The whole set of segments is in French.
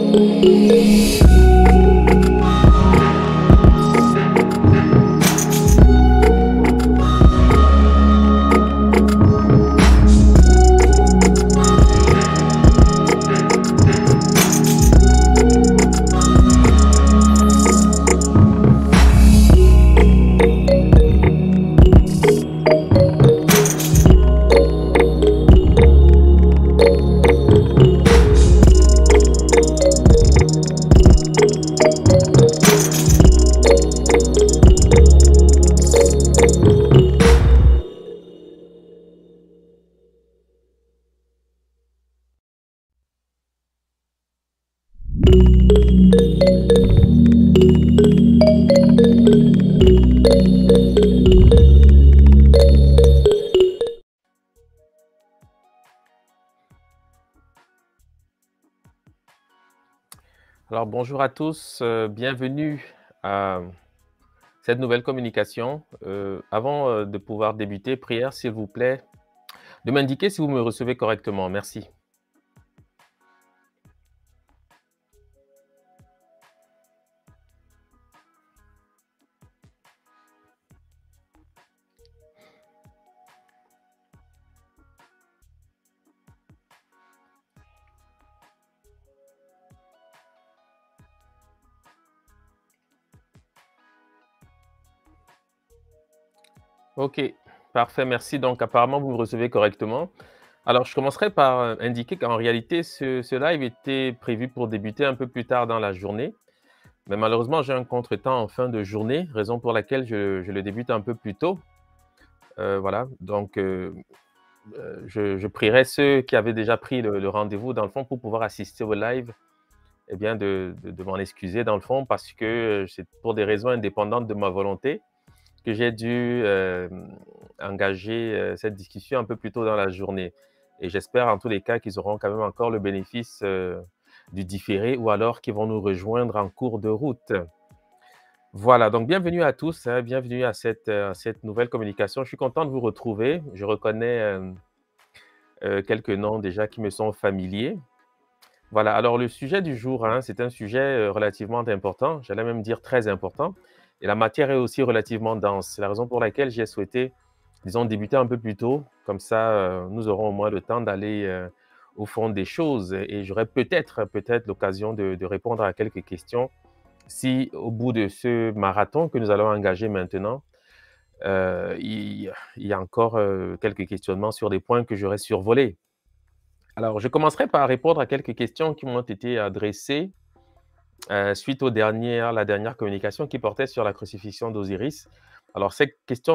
Alors bonjour à tous, bienvenue à cette nouvelle communication. Avant de pouvoir débuter, prière s'il vous plaît, de m'indiquer si vous me recevez correctement. Merci. OK, parfait, merci. Donc apparemment, vous me recevez correctement. Alors je commencerai par, indiquer qu'en réalité, ce live était prévu pour débuter un peu plus tard dans la journée. Mais malheureusement, j'ai un contretemps en fin de journée, raison pour laquelle je le débute un peu plus tôt. Voilà, donc je prierai ceux qui avaient déjà pris le rendez-vous, dans le fond, pour pouvoir assister au live, eh bien, de m'en excuser, dans le fond, parce que c'est pour des raisons indépendantes de ma volonté que j'ai dû, engager, cette discussion un peu plus tôt dans la journée et j'espère, en tous les cas, qu'ils auront quand même encore le bénéfice, du différé ou alors qu'ils vont nous rejoindre en cours de route. Voilà, donc bienvenue à tous, hein, bienvenue à cette nouvelle communication. Je suis content de vous retrouver. Je reconnais, quelques noms déjà qui me sont familiers. Voilà, alors le sujet du jour, hein, c'est un sujet, relativement important, j'allais même dire très important et la matière est aussi relativement dense. C'est la raison pour laquelle j'ai souhaité, disons, débuter un peu plus tôt, comme ça, nous aurons au moins le temps d'aller, au fond des choses et j'aurai peut-être l'occasion de répondre à quelques questions si au bout de ce marathon que nous allons engager maintenant, il y a encore, quelques questionnements sur des points que j'aurais survolés. Alors, je commencerai par répondre à quelques questions qui m'ont été adressées, suite la dernière communication qui portait sur la crucifixion d'Osiris. Alors, ces questions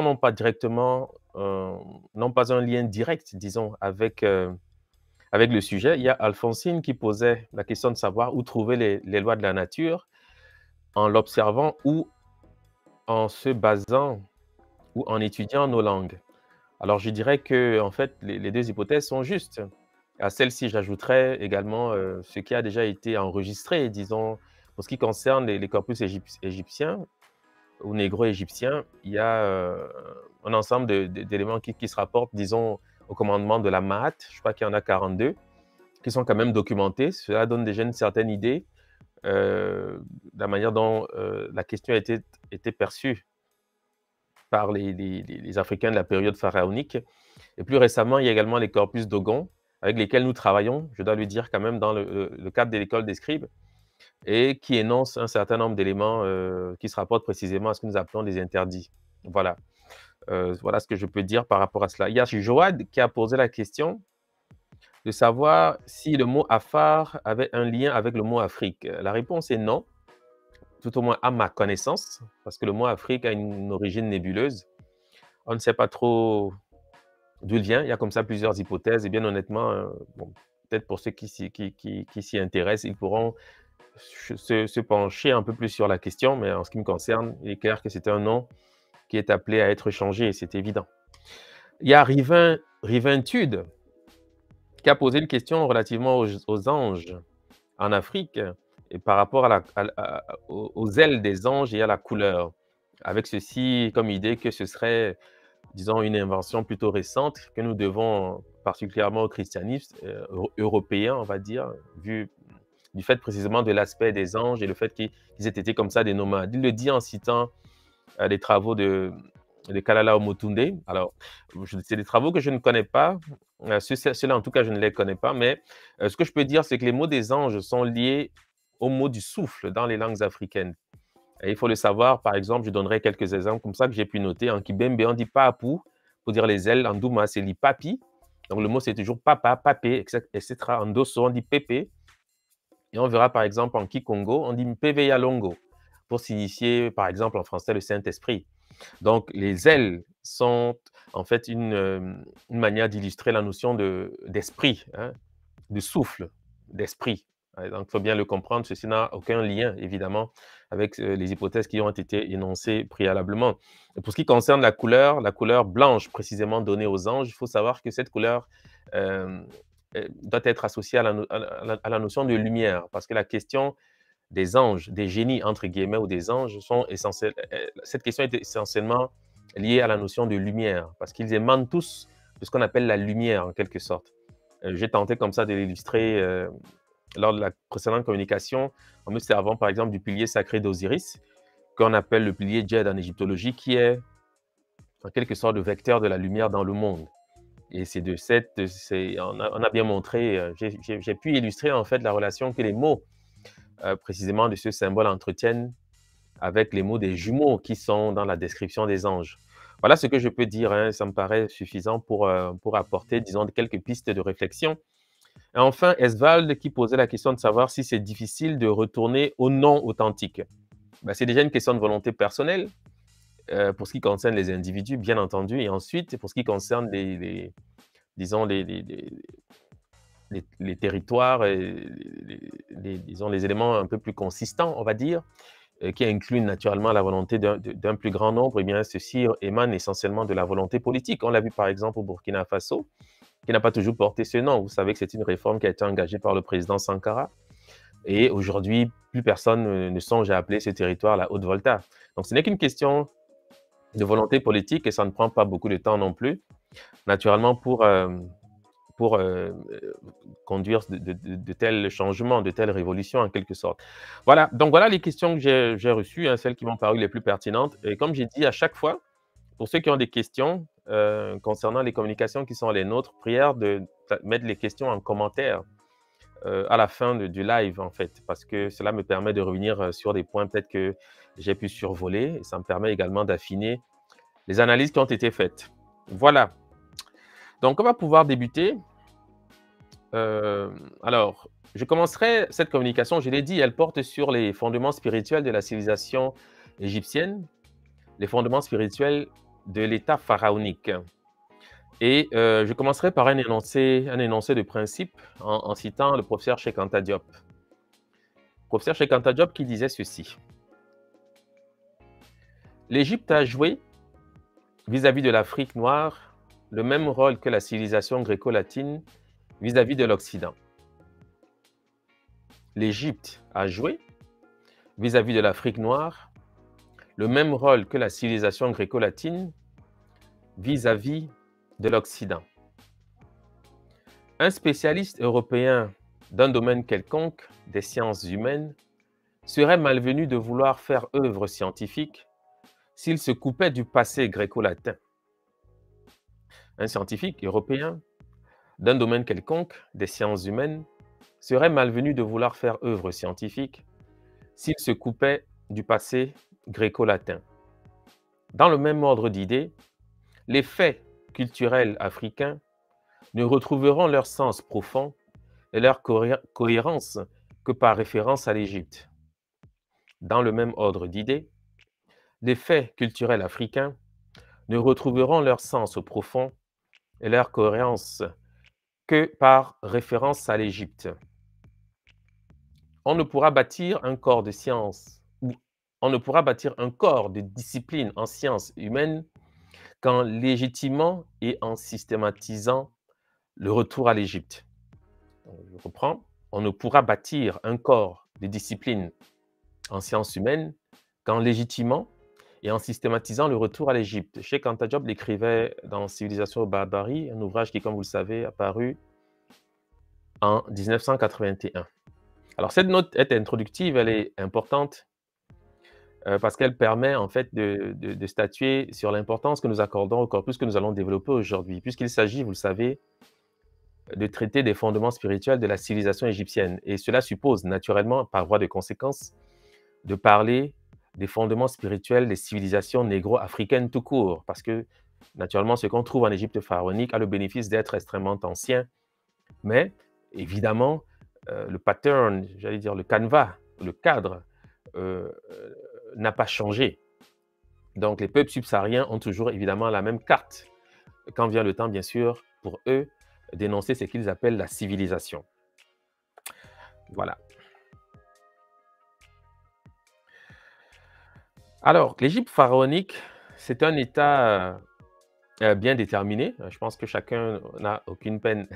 n'ont pas un lien direct, disons, avec le sujet. Il y a Alphonsine qui posait la question de savoir où trouver les lois de la nature en l'observant ou en se basant ou en étudiant nos langues. Alors, je dirais que en fait, les 2 hypothèses sont justes. À celle-ci, j'ajouterais également, ce qui a déjà été enregistré, disons, pour ce qui concerne les corpus égyptiens ou négro-égyptiens. Il y a, un ensemble d'éléments qui se rapportent, disons, au commandement de la Maat. Je crois qu'il y en a 42 qui sont quand même documentés. Cela donne déjà une certaine idée, de la manière dont, la question a été perçue par les Africains de la période pharaonique. Et plus récemment, il y a également les corpus Dogon, avec lesquels nous travaillons, je dois le dire quand même, dans le cadre de l'école des scribes, et qui énoncent un certain nombre d'éléments qui se rapportent précisément à ce que nous appelons des interdits. Voilà. Voilà ce que je peux dire par rapport à cela. Il y a Joad qui a posé la question de savoir si le mot Afar avait un lien avec le mot Afrique. La réponse est non, tout au moins à ma connaissance, parce que le mot Afrique a une origine nébuleuse. On ne sait pas trop d'où il vient. Il y a comme ça plusieurs hypothèses et bien honnêtement, bon, peut-être pour ceux qui s'y intéressent, ils pourront se pencher un peu plus sur la question, mais en ce qui me concerne, il est clair que c'est un nom qui est appelé à être changé, c'est évident. Il y a Rivintude qui a posé une question relativement aux anges en Afrique et par rapport aux ailes des anges et à la couleur. Avec ceci comme idée que ce serait, disons, une invention plutôt récente que nous devons particulièrement au christianisme européen, on va dire, vu du fait précisément de l'aspect des anges et le fait qu'ils aient été comme ça des nomades. Il le dit en citant des travaux de Kalala Omotunde. Alors, c'est des travaux que je ne connais pas. Ceux-là, en tout cas, je ne les connais pas. Mais ce que je peux dire, c'est que les mots des anges sont liés au mot du souffle dans les langues africaines. Et il faut le savoir, par exemple, je donnerai quelques exemples comme ça que j'ai pu noter. En Kibembe, on dit papu pour dire les ailes. En Douma, c'est li papi. Donc, le mot, c'est toujours papa, papé, etc. En Dosso, on dit pépé. Et on verra, par exemple, en Kikongo, on dit mpeve yalongo pour signifier, par exemple, en français, le Saint-Esprit. Donc, les ailes sont en fait une manière d'illustrer la notion d'esprit, hein, de souffle, d'esprit. Donc, il faut bien le comprendre, ceci n'a aucun lien, évidemment, avec les hypothèses qui ont été énoncées préalablement. Et pour ce qui concerne la couleur blanche précisément donnée aux anges, il faut savoir que cette couleur euh, doit être associée à la notion de lumière, parce que la question des anges, des génies, entre guillemets, ou des anges, sont essentiels. Cette question est essentiellement liée à la notion de lumière, parce qu'ils émanent tous de ce qu'on appelle la lumière, en quelque sorte. J'ai tenté comme ça de l'illustrer lors de la précédente communication, en me servant par exemple du pilier sacré d'Osiris, qu'on appelle le pilier Djed en égyptologie, qui est en quelque sorte le vecteur de la lumière dans le monde. Et c'est on a bien montré, j'ai pu illustrer en fait la relation que les mots précisément de ce symbole entretiennent avec les mots des jumeaux qui sont dans la description des anges. Voilà ce que je peux dire, hein, ça me paraît suffisant pour apporter, disons, quelques pistes de réflexion. Et enfin, Esvald qui posait la question de savoir si c'est difficile de retourner au nom authentique. Ben, c'est déjà une question de volonté personnelle pour ce qui concerne les individus, bien entendu, et ensuite, pour ce qui concerne disons, les territoires, et disons, les éléments un peu plus consistants, on va dire, qui incluent naturellement la volonté d'un plus grand nombre, eh bien, ceci émane essentiellement de la volonté politique. On l'a vu par exemple au Burkina Faso, qui n'a pas toujours porté ce nom. Vous savez que c'est une réforme qui a été engagée par le président Sankara. Et aujourd'hui, plus personne ne songe à appeler ce territoire la Haute-Volta. Donc, ce n'est qu'une question de volonté politique et ça ne prend pas beaucoup de temps non plus, naturellement, pour conduire de tels changements, de telles révolutions en quelque sorte. Voilà, donc voilà les questions que j'ai reçues, hein, celles qui m'ont paru les plus pertinentes. Et comme j'ai dit à chaque fois, pour ceux qui ont des questions concernant les communications qui sont les nôtres, prière de mettre les questions en commentaire à la fin du live, en fait, parce que cela me permet de revenir sur des points peut-être que j'ai pu survoler et ça me permet également d'affiner les analyses qui ont été faites. Voilà. Donc, on va pouvoir débuter. Alors, je commencerai cette communication, je l'ai dit, elle porte sur les fondements spirituels de la civilisation égyptienne, les fondements spirituels de l'État pharaonique. Et je commencerai par un énoncé de principe en citant le professeur Cheikh Anta Diop. Le professeur Cheikh Anta Diop qui disait ceci. L'Égypte a joué vis-à-vis de l'Afrique noire le même rôle que la civilisation gréco-latine vis-à-vis de l'Occident. L'Égypte a joué vis-à-vis de l'Afrique noire le même rôle que la civilisation gréco-latine vis-à-vis de l'Occident. Un spécialiste européen d'un domaine quelconque des sciences humaines serait malvenu de vouloir faire œuvre scientifique s'il se coupait du passé gréco-latin. Un scientifique européen d'un domaine quelconque des sciences humaines serait malvenu de vouloir faire œuvre scientifique s'il se coupait du passé gréco-latin. Dans le même ordre d'idées, les faits culturels africains ne retrouveront leur sens profond et leur cohérence que par référence à l'Égypte. Dans le même ordre d'idées, les faits culturels africains ne retrouveront leur sens profond et leur cohérence que par référence à l'Égypte. On ne pourra bâtir un corps de science ou on ne pourra bâtir un corps de discipline en sciences humaines qu'en légitimant et en systématisant le retour à l'Égypte. Je reprends. On ne pourra bâtir un corps de discipline en sciences humaines qu'en légitimant et en systématisant le retour à l'Égypte. Cheikh Anta Diop l'écrivait dans Civilisation et barbarie, un ouvrage qui, comme vous le savez, est apparu en 1981. Alors cette note est introductive, elle est importante, parce qu'elle permet en fait de statuer sur l'importance que nous accordons au corpus que nous allons développer aujourd'hui, puisqu'il s'agit, vous le savez, de traiter des fondements spirituels de la civilisation égyptienne et cela suppose naturellement, par voie de conséquence, de parler des fondements spirituels des civilisations négro-africaines tout court, parce que naturellement, ce qu'on trouve en Égypte pharaonique a le bénéfice d'être extrêmement ancien, mais évidemment, le pattern, j'allais dire le canevas, le cadre, n'a pas changé. Donc les peuples subsahariens ont toujours évidemment la même carte. Quand vient le temps, bien sûr, pour eux, d'énoncer ce qu'ils appellent la civilisation. Voilà. Alors, l'Égypte pharaonique, c'est un État bien déterminé. Je pense que chacun n'a aucune peine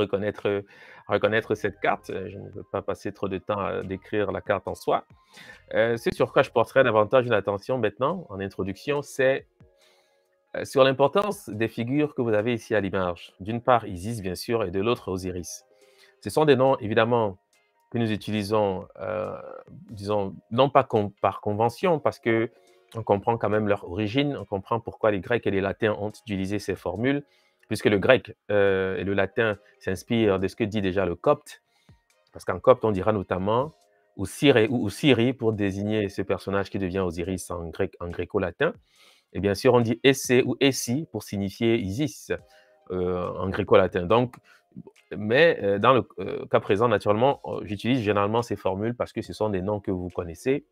à reconnaître cette carte. Je ne veux pas passer trop de temps à décrire la carte en soi. Ce sur quoi je porterai davantage une attention maintenant, en introduction, c'est sur l'importance des figures que vous avez ici à l'image. D'une part, Isis, bien sûr, et de l'autre, Osiris. Ce sont des noms, évidemment, que nous utilisons, disons, non pas par convention, parce que on comprend quand même leur origine, on comprend pourquoi les Grecs et les Latins ont utilisé ces formules, puisque le grec et le latin s'inspirent de ce que dit déjà le copte, parce qu'en copte, on dira notamment Osiré ou Osiri pour désigner ce personnage qui devient Osiris en grec, en gréco-latin. Et bien sûr, on dit Essé ou Essi pour signifier Isis en gréco-latin. Donc, mais dans le cas présent, naturellement, j'utilise généralement ces formules parce que ce sont des noms que vous connaissez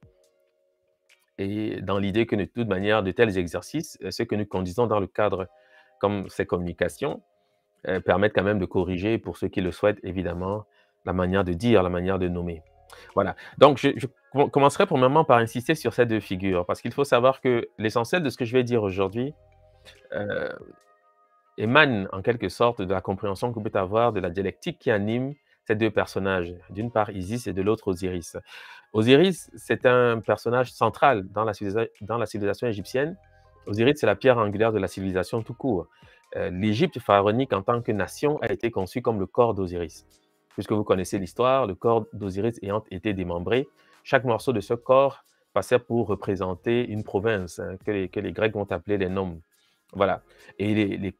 et dans l'idée que de toute manière, de tels exercices, ce que nous conduisons dans le cadre comme ces communications, permettent quand même de corriger, pour ceux qui le souhaitent, évidemment, la manière de dire, la manière de nommer. Voilà. Donc, je commencerai premièrement par insister sur ces deux figures, parce qu'il faut savoir que l'essentiel de ce que je vais dire aujourd'hui euh, émane en quelque sorte de la compréhension qu'on peut avoir de la dialectique qui anime ces deux personnages, d'une part Isis et de l'autre Osiris. Osiris, c'est un personnage central dans dans la civilisation égyptienne. Osiris, c'est la pierre angulaire de la civilisation tout court. L'Égypte pharaonique en tant que nation a été conçue comme le corps d'Osiris. Puisque vous connaissez l'histoire, le corps d'Osiris ayant été démembré, chaque morceau de ce corps passait pour représenter une province que les Grecs vont appeler les nomes. Voilà. Et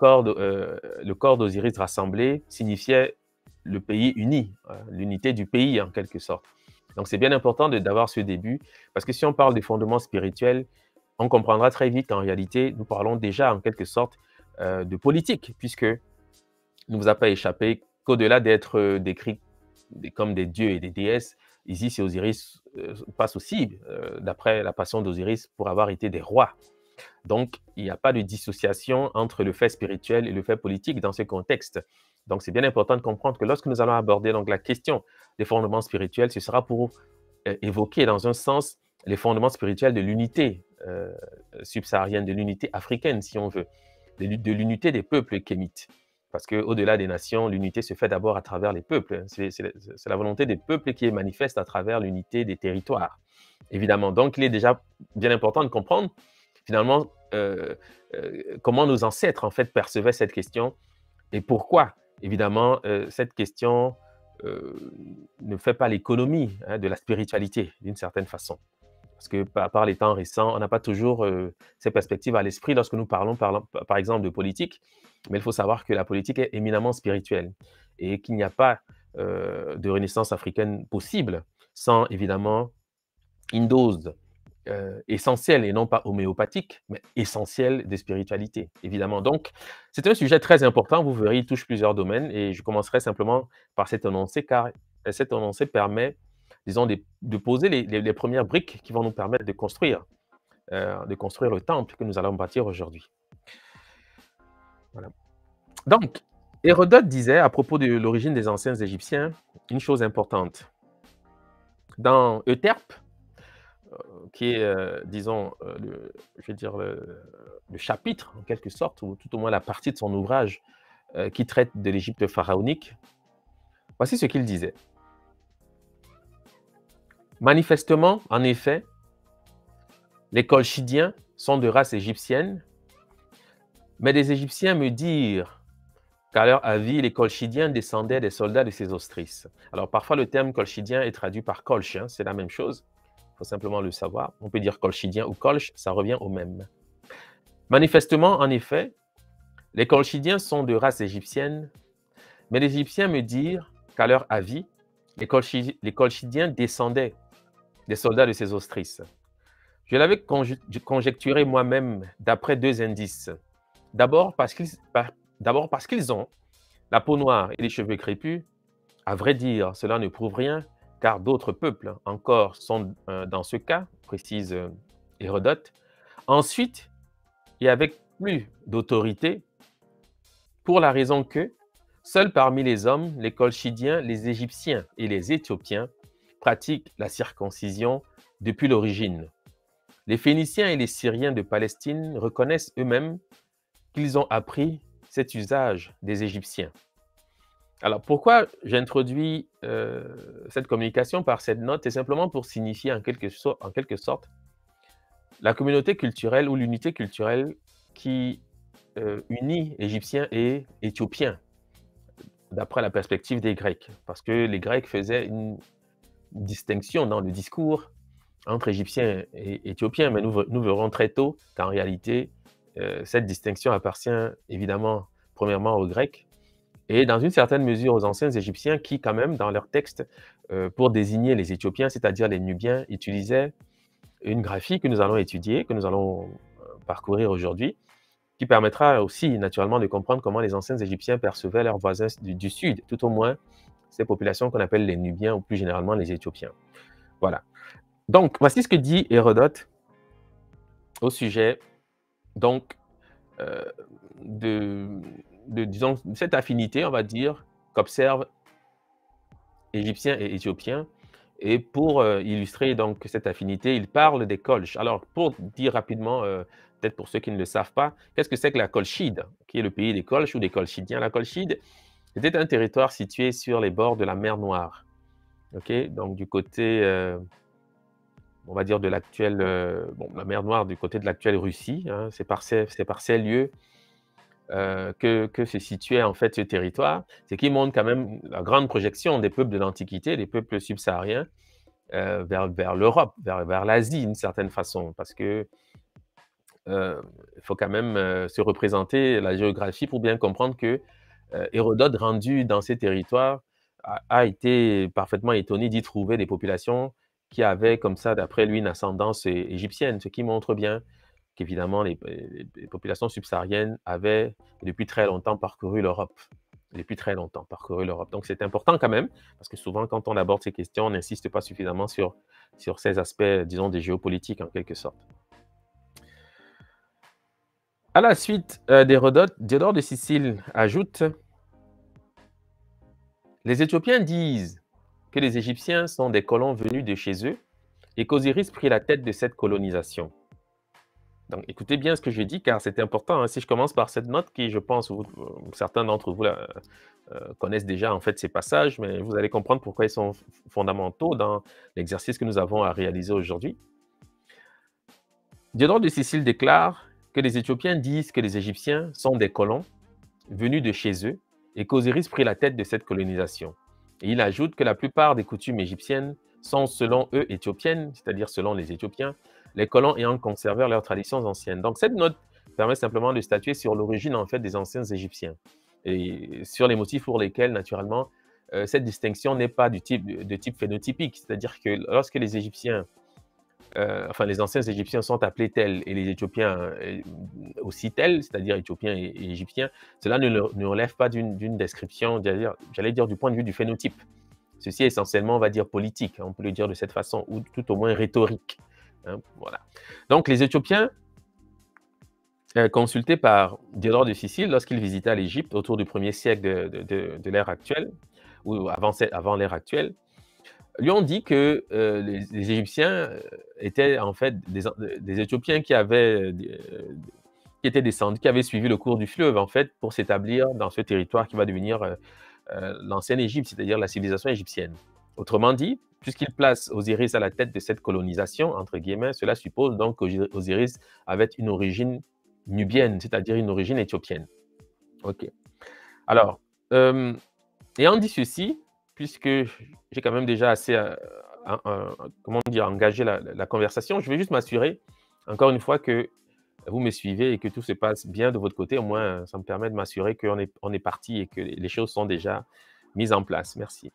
le corps d'Osiris rassemblé signifiait le pays uni, l'unité du pays en quelque sorte. Donc c'est bien important d'avoir ce début, parce que si on parle des fondements spirituels, on comprendra très vite qu'en réalité, nous parlons déjà en quelque sorte de politique, puisque il ne vous a pas échappé qu'au-delà d'être décrits comme des dieux et des déesses, Isis et Osiris passent aussi, d'après la passion d'Osiris, pour avoir été des rois. Donc, il n'y a pas de dissociation entre le fait spirituel et le fait politique dans ce contexte. Donc, c'est bien important de comprendre que lorsque nous allons aborder donc, la question des fondements spirituels, ce sera pour évoquer dans un sens les fondements spirituels de l'unité subsaharienne, de l'unité africaine, si on veut, de l'unité des peuples kémites. Parce qu'au-delà des nations, l'unité se fait d'abord à travers les peuples. C'est la volonté des peuples qui est manifeste à travers l'unité des territoires, évidemment. Donc, il est déjà bien important de comprendre finalement, comment nos ancêtres, en fait, percevaient cette question et pourquoi, évidemment, cette question ne fait pas l'économie de la spiritualité, d'une certaine façon. Parce que par les temps récents, on n'a pas toujours ces perspectives à l'esprit lorsque nous parlons, par exemple, de politique, mais il faut savoir que la politique est éminemment spirituelle et qu'il n'y a pas de renaissance africaine possible sans, évidemment, une dose essentiel et non pas homéopathique, mais essentiel de spiritualité, évidemment. Donc, c'est un sujet très important, vous verrez, il touche plusieurs domaines et je commencerai simplement par cet énoncé, car cet énoncé permet, disons, de poser les premières briques qui vont nous permettre de construire le temple que nous allons bâtir aujourd'hui. Voilà. Donc, Hérodote disait, à propos de l'origine des anciens Égyptiens, une chose importante. Dans Euterpe, qui est, disons, je vais dire le chapitre, en quelque sorte, ou tout au moins la partie de son ouvrage qui traite de l'Égypte pharaonique. Voici ce qu'il disait. Manifestement, en effet, les Colchidiens sont de race égyptienne, mais des Égyptiens me dirent qu'à leur avis, les Colchidiens descendaient des soldats de Sésostris. Alors, parfois, le terme Colchidien est traduit par Colche, hein, c'est la même chose. Il faut simplement le savoir. On peut dire Colchidien ou Colche, ça revient au même. Manifestement, en effet, les Colchidiens sont de race égyptienne, mais les Égyptiens me dirent qu'à leur avis, les Colchidiens descendaient des soldats de Sésostris. Je l'avais conjecturé moi-même d'après deux indices. D'abord parce qu'ils ont la peau noire et les cheveux crépus. À vrai dire, cela ne prouve rien, car d'autres peuples encore sont dans ce cas, précise Hérodote. Ensuite, et avec plus d'autorité, pour la raison que, seuls parmi les hommes, les Colchidiens, les Égyptiens et les Éthiopiens pratiquent la circoncision depuis l'origine. Les Phéniciens et les Syriens de Palestine reconnaissent eux-mêmes qu'ils ont appris cet usage des Égyptiens. Alors, pourquoi j'introduis cette communication par cette note? C'est simplement pour signifier en quelque sorte la communauté culturelle ou l'unité culturelle qui unit Égyptiens et Éthiopiens, d'après la perspective des Grecs. Parce que les Grecs faisaient une distinction dans le discours entre Égyptiens et Éthiopiens, mais nous verrons très tôt qu'en réalité, cette distinction appartient évidemment premièrement aux Grecs et dans une certaine mesure aux anciens Égyptiens qui quand même dans leurs textes, pour désigner les Éthiopiens, c'est-à-dire les Nubiens, utilisaient une graphie que nous allons étudier, que nous allons parcourir aujourd'hui, qui permettra aussi naturellement de comprendre comment les anciens Égyptiens percevaient leurs voisins du Sud, tout au moins ces populations qu'on appelle les Nubiens ou plus généralement les Éthiopiens. Voilà. Donc, voici ce que dit Hérodote au sujet donc, disons, cette affinité, on va dire, qu'observent Égyptiens et Éthiopiens. Et pour illustrer donc cette affinité, il parle des Colches. Alors, pour dire rapidement, peut-être pour ceux qui ne le savent pas, qu'est-ce que c'est que la Colchide, qui est le pays des Colches ou des Colchidiens? La Colchide était un territoire situé sur les bords de la mer Noire. Okay, donc, du côté, on va dire, de l'actuelle, la mer Noire, du côté de l'actuelle Russie, hein, c'est par ces lieux que se situait en fait ce territoire, ce qui montre quand même la grande projection des peuples de l'Antiquité, des peuples subsahariens, vers l'Europe, vers l'Asie d'une certaine façon, parce que il faut quand même se représenter la géographie pour bien comprendre que Hérodote, rendu dans ces territoires, a été parfaitement étonné d'y trouver des populations qui avaient comme ça, d'après lui, une ascendance égyptienne, ce qui montre bien qu'évidemment les populations subsahariennes avaient depuis très longtemps parcouru l'Europe. Depuis très longtemps parcouru l'Europe. Donc c'est important quand même, parce que souvent quand on aborde ces questions, on n'insiste pas suffisamment sur ces aspects, disons, des géopolitiques en quelque sorte. À la suite d'Hérodote, Diodore de Sicile ajoute: les Éthiopiens disent que les Égyptiens sont des colons venus de chez eux et qu'Osiris prit la tête de cette colonisation. Donc, écoutez bien ce que je dis, car c'est important. Hein. Si je commence par cette note, qui, je pense, certains d'entre vous connaissent déjà en fait ces passages, mais vous allez comprendre pourquoi ils sont fondamentaux dans l'exercice que nous avons à réaliser aujourd'hui. Diodore de Sicile déclare que les Éthiopiens disent que les Égyptiens sont des colons venus de chez eux et qu'Osiris prit la tête de cette colonisation. Et il ajoute que la plupart des coutumes égyptiennes sont, selon eux, éthiopiennes, c'est-à-dire selon les Éthiopiens, les colons ayant conservé leurs traditions anciennes. Donc cette note permet simplement de statuer sur l'origine en fait des anciens Égyptiens et sur les motifs pour lesquels, naturellement, cette distinction n'est pas de type phénotypique, c'est-à-dire que lorsque les Égyptiens les anciens Égyptiens sont appelés tels et les Éthiopiens aussi tels, c'est-à-dire Éthiopiens et Égyptiens, cela ne relève pas d'une description, j'allais dire du point de vue du phénotype. Ceci est essentiellement, on va dire, politique, on peut le dire de cette façon, ou tout au moins rhétorique. Hein, voilà. Donc les Éthiopiens, consultés par Diodore de Sicile lorsqu'il visita l'Égypte autour du 1er siècle de l'ère actuelle, ou avant l'ère actuelle, lui ont dit que les Égyptiens étaient en fait des Éthiopiens qui étaient descendus, qui avaient suivi le cours du fleuve en fait pour s'établir dans ce territoire qui va devenir l'ancienne Égypte, c'est-à-dire la civilisation égyptienne. Autrement dit, puisqu'il place Osiris à la tête de cette colonisation, entre guillemets, cela suppose donc qu'Osiris avait une origine nubienne, c'est-à-dire une origine éthiopienne. Ok. Alors, ayant dit ceci, puisque j'ai quand même déjà assez, comment dire, engagé la conversation, je vais juste m'assurer, encore une fois, que vous me suivez et que tout se passe bien de votre côté. Au moins, ça me permet de m'assurer qu'on est parti et que les choses sont déjà mises en place. Merci.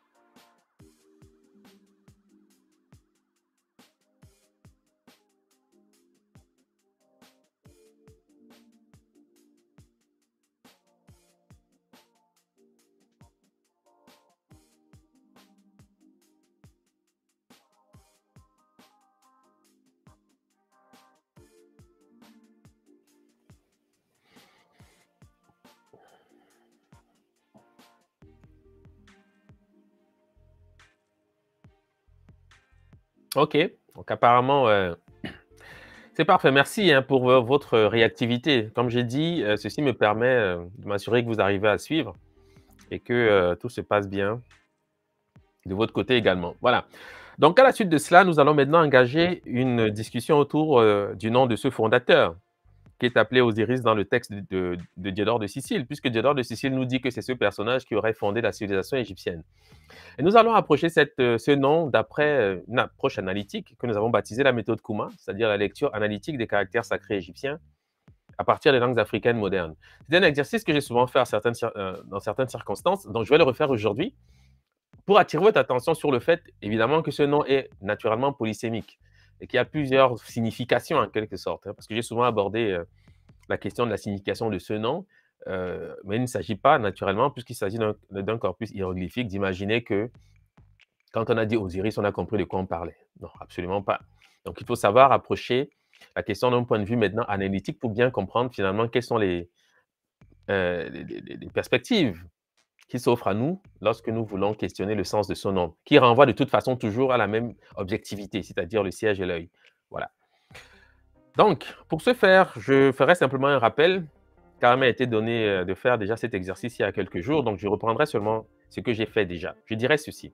OK, donc apparemment, c'est parfait. Merci, hein, pour, votre réactivité. Comme j'ai dit, ceci me permet, de m'assurer que vous arrivez à suivre et que, tout se passe bien de votre côté également. Voilà. Donc à la suite de cela, nous allons maintenant engager une discussion autour, du nom de ce fondateur, qui est appelé Osiris dans le texte de Diodore de Sicile, puisque Diodore de Sicile nous dit que c'est ce personnage qui aurait fondé la civilisation égyptienne. Et nous allons approcher ce nom d'après une approche analytique que nous avons baptisée la méthode Kuma, c'est-à-dire la lecture analytique des caractères sacrés égyptiens à partir des langues africaines modernes. C'est un exercice que j'ai souvent fait dans certaines circonstances, donc je vais le refaire aujourd'hui pour attirer votre attention sur le fait, évidemment, que ce nom est naturellement polysémique et qu'il y a plusieurs significations en quelque sorte, hein, parce que j'ai souvent abordé la question de la signification de ce nom, mais il ne s'agit pas naturellement, puisqu'il s'agit d'un corpus hiéroglyphique, d'imaginer que quand on a dit Osiris, on a compris de quoi on parlait. Non, absolument pas. Donc, il faut savoir approcher la question d'un point de vue maintenant analytique pour bien comprendre finalement quelles sont les perspectives qui s'offrent à nous lorsque nous voulons questionner le sens de son nom, qui renvoie de toute façon toujours à la même objectivité, c'est-à-dire le siège et l'œil. Voilà. Donc, pour ce faire, je ferai simplement un rappel, car il m'a été donné de faire déjà cet exercice il y a quelques jours, donc je reprendrai seulement ce que j'ai fait déjà. Je dirais ceci.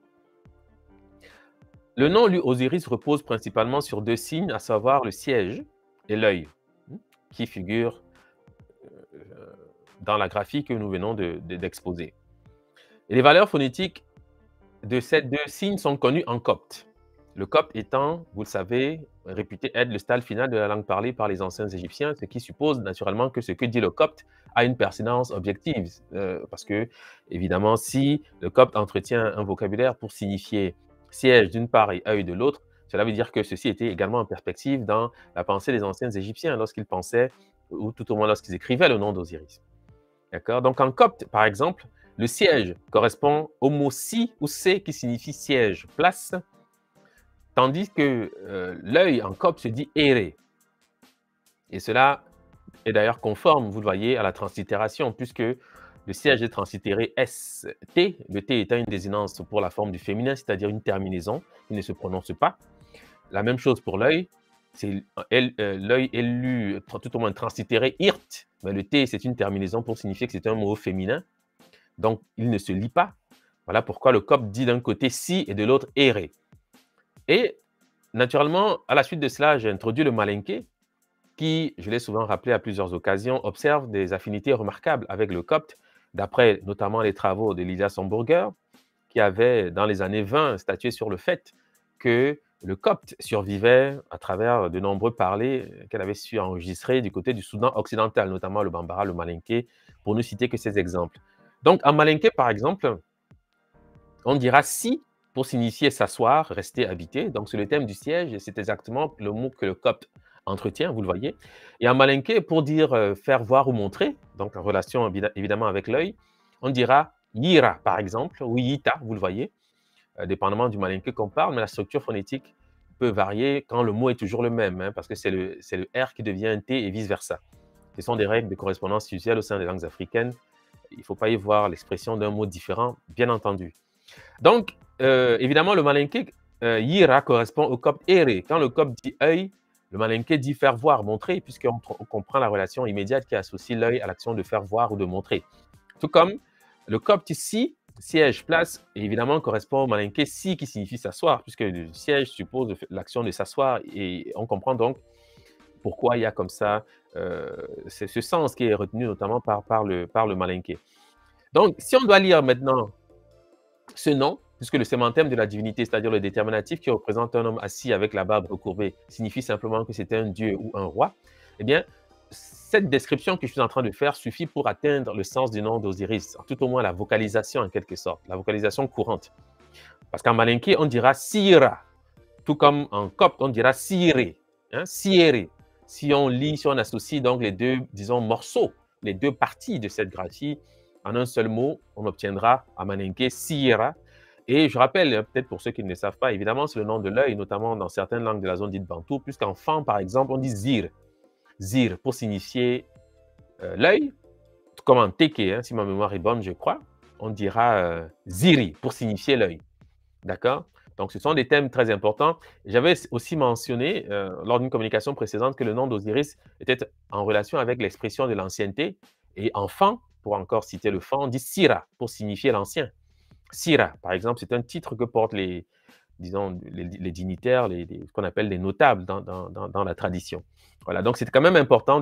Le nom, lui, Osiris, repose principalement sur deux signes, à savoir le siège et l'œil, qui figurent euh, dans la graphie que nous venons d'exposer. Et les valeurs phonétiques de ces deux signes sont connues en copte. Le copte étant, vous le savez, réputé être le style final de la langue parlée par les anciens Égyptiens, ce qui suppose naturellement que ce que dit le copte a une pertinence objective. Parce que, évidemment, si le copte entretient un vocabulaire pour signifier siège d'une part et œil de l'autre, cela veut dire que ceci était également en perspective dans la pensée des anciens Égyptiens lorsqu'ils pensaient, ou tout au moins lorsqu'ils écrivaient le nom d'Osiris. D'accord? Donc en copte, par exemple, le siège correspond au mot si ou c'est qui signifie siège, place, tandis que l'œil en copte se dit ere. Et cela est d'ailleurs conforme, vous le voyez, à la translittération, puisque le siège est translittéré ST, le T étant une désinence pour la forme du féminin, c'est-à-dire une terminaison qui ne se prononce pas. La même chose pour l'œil, l'œil est lu tout au moins translittéré IRT, mais le T c'est une terminaison pour signifier que c'est un mot féminin, donc il ne se lit pas. Voilà pourquoi le copte dit d'un côté si et de l'autre ere. Et naturellement, à la suite de cela, j'ai introduit le malinké, qui, je l'ai souvent rappelé à plusieurs occasions, observe des affinités remarquables avec le copte, d'après notamment les travaux de Lydia Somburger, qui avait, dans les années 20, statué sur le fait que le copte survivait à travers de nombreux parlers qu'elle avait su enregistrer du côté du Soudan occidental, notamment le bambara, le malinké, pour ne citer que ces exemples. Donc, en malinké, par exemple, on dira si pour signifier s'asseoir, rester habité. Donc, c'est le thème du siège et c'est exactement le mot que le copte entretient, vous le voyez. Et en malinké, pour dire faire voir ou montrer, donc en relation évidemment avec l'œil, on dira yira, par exemple, ou yita, vous le voyez, dépendamment du malinké qu'on parle, mais la structure phonétique peut varier quand le mot est toujours le même, hein, parce que c'est le R qui devient un T et vice-versa. Ce sont des règles de correspondance usuelles au sein des langues africaines. Il ne faut pas y voir l'expression d'un mot différent, bien entendu. Donc, évidemment, le malinké yira correspond au copte ere. Quand le copte dit œil, le malinké dit faire voir, montrer, puisqu'on comprend la relation immédiate qui associe l'œil à l'action de faire voir ou de montrer. Tout comme le copte ici, siège, place, évidemment, correspond au malinké si qui signifie s'asseoir, puisque le siège suppose l'action de s'asseoir, et on comprend donc pourquoi il y a comme ça ce sens qui est retenu notamment par le malinké. Donc, si on doit lire maintenant ce nom, puisque le sémantème de la divinité, c'est-à-dire le déterminatif qui représente un homme assis avec la barbe recourbée, signifie simplement que c'était un dieu ou un roi, eh bien, cette description que je suis en train de faire suffit pour atteindre le sens du nom d'Osiris, tout au moins la vocalisation en quelque sorte, la vocalisation courante. Parce qu'en malinké, on dira Sira, tout comme en copte, on dira Siré, hein, Sieré. Si on lit, si on associe donc les deux, disons, morceaux, les deux parties de cette graphie, en un seul mot, on obtiendra en malinké Sira. Et je rappelle, peut-être pour ceux qui ne le savent pas, évidemment, c'est le nom de l'œil, notamment dans certaines langues de la zone dite bantou, puisqu'en fan, par exemple, on dit Zir. Zir pour signifier l'œil, tout comme en teke, hein, si ma mémoire est bonne, je crois, on dira Ziri pour signifier l'œil. D'accord? Donc, ce sont des thèmes très importants. J'avais aussi mentionné, lors d'une communication précédente, que le nom d'Osiris était en relation avec l'expression de l'ancienneté. Et enfant, pour encore citer le fan, on dit Sira pour signifier l'ancien. Sira, par exemple, c'est un titre que portent les, disons, les dignitaires, ce qu'on appelle les notables dans la tradition. Voilà, donc c'est quand même important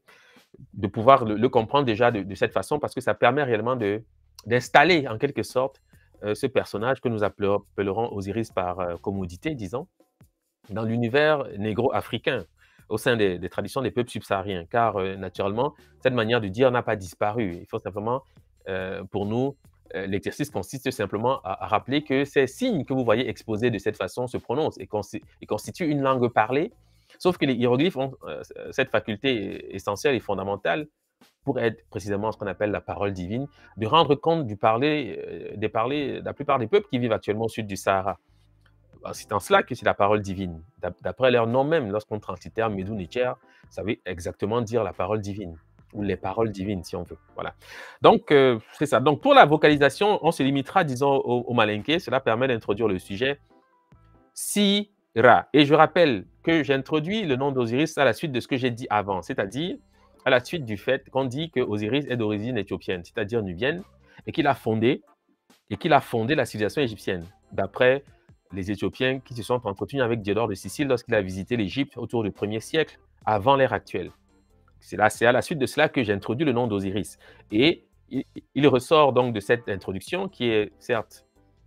de pouvoir le comprendre déjà de cette façon parce que ça permet réellement d'installer en quelque sorte ce personnage que nous appellerons Osiris par commodité, disons, dans l'univers négro-africain, au sein des traditions des peuples subsahariens, car naturellement, cette manière de dire n'a pas disparu. Il faut simplement, pour nous, l'exercice consiste simplement à rappeler que ces signes que vous voyez exposés de cette façon se prononcent et constituent une langue parlée, sauf que les hiéroglyphes ont cette faculté essentielle et fondamentale pour être précisément ce qu'on appelle la parole divine, de rendre compte du parler, des parlers de la plupart des peuples qui vivent actuellement au sud du Sahara. C'est en cela que c'est la parole divine. D'après leur nom même, lorsqu'on translitère Medou Nicher, ça veut exactement dire la parole divine, ou les paroles divines, si on veut. Voilà. Donc, c'est ça. Donc, pour la vocalisation, on se limitera, disons, au malinké. Cela permet d'introduire le sujet Sira. Et je rappelle que j'introduis le nom d'Osiris à la suite de ce que j'ai dit avant, c'est-à-dire à la suite du fait qu'on dit que Osiris est d'origine éthiopienne, c'est-à-dire nubienne, et qu'il a fondé la civilisation égyptienne, d'après les Éthiopiens qui se sont entretenus avec Diodore de Sicile lorsqu'il a visité l'Égypte autour du 1er siècle avant l'ère actuelle. C'est à la suite de cela que j'introduis le nom d'Osiris. Et il ressort donc de cette introduction qui est certes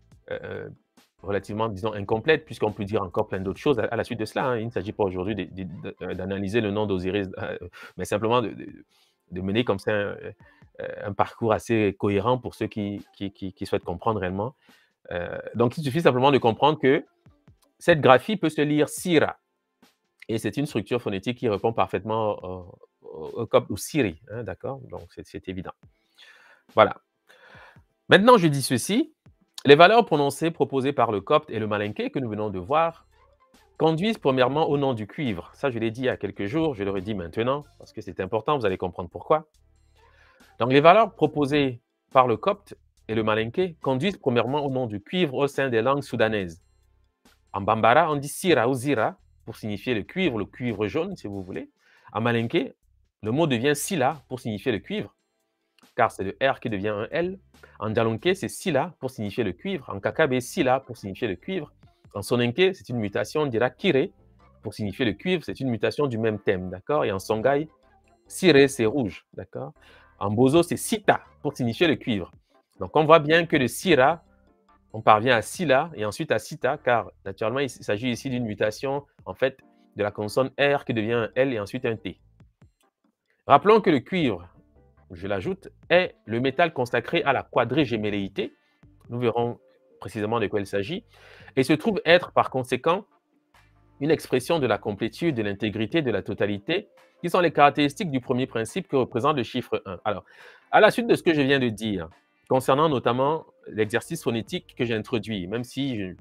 relativement, disons, incomplète, puisqu'on peut dire encore plein d'autres choses à la suite de cela. Hein. Il ne s'agit pas aujourd'hui d'analyser le nom d'Osiris, mais simplement de mener comme ça un parcours assez cohérent pour ceux qui souhaitent comprendre réellement. Donc, il suffit simplement de comprendre que cette graphie peut se lire Sira. Et c'est une structure phonétique qui répond parfaitement au copte ou Siri. Hein, d'accord? Donc, c'est évident. Voilà. Maintenant, je dis ceci. Les valeurs prononcées proposées par le copte et le malinké que nous venons de voir conduisent premièrement au nom du cuivre. Ça, je l'ai dit il y a quelques jours, je le redis maintenant, parce que c'est important, vous allez comprendre pourquoi. Donc, les valeurs proposées par le copte et le malinké conduisent premièrement au nom du cuivre au sein des langues soudanaises. En bambara, on dit sira ou zira pour signifier le cuivre jaune, si vous voulez. En malinké, le mot devient sila pour signifier le cuivre, car c'est le R qui devient un L. En Djalonké, c'est Sila pour signifier le cuivre. En Kakabe, Sila pour signifier le cuivre. En Sonenké, c'est une mutation, on dira Kire pour signifier le cuivre. C'est une mutation du même thème, d'accord? Et en Songhai, Sire, c'est rouge, d'accord? En Bozo, c'est Sita pour signifier le cuivre. Donc, on voit bien que de Sira, on parvient à Sila et ensuite à Sita, car naturellement, il s'agit ici d'une mutation, en fait, de la consonne R qui devient un L et ensuite un T. Rappelons que le cuivre, je l'ajoute, est le métal consacré à la quadrigémelléité. Nous verrons précisément de quoi il s'agit. Et se trouve être, par conséquent, une expression de la complétude, de l'intégrité, de la totalité, qui sont les caractéristiques du premier principe que représente le chiffre 1. Alors, à la suite de ce que je viens de dire, concernant notamment l'exercice phonétique que j'ai introduit, même si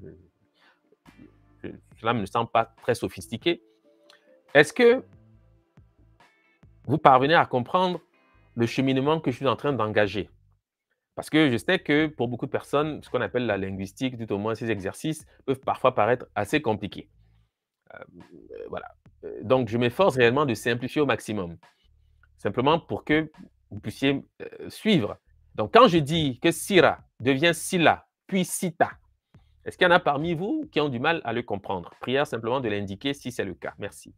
cela ne me semble pas très sophistiqué, est-ce que vous parvenez à comprendre le cheminement que je suis en train d'engager? Parce que je sais que pour beaucoup de personnes, ce qu'on appelle la linguistique, tout au moins ces exercices, peuvent parfois paraître assez compliqués. Voilà. Donc, je m'efforce réellement de simplifier au maximum, simplement pour que vous puissiez suivre. Donc, quand je dis que Sira devient Sila, puis Sita, est-ce qu'il y en a parmi vous qui ont du mal à le comprendre? Prière simplement de l'indiquer si c'est le cas. Merci.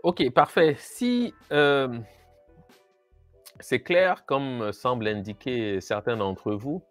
OK, parfait. Si, c'est clair, comme semble l'indiquer certains d'entre vous,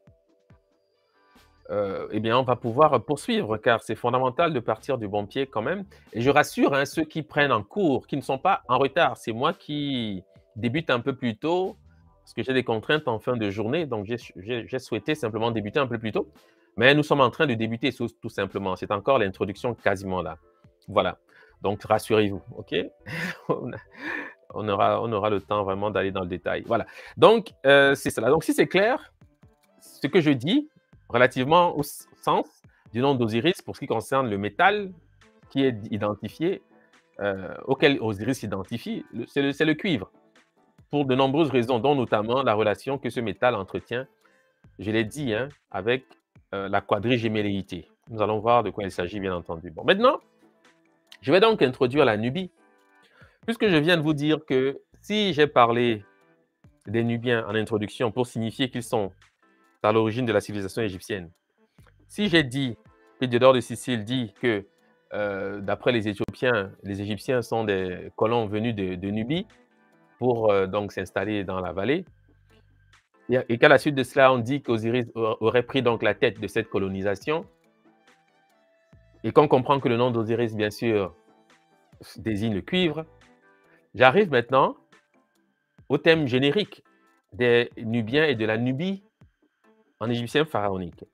eh bien, on va pouvoir poursuivre car c'est fondamental de partir du bon pied quand même et je rassure, hein, ceux qui prennent en cours, qui ne sont pas en retard. C'est moi qui débute un peu plus tôt parce que j'ai des contraintes en fin de journée, donc j'ai souhaité simplement débuter un peu plus tôt. Mais nous sommes en train de débuter tout simplement. C'est encore l'introduction quasiment là. Voilà, donc rassurez-vous, OK? On a on aura le temps vraiment d'aller dans le détail. Voilà, donc c'est cela. Donc si c'est clair, ce que je dis relativement au sens du nom d'Osiris pour ce qui concerne le métal qui est identifié, auquel Osiris s'identifie, c'est le cuivre, pour de nombreuses raisons, dont notamment la relation que ce métal entretient, je l'ai dit, hein, avec la quadrigémelléité. Nous allons voir de quoi il s'agit, bien entendu. Bon, maintenant, je vais donc introduire la Nubie. Puisque je viens de vous dire que si j'ai parlé des Nubiens en introduction pour signifier qu'ils sont à l'origine de la civilisation égyptienne, si j'ai dit, que Diodore de Sicile dit que d'après les Éthiopiens, les Égyptiens sont des colons venus de Nubie pour donc s'installer dans la vallée, et qu'à la suite de cela, on dit qu'Osiris aurait pris donc la tête de cette colonisation, et qu'on comprend que le nom d'Osiris, bien sûr, désigne le cuivre, j'arrive maintenant au thème générique des Nubiens et de la Nubie en égyptien pharaonique.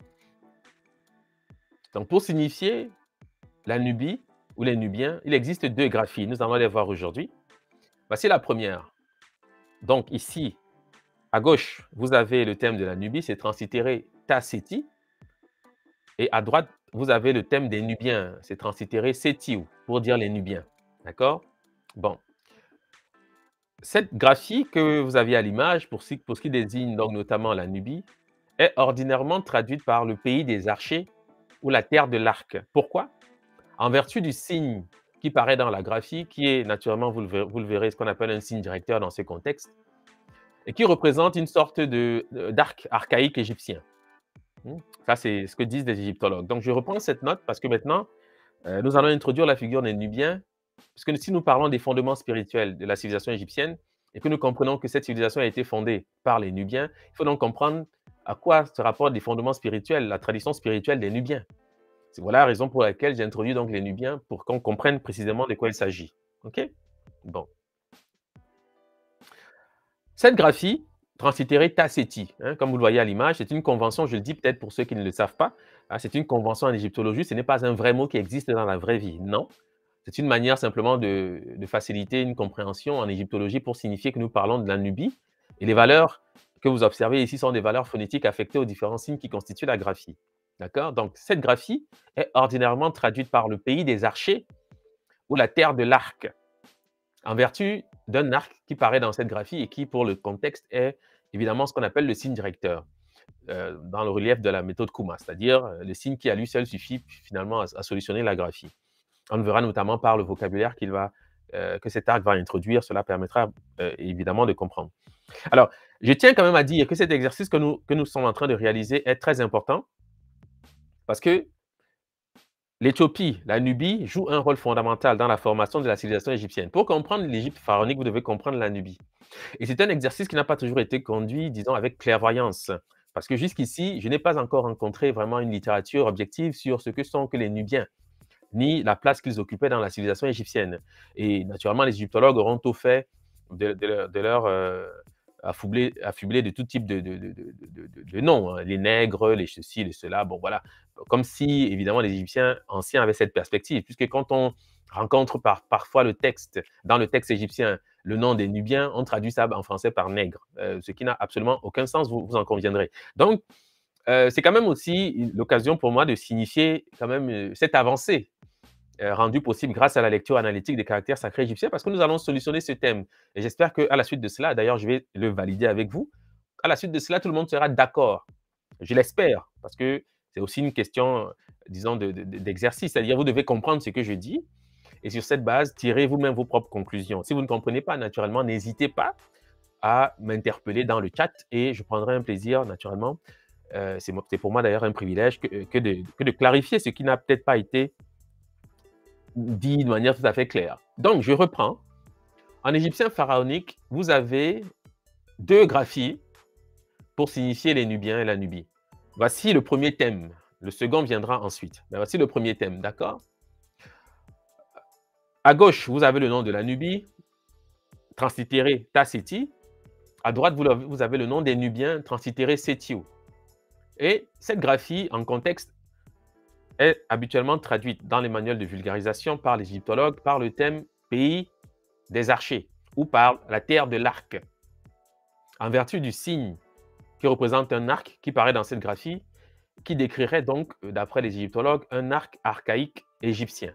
Donc, pour signifier la Nubie ou les Nubiens, il existe deux graphies. Nous allons les voir aujourd'hui. Voici la première. Donc, ici, à gauche, vous avez le thème de la Nubie, c'est translittéré Ta-Seti. Et à droite, vous avez le thème des Nubiens, c'est translittéré Setiou, pour dire les Nubiens. D'accord? Bon. Cette graphie que vous aviez à l'image, pour ce qui désigne donc notamment la Nubie, est ordinairement traduite par le pays des archers ou la terre de l'arc. Pourquoi? En vertu du signe qui paraît dans la graphie, qui est naturellement, vous le verrez, ce qu'on appelle un signe directeur dans ce contexte, et qui représente une sorte d'arc archaïque égyptien. Ça, c'est ce que disent les égyptologues. Donc, je reprends cette note parce que maintenant, nous allons introduire la figure des Nubiens, parce que si nous parlons des fondements spirituels de la civilisation égyptienne, et que nous comprenons que cette civilisation a été fondée par les Nubiens, il faut donc comprendre à quoi se rapportent les fondements spirituels, la tradition spirituelle des Nubiens. Voilà la raison pour laquelle j'ai introduit donc les Nubiens, pour qu'on comprenne précisément de quoi il s'agit. OK? Bon. Cette graphie, translittérée Ta-Seti, hein, comme vous le voyez à l'image, c'est une convention, je le dis peut-être pour ceux qui ne le savent pas, hein, c'est une convention en égyptologie, ce n'est pas un vrai mot qui existe dans la vraie vie, non. C'est une manière simplement de faciliter une compréhension en égyptologie pour signifier que nous parlons de la Nubie. Et les valeurs que vous observez ici sont des valeurs phonétiques affectées aux différents signes qui constituent la graphie. D'accord? Donc, cette graphie est ordinairement traduite par le pays des archers ou la terre de l'arc, en vertu d'un arc qui paraît dans cette graphie et qui, pour le contexte, est évidemment ce qu'on appelle le signe directeur dans le relief de la méthode Kuma, c'est-à-dire le signe qui à lui seul suffit finalement à solutionner la graphie. On le verra notamment par le vocabulaire que cet arc va introduire. Cela permettra évidemment de comprendre. Alors, je tiens quand même à dire que cet exercice que nous sommes en train de réaliser est très important parce que l'Éthiopie, la Nubie, joue un rôle fondamental dans la formation de la civilisation égyptienne. Pour comprendre l'Égypte pharaonique, vous devez comprendre la Nubie. Et c'est un exercice qui n'a pas toujours été conduit, disons, avec clairvoyance. Parce que jusqu'ici, je n'ai pas encore rencontré vraiment une littérature objective sur ce que sont que les Nubiens, ni la place qu'ils occupaient dans la civilisation égyptienne. Et naturellement, les égyptologues auront tout fait de leur affublé de tout type de noms, hein. Les nègres, les ceci, les cela, bon voilà. Comme si, évidemment, les Égyptiens anciens avaient cette perspective, puisque quand on rencontre parfois dans le texte égyptien, le nom des Nubiens, on traduit ça en français par nègre, ce qui n'a absolument aucun sens, vous en conviendrez. Donc, c'est quand même aussi l'occasion pour moi de signifier quand même cette avancée rendue possible grâce à la lecture analytique des caractères sacrés égyptiens, parce que nous allons solutionner ce thème. Et j'espère qu'à la suite de cela, d'ailleurs, je vais le valider avec vous, à la suite de cela, tout le monde sera d'accord. Je l'espère, parce que c'est aussi une question, disons, d'exercice. C'est-à-dire, vous devez comprendre ce que je dis, et sur cette base, tirez vous-même vos propres conclusions. Si vous ne comprenez pas, naturellement, n'hésitez pas à m'interpeller dans le chat, et je prendrai un plaisir, naturellement. C'est pour moi, d'ailleurs, un privilège que de clarifier ce qui n'a peut-être pas été dit de manière tout à fait claire. Donc, je reprends. En égyptien pharaonique, vous avez 2 graphies pour signifier les Nubiens et la Nubie. Voici le premier thème. Le second viendra ensuite. Mais voici le premier thème, d'accord? À gauche, vous avez le nom de la Nubie, translittéré Ta-Seti. À droite, vous avez le nom des Nubiens, translittéré Sétiou. Et cette graphie, en contexte, est habituellement traduite dans les manuels de vulgarisation par l'égyptologue par le thème pays des archers ou par la terre de l'arc. En vertu du signe qui représente un arc qui paraît dans cette graphie, qui décrirait donc, d'après les égyptologues, un arc archaïque égyptien.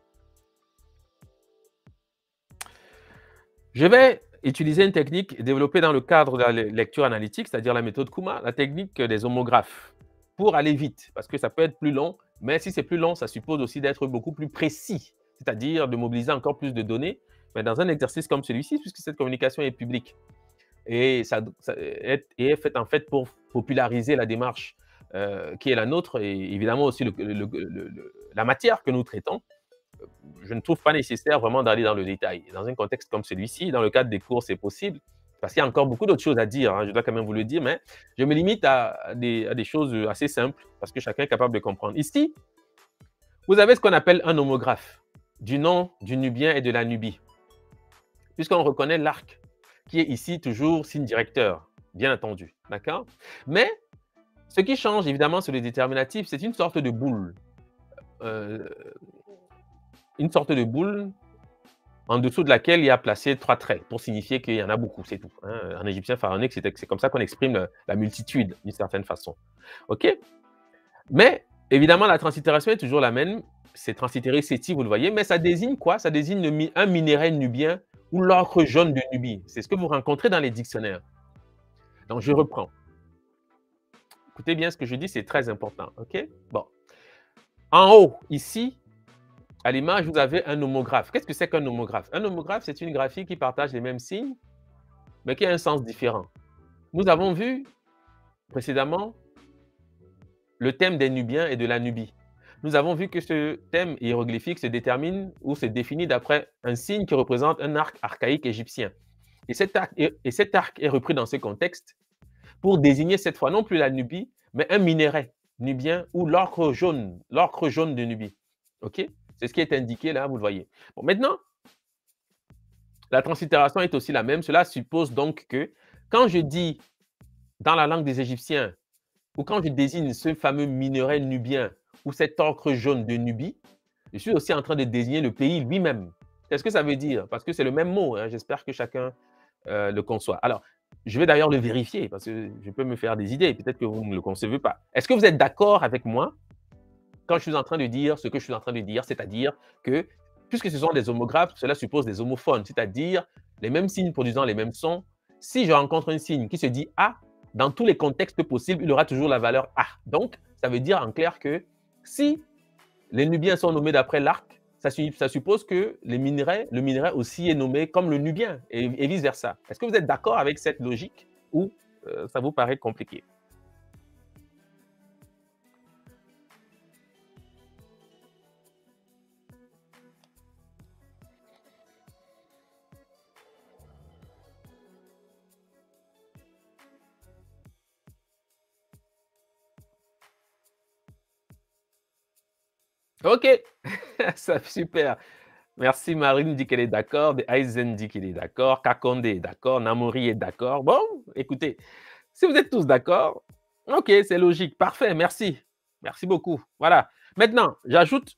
Je vais utiliser une technique développée dans le cadre de la lecture analytique, c'est-à-dire la méthode Kuma, la technique des homographes, pour aller vite, parce que ça peut être plus long, mais si c'est plus long, ça suppose aussi d'être beaucoup plus précis, c'est-à-dire de mobiliser encore plus de données, mais dans un exercice comme celui-ci, puisque cette communication est publique, et ça est faite en fait pour populariser la démarche qui est la nôtre, et évidemment aussi la matière que nous traitons. Je ne trouve pas nécessaire vraiment d'aller dans le détail. Dans un contexte comme celui-ci, dans le cadre des cours, c'est possible, parce qu'il y a encore beaucoup d'autres choses à dire, hein, je dois quand même vous le dire, mais je me limite à des choses assez simples, parce que chacun est capable de comprendre. Ici, vous avez ce qu'on appelle un homographe, du nom du Nubien et de la Nubie, puisqu'on reconnaît l'arc, qui est ici toujours signe directeur, bien entendu, d'accord? Mais ce qui change évidemment sur les déterminatifs, c'est une sorte de boule. Une sorte de boule en dessous de laquelle il y a placé 3 traits pour signifier qu'il y en a beaucoup, c'est tout, hein. En égyptien pharaonique, c'est comme ça qu'on exprime la multitude d'une certaine façon. OK? Mais évidemment, la translittération est toujours la même. C'est translittéré Séti, vous le voyez, mais ça désigne quoi? Ça désigne un minerai nubien ou l'ocre jaune de Nubie. C'est ce que vous rencontrez dans les dictionnaires. Donc, je reprends. Écoutez bien ce que je dis, c'est très important. OK? Bon. En haut, ici, à l'image, vous avez un homographe. Qu'est-ce que c'est qu'un homographe? Un homographe, c'est une graphie qui partage les mêmes signes, mais qui a un sens différent. Nous avons vu précédemment le thème des Nubiens et de la Nubie. Nous avons vu que ce thème hiéroglyphique se détermine ou se définit d'après un signe qui représente un arc archaïque égyptien. Et cet arc est repris dans ce contexte pour désigner cette fois non plus la Nubie, mais un minerai nubien ou l'ocre jaune de Nubie. OK? C'est ce qui est indiqué là, vous le voyez. Bon, maintenant, la translittération est aussi la même. Cela suppose donc que quand je dis dans la langue des Égyptiens, ou quand je désigne ce fameux minerai nubien ou cette ocre jaune de Nubie, je suis aussi en train de désigner le pays lui-même. Qu'est-ce que ça veut dire? Parce que c'est le même mot, hein. J'espère que chacun le conçoit. Alors, je vais d'ailleurs le vérifier parce que je peux me faire des idées. Peut-être que vous ne le concevez pas. Est-ce que vous êtes d'accord avec moi quand je suis en train de dire ce que je suis en train de dire, c'est-à-dire que, puisque ce sont des homographes, cela suppose des homophones, c'est-à-dire les mêmes signes produisant les mêmes sons. Si je rencontre un signe qui se dit A, dans tous les contextes possibles, il aura toujours la valeur A. Donc, ça veut dire en clair que si les Nubiens sont nommés d'après l'arc, ça suppose que le minerai aussi est nommé comme le Nubien et vice-versa. Est-ce que vous êtes d'accord avec cette logique ou ça vous paraît compliqué? OK, ça super. Merci, Marine dit qu'elle est d'accord, Aizen dit qu'il est d'accord, Kakonde est d'accord, Namori est d'accord. Bon, écoutez, si vous êtes tous d'accord, OK, c'est logique, parfait, merci. Merci beaucoup. Voilà. Maintenant, j'ajoute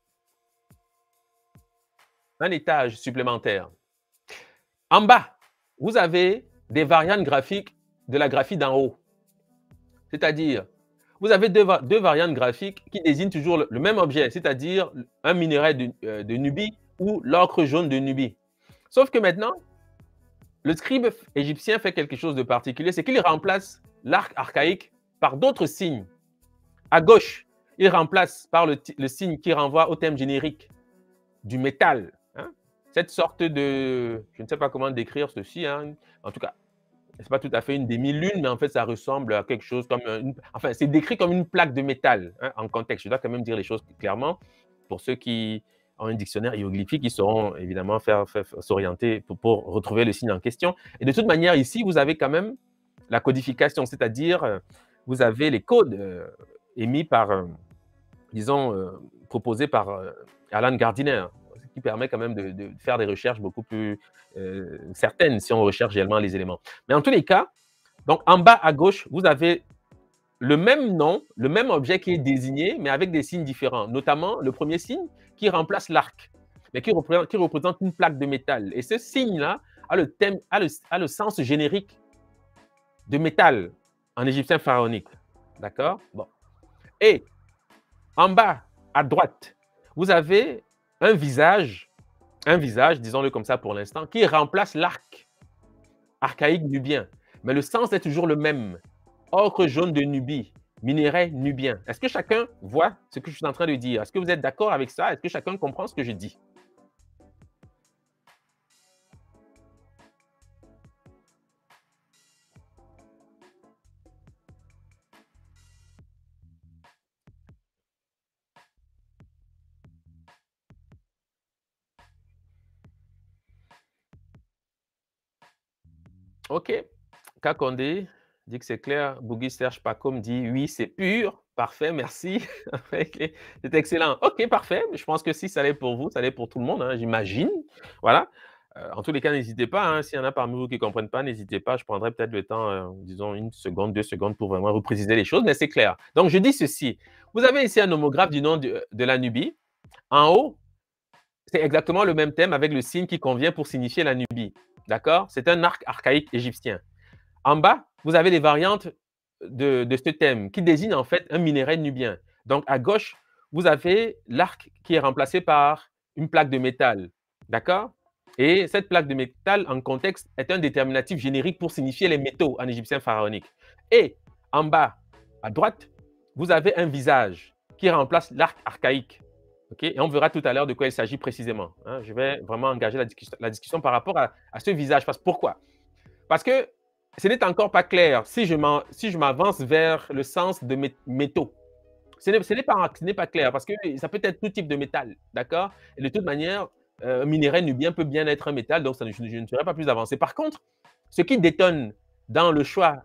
un étage supplémentaire. En bas, vous avez des variantes graphiques de la graphie d'en haut. C'est-à-dire, vous avez deux variantes graphiques qui désignent toujours le même objet, c'est-à-dire un minerai de Nubie ou l'ocre jaune de Nubie. Sauf que maintenant, le scribe égyptien fait quelque chose de particulier, c'est qu'il remplace l'arc archaïque par d'autres signes. À gauche, il remplace par le signe qui renvoie au thème générique du métal. Hein? Cette sorte de... Je ne sais pas comment décrire ceci, hein. En tout cas, ce n'est pas tout à fait une demi-lune, mais en fait, ça ressemble à quelque chose comme... Enfin, c'est décrit comme une plaque de métal, hein, en contexte. Je dois quand même dire les choses clairement pour ceux qui ont un dictionnaire hiéroglyphique, ils sauront évidemment s'orienter pour retrouver le signe en question. Et de toute manière, ici, vous avez quand même la codification, c'est-à-dire, vous avez les codes émis par, disons, proposés par Alan Gardiner, ce qui permet quand même de faire des recherches beaucoup plus certaines si on recherche réellement les éléments. Mais en tous les cas, donc en bas à gauche, vous avez le même nom, le même objet qui est désigné, mais avec des signes différents. Notamment, le premier signe qui remplace l'arc, mais qui représente une plaque de métal. Et ce signe-là a le sens générique de métal en égyptien pharaonique. D'accord? Bon. Et en bas, à droite, vous avez un visage, disons-le comme ça pour l'instant, qui remplace l'arc archaïque nubien. Mais le sens est toujours le même. Ocre jaune de Nubie, minerai nubien. Est-ce que chacun voit ce que je suis en train de dire? Est-ce que vous êtes d'accord avec ça? Est-ce que chacun comprend ce que je dis? OK. Kakondé dit que c'est clair. Bougui Serge Pacom dit oui, c'est pur. Parfait, merci. OK, c'est excellent. OK, parfait. Je pense que si ça allait pour vous, ça allait pour tout le monde, hein, j'imagine. Voilà. En tous les cas, n'hésitez pas, hein, s'il y en a parmi vous qui ne comprennent pas, n'hésitez pas. Je prendrai peut-être le temps, disons 1 seconde, 2 secondes pour vraiment repréciser les choses, mais c'est clair. Donc, je dis ceci. Vous avez ici un homographe du nom de la Nubie. En haut, c'est exactement le même thème avec le signe qui convient pour signifier la Nubie. D'accord? C'est un arc archaïque égyptien. En bas, vous avez les variantes de ce thème qui désignent en fait un minerai nubien. Donc, à gauche, vous avez l'arc qui est remplacé par une plaque de métal. D'accord? Et cette plaque de métal, en contexte, est un déterminatif générique pour signifier les métaux en égyptien pharaonique. Et en bas, à droite, vous avez un visage qui remplace l'arc archaïque. Okay? Et on verra tout à l'heure de quoi il s'agit précisément. Hein? Je vais vraiment engager la discussion par rapport à ce visage. Pourquoi? Parce que ce n'est encore pas clair si je m'avance vers le sens de métaux. Ce n'est pas clair parce que ça peut être tout type de métal, d'accord? Et de toute manière, un minerai nubien peut bien être un métal, donc je ne serai pas plus avancé. Par contre, ce qui détonne dans le choix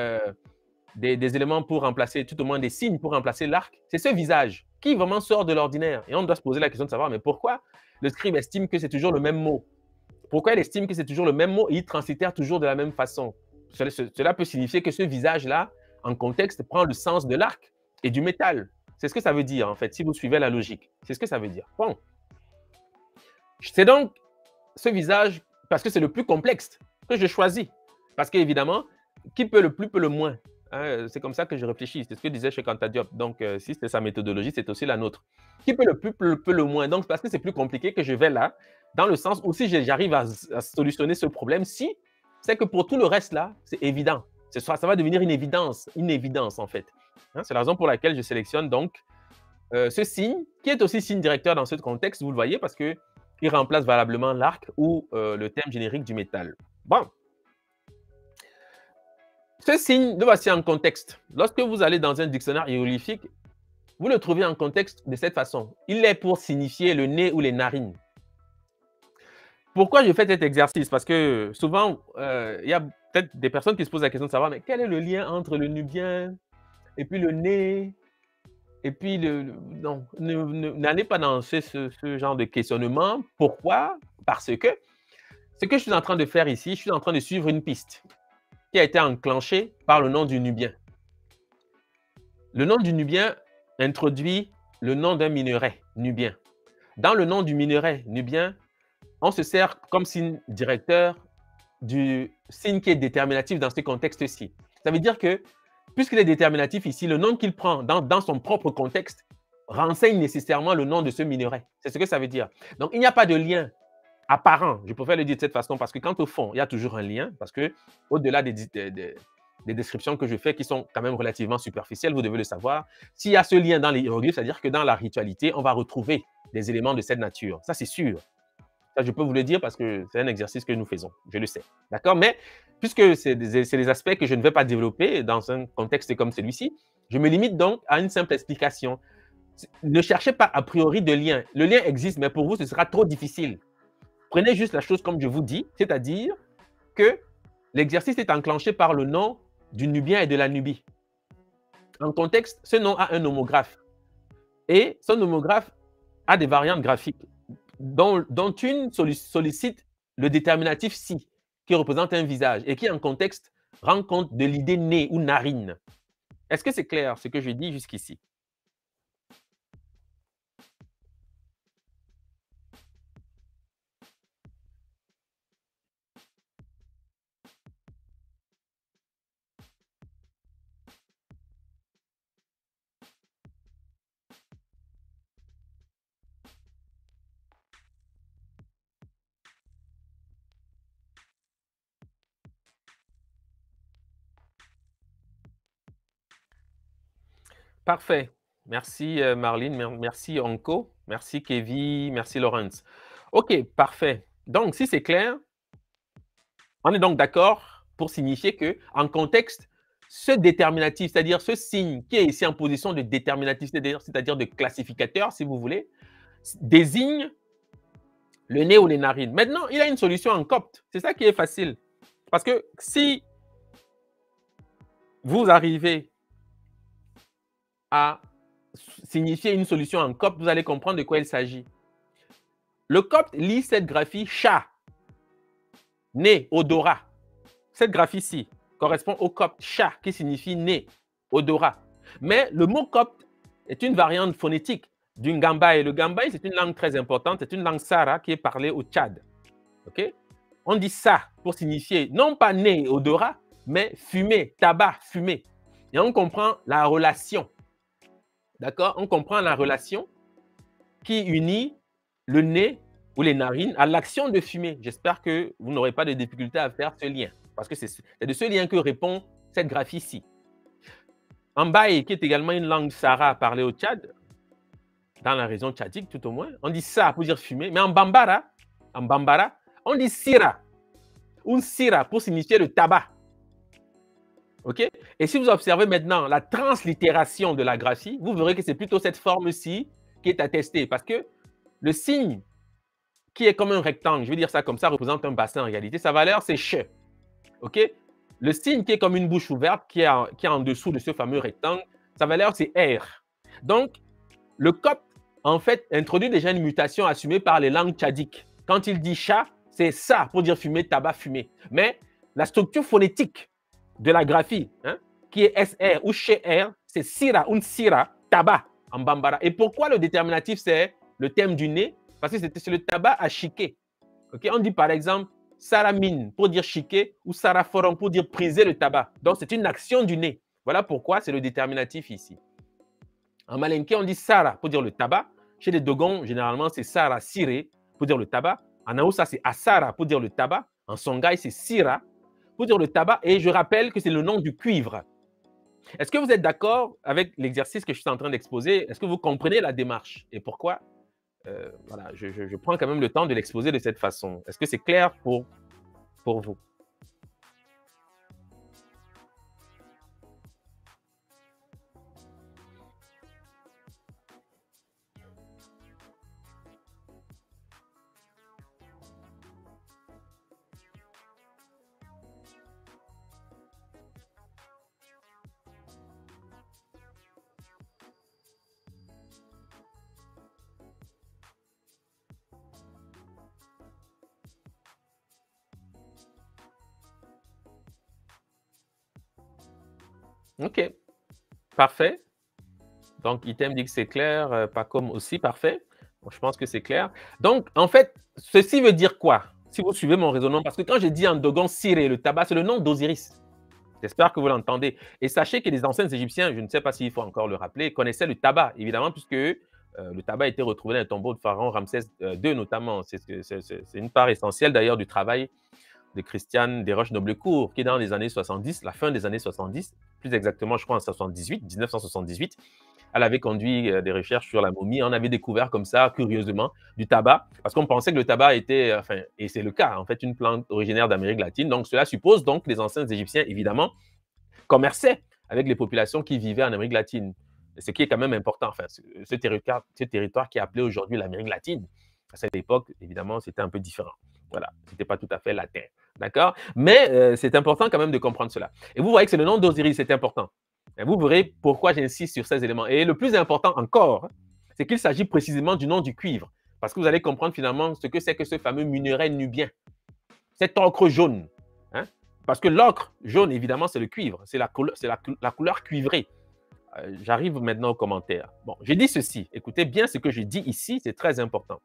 des éléments pour remplacer, tout au moins des signes pour remplacer l'arc, c'est ce visage qui vraiment sort de l'ordinaire. Et on doit se poser la question de savoir, mais pourquoi le scribe estime que c'est toujours le même mot? Pourquoi il estime que c'est toujours le même mot et il translitère toujours de la même façon? Cela peut signifier que ce visage-là, en contexte, prend le sens de l'arc et du métal. C'est ce que ça veut dire, en fait, si vous suivez la logique. C'est ce que ça veut dire. Bon. C'est donc ce visage, parce que c'est le plus complexe, que je choisis. Parce qu'évidemment, qui peut le plus, peut le moins. Hein, c'est comme ça que je réfléchis. C'est ce que disait Cheikh Anta Diop. Donc, si c'est sa méthodologie, c'est aussi la nôtre. Qui peut le plus, peut le moins. Donc, parce que c'est plus compliqué que je vais là, dans le sens où si j'arrive à solutionner ce problème, si c'est que pour tout le reste là, c'est évident. Ça va devenir une évidence en fait. Hein, c'est la raison pour laquelle je sélectionne donc ce signe, qui est aussi signe directeur dans ce contexte, vous le voyez, parce qu'il remplace valablement l'arc ou le thème générique du métal. Bon. Ce signe, le voici en contexte. Lorsque vous allez dans un dictionnaire hiéroglyphique, vous le trouvez en contexte de cette façon. Il est pour signifier le nez ou les narines. Pourquoi je fais cet exercice? Parce que souvent, il y a peut-être des personnes qui se posent la question de savoir, mais quel est le lien entre le nubien et puis le nez et puis non, n'allez pas dans ce genre de questionnement. Pourquoi? Parce que ce que je suis en train de faire ici, je suis en train de suivre une piste qui a été enclenchée par le nom du nubien. Le nom du nubien introduit le nom d'un minerai nubien. Dans le nom du minerai nubien, on se sert comme signe directeur du signe qui est déterminatif dans ce contexte-ci. Ça veut dire que, puisqu'il est déterminatif ici, le nom qu'il prend dans son propre contexte renseigne nécessairement le nom de ce minerai. C'est ce que ça veut dire. Donc, il n'y a pas de lien apparent, je préfère le dire de cette façon, parce que quand au fond, il y a toujours un lien, parce que au-delà des descriptions que je fais qui sont quand même relativement superficielles, vous devez le savoir, s'il y a ce lien dans les hiéroglyphes, c'est-à-dire que dans la ritualité, on va retrouver des éléments de cette nature. Ça, c'est sûr. Ça, je peux vous le dire parce que c'est un exercice que nous faisons, je le sais. D'accord? Mais puisque c'est des aspects que je ne vais pas développer dans un contexte comme celui-ci, je me limite donc à une simple explication. Ne cherchez pas a priori de lien. Le lien existe, mais pour vous, ce sera trop difficile. Prenez juste la chose comme je vous dis, c'est-à-dire que l'exercice est enclenché par le nom du Nubien et de la Nubie. En contexte, ce nom a un homographe. Et son homographe a des variantes graphiques, dont une sollicite le déterminatif si, qui représente un visage, et qui, en contexte, rend compte de l'idée nez ou narine. Est-ce que c'est clair ce que je dis jusqu'ici? Parfait. Merci Marlene, merci Onko, merci Kevin, merci Laurence. Ok, parfait. Donc, si c'est clair, on est donc d'accord pour signifier que, en contexte, ce déterminatif, c'est-à-dire ce signe qui est ici en position de déterminatif, c'est-à-dire de classificateur, si vous voulez, désigne le nez ou les narines. Maintenant, il a une solution en copte. C'est ça qui est facile. Parce que si vous arrivez à signifier une solution en copte, vous allez comprendre de quoi il s'agit. Le copte lit cette graphie chat, nez, odorat. Cette graphie-ci correspond au copte chat qui signifie nez, odorat. Mais le mot copte est une variante phonétique du Ngambaye. Le Ngambaye, c'est une langue très importante, c'est une langue Sara qui est parlée au Tchad. Okay? On dit ça pour signifier non pas nez, odorat, mais fumée, tabac, fumée. Et on comprend la relation. D'accord? On comprend la relation qui unit le nez ou les narines à l'action de fumer. J'espère que vous n'aurez pas de difficulté à faire ce lien, parce que c'est de ce lien que répond cette graphie-ci. Mbaye, qui est également une langue Sara parlée au Tchad, dans la région tchadique tout au moins, on dit ça pour dire fumer, mais en Bambara, on dit sira, ou sira pour signifier le tabac. OK? Et si vous observez maintenant la translittération de la graphie, vous verrez que c'est plutôt cette forme-ci qui est attestée, parce que le signe qui est comme un rectangle, je vais dire ça comme ça, représente un bassin en réalité, sa valeur c'est che. OK? Le signe qui est comme une bouche ouverte, qui est en dessous de ce fameux rectangle, sa valeur c'est R. Donc, le copte, en fait, introduit déjà une mutation assumée par les langues tchadiques. Quand il dit chat, c'est ça pour dire fumer, tabac, fumer. Mais la structure phonétique de la graphie, hein, qui est SR ou chez R, c'est sira, un sira, tabac en bambara. Et pourquoi le déterminatif, c'est le thème du nez? Parce que c'est le tabac à chiquer. Okay? On dit par exemple saramine pour dire chiquer ou saraforum pour dire priser le tabac. Donc c'est une action du nez. Voilà pourquoi c'est le déterminatif ici. En malinké, on dit sara pour dire le tabac. Chez les Dogons, généralement, c'est sara siré pour dire le tabac. En Aoussa, c'est asara pour dire le tabac. En Songhai, c'est sira pour dire le tabac. Et je rappelle que c'est le nom du cuivre. Est-ce que vous êtes d'accord avec l'exercice que je suis en train d'exposer? Est-ce que vous comprenez la démarche? Et pourquoi voilà, je prends quand même le temps de l'exposer de cette façon. Est-ce que c'est clair pour vous? OK, parfait. Donc, item dit que c'est clair, pas comme aussi, parfait. Bon, je pense que c'est clair. Donc, en fait, ceci veut dire quoi? Si vous suivez mon raisonnement, parce que quand je dis en Dogon Siré, le tabac, c'est le nom d'Osiris. J'espère que vous l'entendez. Et sachez que les anciens Égyptiens, je ne sais pas s'il faut encore le rappeler, connaissaient le tabac, évidemment, puisque le tabac a été retrouvé dans les tombeaux de Pharaon Ramsès II, notamment. C'est une part essentielle, d'ailleurs, du travail de Christiane Desroches-Noblecourt, qui, dans les années 70, la fin des années 70, plus exactement, je crois, en 1978, elle avait conduit des recherches sur la momie. On avait découvert comme ça, curieusement, du tabac, parce qu'on pensait que le tabac était, enfin, et c'est le cas, en fait, une plante originaire d'Amérique latine. Donc, cela suppose donc que les anciens Égyptiens, évidemment, commerçaient avec les populations qui vivaient en Amérique latine. Ce qui est quand même important. Enfin, ce territoire qui est appelé aujourd'hui l'Amérique latine, à cette époque, évidemment, c'était un peu différent. Voilà, ce n'était pas tout à fait latin. D'accord? Mais c'est important quand même de comprendre cela. Et vous voyez que c'est le nom d'Osiris, c'est important. Et vous verrez pourquoi j'insiste sur ces éléments. Et le plus important encore, c'est qu'il s'agit précisément du nom du cuivre. Parce que vous allez comprendre finalement ce que c'est que ce fameux minerai nubien. Cet ocre jaune. Hein? Parce que l'ocre jaune, évidemment, c'est le cuivre. C'est la couleur cuivrée. J'arrive maintenant aux commentaires. Bon, j'ai dit ceci. Écoutez bien ce que je dis ici, c'est très important.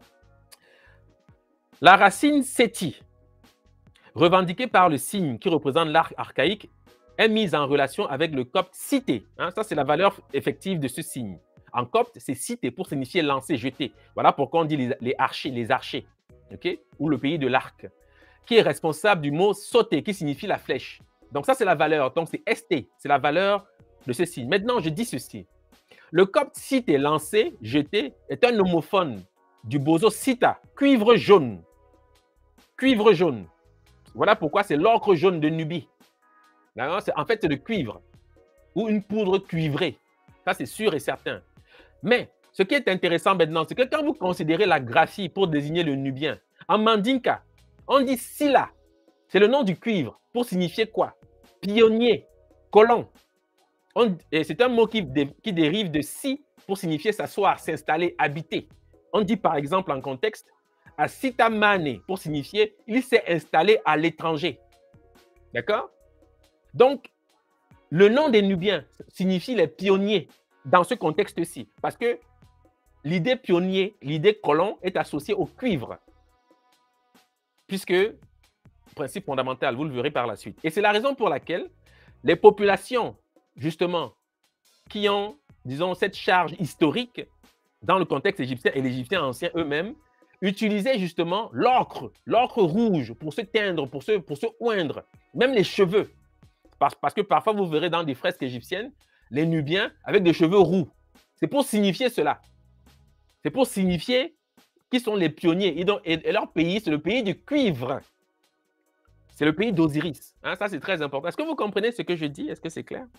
La racine séti, revendiquée par le signe qui représente l'arc archaïque, est mise en relation avec le copte cité. Hein, ça, c'est la valeur effective de ce signe. En copte, c'est cité pour signifier lancer, jeter. Voilà pourquoi on dit les archers, okay? Ou le pays de l'arc, qui est responsable du mot sauter, qui signifie la flèche. Donc ça, c'est la valeur. Donc c'est ST, c'est la valeur de ce signe. Maintenant, je dis ceci. Le copte cité, lancé, jeté, est un homophone du bozo cita, cuivre jaune. Cuivre jaune. Voilà pourquoi c'est l'ocre jaune de Nubie. En fait, c'est le cuivre ou une poudre cuivrée. Ça, c'est sûr et certain. Mais ce qui est intéressant maintenant, c'est que quand vous considérez la graphie pour désigner le nubien, en mandinka, on dit sila. C'est le nom du cuivre pour signifier quoi? Pionnier, colon. C'est un mot qui dérive de si pour signifier s'asseoir, s'installer, habiter. On dit par exemple en contexte à sitamane pour signifier il s'est installé à l'étranger. D'accord? Donc, le nom des Nubiens signifie les pionniers dans ce contexte-ci. Parce que l'idée pionnier, l'idée colon est associée au cuivre. Puisque, principe fondamental, vous le verrez par la suite. Et c'est la raison pour laquelle les populations, justement, qui ont, disons, cette charge historique dans le contexte égyptien et les Égyptiens anciens eux-mêmes, utilisaient justement l'ocre rouge pour se teindre, pour se oindre, même les cheveux. Parce que parfois, vous verrez dans des fresques égyptiennes, les Nubiens avec des cheveux roux. C'est pour signifier cela. C'est pour signifier qu'ils sont les pionniers. Et leur pays, c'est le pays du cuivre. C'est le pays d'Osiris. Hein, ça, c'est très important. Est-ce que vous comprenez ce que je dis? Est-ce que c'est clair?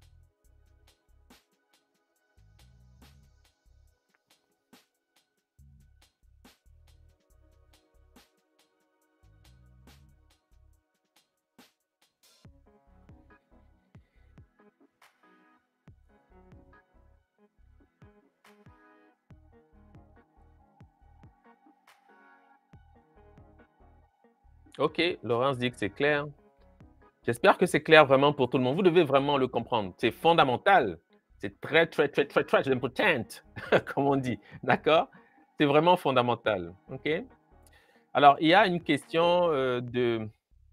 Ok, Laurence dit que c'est clair. J'espère que c'est clair vraiment pour tout le monde. Vous devez vraiment le comprendre. C'est fondamental. C'est très important, comme on dit. D'accord? C'est vraiment fondamental. OK? Alors, il y a une question de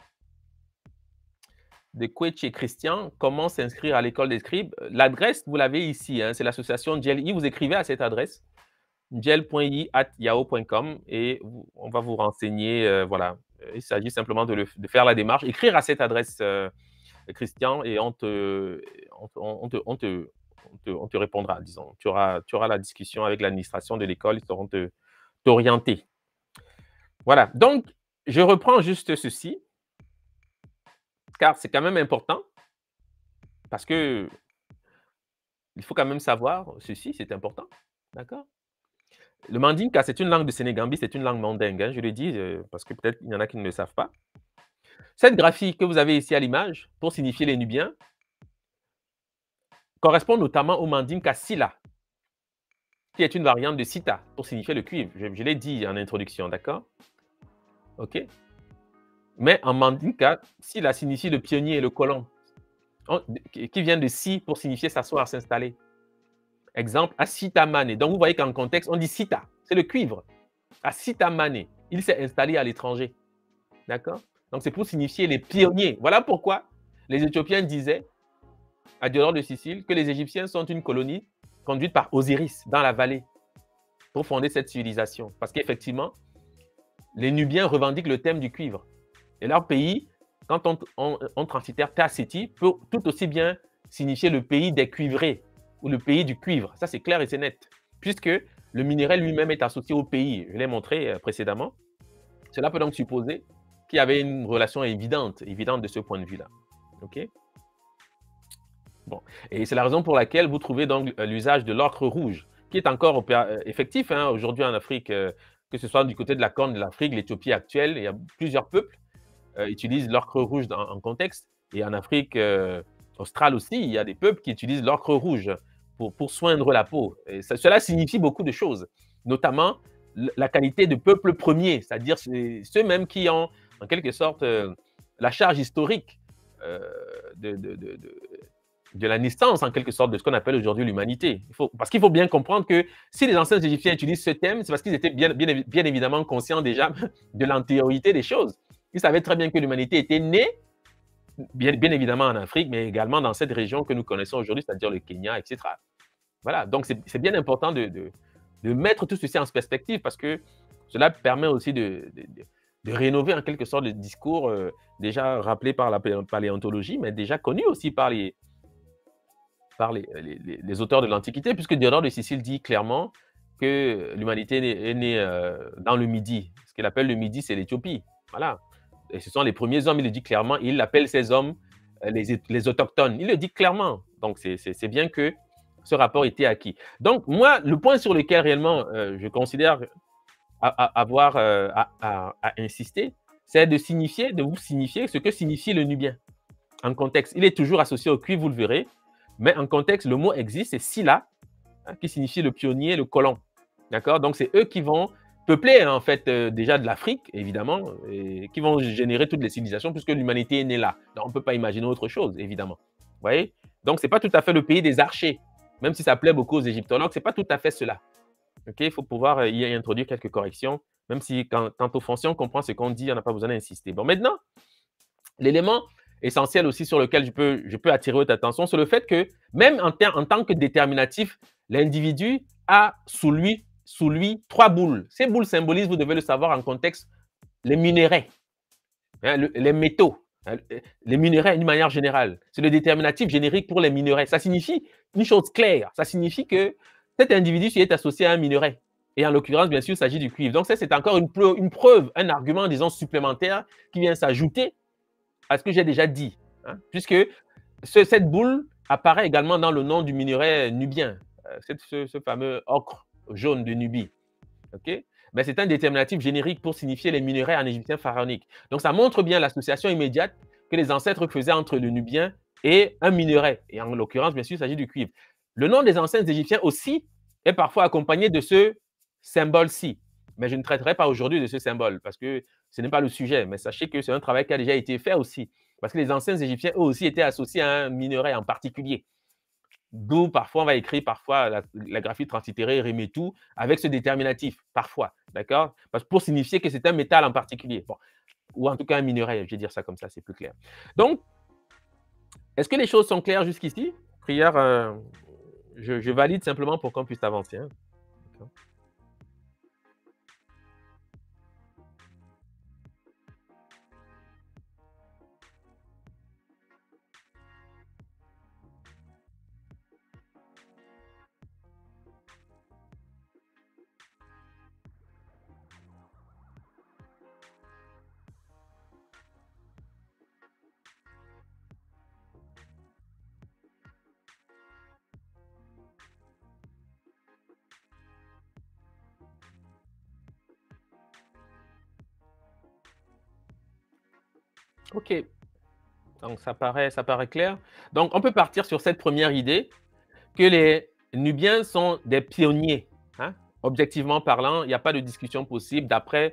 Kwechi Christian. Comment s'inscrire à l'école des scribes? L'adresse, vous l'avez ici. Hein, c'est l'association Djel. Vous écrivez à cette adresse, djel.yi@yahoo.com et on va vous renseigner. Voilà. Il s'agit simplement de faire la démarche, écrire à cette adresse, Christian, et on te répondra, disons. Tu auras la discussion avec l'administration de l'école, ils sauront t'orienter. Voilà. Donc, je reprends juste ceci, car c'est quand même important, parce que il faut quand même savoir ceci, c'est important. D'accord? Le mandinka, c'est une langue de Sénégambie, c'est une langue mandingue, hein, je le dis, parce que peut-être il y en a qui ne le savent pas. Cette graphie que vous avez ici à l'image, pour signifier les Nubiens, correspond notamment au mandinka sila, qui est une variante de sita, pour signifier le cuivre. Je l'ai dit en introduction, d'accord? OK? Mais en mandinka, sila signifie le pionnier et le colon, qui vient de si pour signifier s'asseoir, s'installer. Exemple, asitamane. Donc, vous voyez qu'en contexte, on dit sita, c'est le cuivre. Asitamane, il s'est installé à l'étranger. D'accord? Donc, c'est pour signifier les pionniers. Voilà pourquoi les Éthiopiens disaient, à Diodore de Sicile, que les Égyptiens sont une colonie conduite par Osiris dans la vallée pour fonder cette civilisation. Parce qu'effectivement, les Nubiens revendiquent le thème du cuivre. Et leur pays, quand on transitère Tasseti, peut tout aussi bien signifier le pays des cuivrés ou le pays du cuivre. Ça, c'est clair et c'est net. Puisque le minerai lui-même est associé au pays. Je l'ai montré précédemment. Cela peut donc supposer qu'il y avait une relation évidente de ce point de vue-là. OK? Bon. Et c'est la raison pour laquelle vous trouvez donc l'usage de l'ocre rouge, qui est encore effectif hein, aujourd'hui en Afrique, que ce soit du côté de la Corne de l'Afrique, l'Éthiopie actuelle, il y a plusieurs peuples utilisent l'ocre rouge en contexte. Et en Afrique australe aussi, il y a des peuples qui utilisent l'ocre rouge pour soindre la peau. Et cela signifie beaucoup de choses, notamment la qualité de peuple premier, c'est-à-dire ceux-mêmes qui ont, en quelque sorte, la charge historique euh, de, de, de, de, de la naissance, en quelque sorte, de ce qu'on appelle aujourd'hui l'humanité. Parce qu'il faut bien comprendre que si les anciens Égyptiens utilisent ce thème, c'est parce qu'ils étaient bien évidemment conscients déjà de l'antériorité des choses. Ils savaient très bien que l'humanité était née, bien évidemment en Afrique, mais également dans cette région que nous connaissons aujourd'hui, c'est-à-dire le Kenya, etc. Voilà, donc c'est bien important de mettre tout ceci en perspective parce que cela permet aussi de rénover en quelque sorte le discours déjà rappelé par la paléontologie, mais déjà connu aussi par les auteurs de l'Antiquité, puisque Diodore de Sicile dit clairement que l'humanité est née dans le Midi. Ce qu'il appelle le Midi, c'est l'Éthiopie. Voilà. Et ce sont les premiers hommes, il le dit clairement. Il appelle ces hommes les autochtones. Il le dit clairement. Donc, c'est bien que ce rapport était acquis. Donc, moi, le point sur lequel réellement je considère avoir à insister, c'est de vous signifier ce que signifie le nubien. En contexte, il est toujours associé au cuivre, vous le verrez, mais en contexte, le mot existe, c'est Silla, hein, qui signifie le pionnier, le colon. D'accord? Donc, c'est eux qui vont peupler, en fait, déjà de l'Afrique, évidemment, et qui vont générer toutes les civilisations, puisque l'humanité est née là. Donc, on ne peut pas imaginer autre chose, évidemment. Vous voyez? Donc, ce n'est pas tout à fait le pays des archers. Même si ça plaît beaucoup aux égyptologues, ce n'est pas tout à fait cela. Okay? Il faut pouvoir y introduire quelques corrections, même si quant aux fonciers, on comprend ce qu'on dit, on n'a pas besoin d'insister. Bon, maintenant, l'élément essentiel aussi sur lequel je peux attirer votre attention, c'est le fait que même en tant que déterminatif, l'individu a sous lui 3 boules. Ces boules symbolisent, vous devez le savoir en contexte, les minerais, hein, les métaux, hein, les minerais d'une manière générale. C'est le déterminatif générique pour les minerais. Ça signifie une chose claire, ça signifie que cet individu est associé à un minerai. Et en l'occurrence, bien sûr, il s'agit du cuivre. Donc ça, c'est encore une preuve, un argument, disons, supplémentaire qui vient s'ajouter à ce que j'ai déjà dit, hein, puisque cette boule apparaît également dans le nom du minerai nubien, ce fameux ocre jaune de Nubie. Okay? Mais c'est un déterminatif générique pour signifier les minerais en égyptien pharaonique. Donc ça montre bien l'association immédiate que les ancêtres faisaient entre le nubien et un minerai. Et en l'occurrence, bien sûr, il s'agit du cuivre. Le nom des anciens égyptiens aussi est parfois accompagné de ce symbole-ci. Mais je ne traiterai pas aujourd'hui de ce symbole parce que ce n'est pas le sujet. Mais sachez que c'est un travail qui a déjà été fait aussi. Parce que les anciens Égyptiens, eux aussi, étaient associés à un minerai en particulier. D'où parfois on va écrire la graphie translittérée Remetu avec ce déterminatif, parfois, d'accord? Pour signifier que c'est un métal en particulier. Bon. Ou en tout cas un minerai, je vais dire ça comme ça, c'est plus clair. Donc, est-ce que les choses sont claires jusqu'ici? Prière, je valide simplement pour qu'on puisse avancer. Hein. Ok, donc ça paraît clair. Donc on peut partir sur cette première idée que les Nubiens sont des pionniers. Hein? Objectivement parlant, il n'y a pas de discussion possible d'après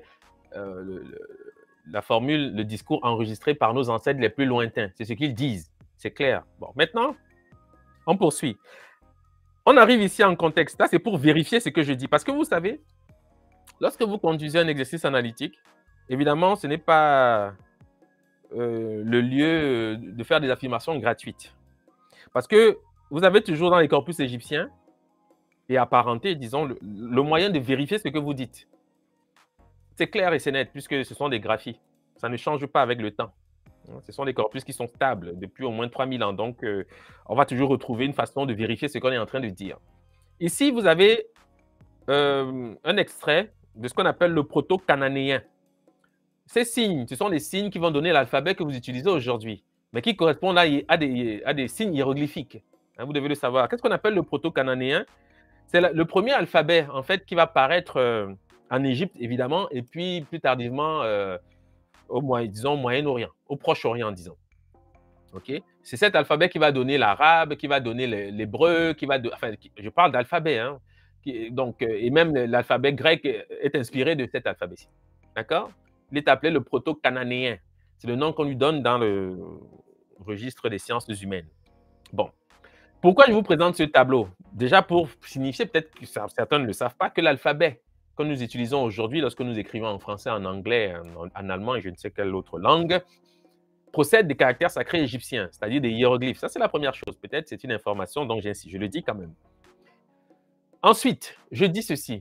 la formule, le discours enregistré par nos ancêtres les plus lointains. C'est ce qu'ils disent, c'est clair. Bon, maintenant, on poursuit. On arrive ici en contexte. Là, c'est pour vérifier ce que je dis. Parce que vous savez, lorsque vous conduisez un exercice analytique, évidemment, ce n'est pas le lieu de faire des affirmations gratuites. Parce que vous avez toujours dans les corpus égyptiens et apparentés, disons, le moyen de vérifier ce que vous dites. C'est clair et c'est net, puisque ce sont des graphies. Ça ne change pas avec le temps. Ce sont des corpus qui sont stables depuis au moins 3000 ans. Donc, on va toujours retrouver une façon de vérifier ce qu'on est en train de dire. Ici, vous avez un extrait de ce qu'on appelle le proto-cananéen. Ces signes, ce sont les signes qui vont donner l'alphabet que vous utilisez aujourd'hui. mais qui correspondent à des signes hiéroglyphiques. Hein, vous devez le savoir. Qu'est-ce qu'on appelle le proto-cananéen? C'est le premier alphabet, en fait, qui va paraître en Égypte, évidemment, et puis plus tardivement disons, Moyen-Orient, au Proche-Orient, disons. Okay. C'est cet alphabet qui va donner l'arabe, qui va donner l'hébreu, enfin, je parle d'alphabet, hein, donc, et même l'alphabet grec est inspiré de cet alphabet-ci. D'accord? Il est appelé le proto-cananéen. C'est le nom qu'on lui donne dans le registre des sciences humaines. Bon. Pourquoi je vous présente ce tableau? Déjà pour signifier, peut-être que certains ne le savent pas, que l'alphabet que nous utilisons aujourd'hui lorsque nous écrivons en français, en anglais, en allemand et je ne sais quelle autre langue, procède des caractères sacrés égyptiens, c'est-à-dire des hiéroglyphes. Ça, c'est la première chose. Peut-être c'est une information dont j'insiste. Je le dis quand même. Ensuite, je dis ceci.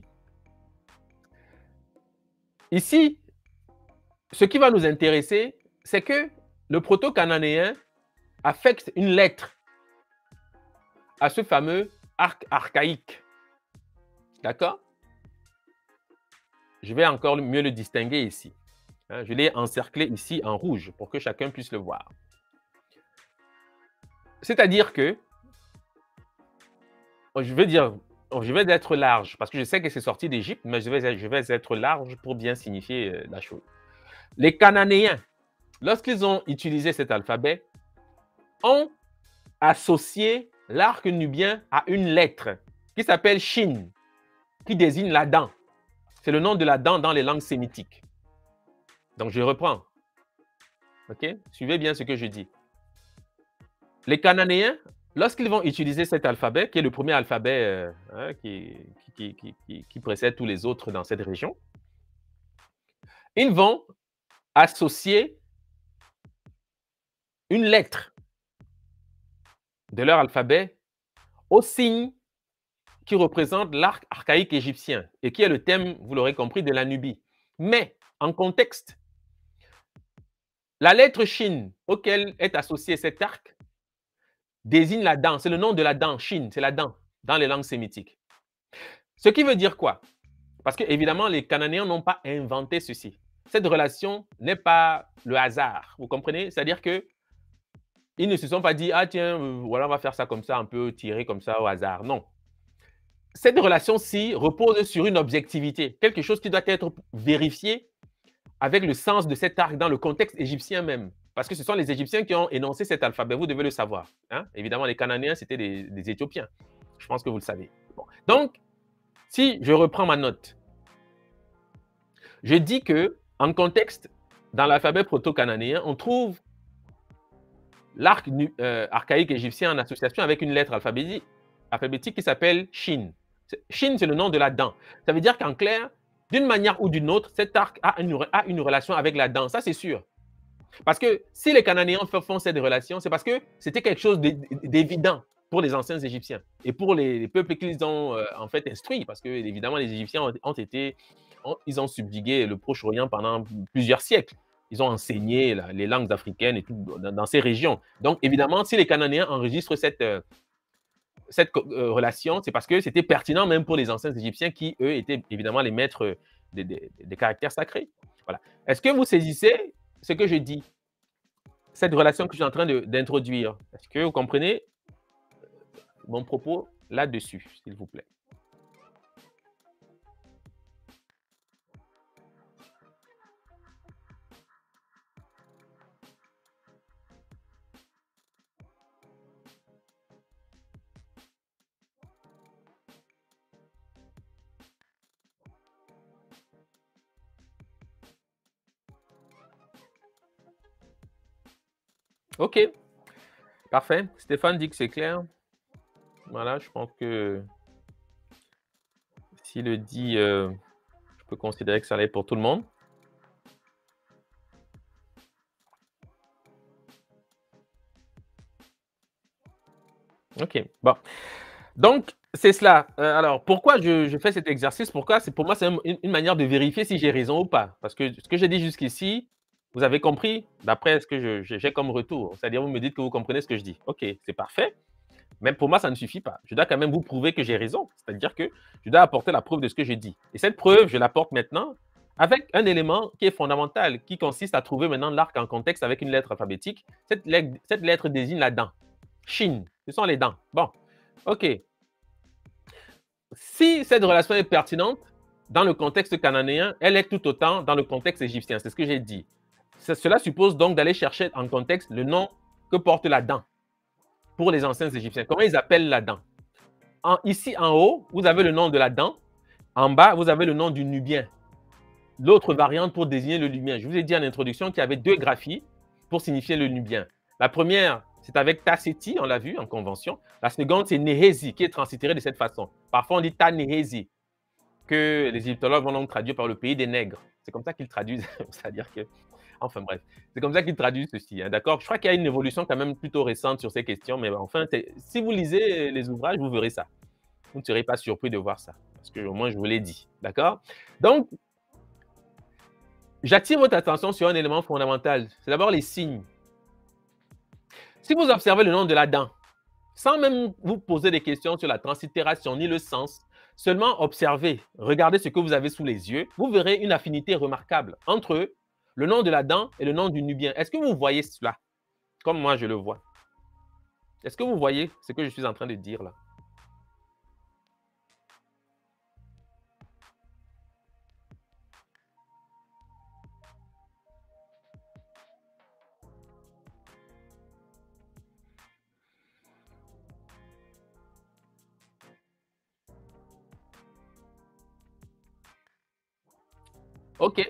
Ici, ce qui va nous intéresser, c'est que le proto-cananéen affecte une lettre à ce fameux arc archaïque. D'accord? Je vais encore mieux le distinguer ici. Je l'ai encerclé ici en rouge pour que chacun puisse le voir. C'est-à-dire que, je vais être large, parce que je sais que c'est sorti d'Égypte, mais je vais être large pour bien signifier la chose. Les Cananéens, lorsqu'ils ont utilisé cet alphabet, ont associé l'arc nubien à une lettre qui s'appelle Shin, qui désigne la dent. C'est le nom de la dent dans les langues sémitiques. Donc, je reprends. OK? Suivez bien ce que je dis. Les Cananéens, lorsqu'ils vont utiliser cet alphabet, qui est le premier alphabet qui précède tous les autres dans cette région, ils vont associer une lettre de leur alphabet au signe qui représente l'arc archaïque égyptien et qui est le thème, vous l'aurez compris, de la Nubie. Mais, en contexte, la lettre Shin auquel est associé cet arc désigne la dent. C'est le nom de la dent, Shin, c'est la dent, dans les langues sémitiques. Ce qui veut dire quoi? Parce que, évidemment, les Cananéens n'ont pas inventé ceci. Cette relation n'est pas le hasard, vous comprenez? C'est-à-dire que ils ne se sont pas dit, ah tiens, voilà, on va faire ça comme ça, un peu tiré comme ça au hasard. Non. Cette relation-ci repose sur une objectivité, quelque chose qui doit être vérifié avec le sens de cet arc dans le contexte égyptien même. Parce que ce sont les Égyptiens qui ont énoncé cet alphabet, vous devez le savoir. Hein? Évidemment, les Cananéens, c'était des Éthiopiens. Je pense que vous le savez. Bon. Donc, si je reprends ma note, je dis que, en contexte, dans l'alphabet proto-cananéen, on trouve l'arc archaïque égyptien en association avec une lettre alphabétique qui s'appelle Shin. Shin, c'est le nom de la dent. Ça veut dire qu'en clair, d'une manière ou d'une autre, cet arc a une relation avec la dent, ça c'est sûr. Parce que si les Cananéens font cette relation, c'est parce que c'était quelque chose d'évident pour les anciens Égyptiens et pour les peuples qu'ils ont en fait instruits, parce que évidemment les Égyptiens ils ont subjugué le Proche-Orient pendant plusieurs siècles. Ils ont enseigné les langues africaines et tout dans ces régions. Donc évidemment, si les Cananéens enregistrent cette relation, c'est parce que c'était pertinent même pour les anciens Égyptiens qui, eux, étaient évidemment les maîtres des caractères sacrés. Voilà. Est-ce que vous saisissez ce que je dis? Cette relation que je suis en train d'introduire. Est-ce que vous comprenez mon propos là-dessus, s'il vous plaît? OK, parfait. Stéphane dit que c'est clair. Voilà, je pense que s'il le dit, je peux considérer que ça l'est pour tout le monde. OK, bon. Donc, c'est cela. Alors, pourquoi je fais cet exercice? Pourquoi? Pour moi, c'est une manière de vérifier si j'ai raison ou pas. Parce que ce que j'ai dit jusqu'ici, vous avez compris d'après ce que j'ai comme retour. C'est-à-dire, vous me dites que vous comprenez ce que je dis. OK, c'est parfait. Mais pour moi, ça ne suffit pas. Je dois quand même vous prouver que j'ai raison. C'est-à-dire que je dois apporter la preuve de ce que je dis. Et cette preuve, je l'apporte maintenant avec un élément qui est fondamental, qui consiste à trouver maintenant l'arc en contexte avec une lettre alphabétique. Cette lettre désigne la dent. Shin, ce sont les dents. Bon, OK. Si cette relation est pertinente dans le contexte cananéen, elle est tout autant dans le contexte égyptien. C'est ce que j'ai dit. Cela suppose donc d'aller chercher en contexte le nom que porte la dent pour les anciens Égyptiens. Comment ils appellent la dent? Ici en haut, vous avez le nom de la dent. En bas, vous avez le nom du Nubien. L'autre variante pour désigner le Nubien. Je vous ai dit en introduction qu'il y avait deux graphies pour signifier le Nubien. La première, c'est avec Tasseti, on l'a vu en convention. La seconde, c'est Nehesi, qui est translittéré de cette façon. Parfois, on dit Ta-Nehesi, que les égyptologues vont donc traduire par le pays des nègres. C'est comme ça qu'ils traduisent, c'est-à-dire que... Enfin bref, c'est comme ça qu'ils traduisent ceci, hein, d'accord? Je crois qu'il y a une évolution quand même plutôt récente sur ces questions, mais enfin, si vous lisez les ouvrages, vous verrez ça. Vous ne serez pas surpris de voir ça, parce que au moins je vous l'ai dit, d'accord? Donc, j'attire votre attention sur un élément fondamental, c'est d'abord les signes. Si vous observez le nom de la dent, sans même vous poser des questions sur la translittération ni le sens, seulement observez, regardez ce que vous avez sous les yeux, vous verrez une affinité remarquable entre le nom de la dent et le nom du Nubien. Est-ce que vous voyez cela? Comme moi, je le vois. Est-ce que vous voyez ce que je suis en train de dire là? OK,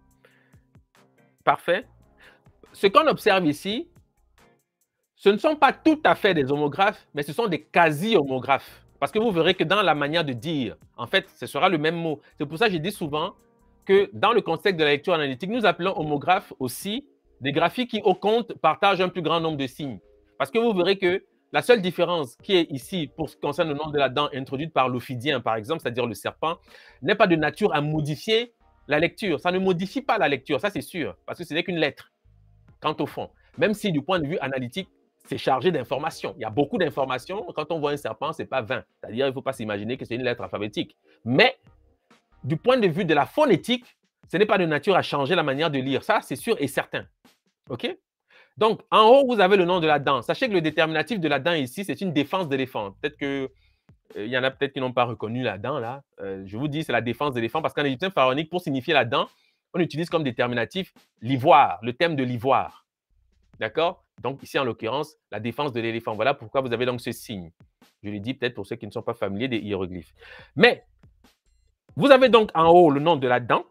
parfait. Ce qu'on observe ici, ce ne sont pas tout à fait des homographes, mais ce sont des quasi-homographes. Parce que vous verrez que dans la manière de dire, en fait, ce sera le même mot. C'est pour ça que je dis souvent que dans le contexte de la lecture analytique, nous appelons homographes aussi des graphies qui, au compte, partagent un plus grand nombre de signes. Parce que vous verrez que la seule différence qui est ici, pour ce qui concerne le nom de la dent introduite par l'ophidien, par exemple, c'est-à-dire le serpent, n'est pas de nature à modifier la lecture. Ça ne modifie pas la lecture, ça c'est sûr, parce que ce n'est qu'une lettre, quant au fond. Même si du point de vue analytique, c'est chargé d'informations. Il y a beaucoup d'informations. Quand on voit un serpent, ce n'est pas 20. C'est-à-dire, il ne faut pas s'imaginer que c'est une lettre alphabétique. Mais du point de vue de la phonétique, ce n'est pas de nature à changer la manière de lire. Ça, c'est sûr et certain. OK? Donc, en haut, vous avez le nom de la dent. Sachez que le déterminatif de la dent ici, c'est une défense d'éléphant. Peut-être que il y en a peut-être qui n'ont pas reconnu la dent là. Je vous dis, c'est la défense d'éléphant parce qu'en égyptien pharaonique, pour signifier la dent, on utilise comme déterminatif l'ivoire, le thème de l'ivoire. D'accord? Donc, ici, en l'occurrence, la défense de l'éléphant. Voilà pourquoi vous avez donc ce signe. Je l'ai dit peut-être pour ceux qui ne sont pas familiers des hiéroglyphes. Mais, vous avez donc en haut le nom de la dent.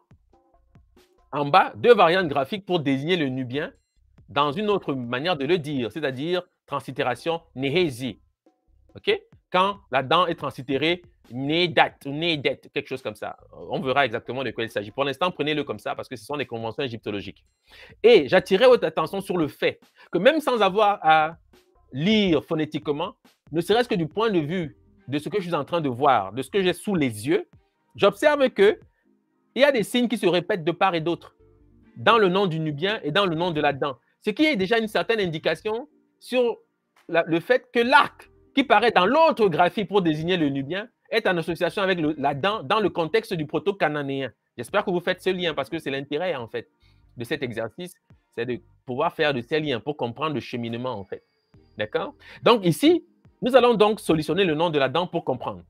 En bas, deux variantes graphiques pour désigner le nubien dans une autre manière de le dire, c'est-à-dire translittération nehesi. OK? Quand la dent est translittérée nedat ou nedet, quelque chose comme ça. On verra exactement de quoi il s'agit. Pour l'instant, prenez-le comme ça parce que ce sont des conventions égyptologiques. Et j'attirais votre attention sur le fait que même sans avoir à lire phonétiquement, ne serait-ce que du point de vue de ce que je suis en train de voir, de ce que j'ai sous les yeux, j'observe qu'il y a des signes qui se répètent de part et d'autre dans le nom du Nubien et dans le nom de la dent. Ce qui est déjà une certaine indication sur le fait que l'arc qui paraît dans l'autre graphie pour désigner le Nubien est en association avec la dent dans le contexte du proto-cananéen. J'espère que vous faites ce lien parce que c'est l'intérêt en fait de cet exercice, c'est de pouvoir faire de ces liens pour comprendre le cheminement en fait. D'accord? Donc ici, nous allons donc solutionner le nom de la dent pour comprendre.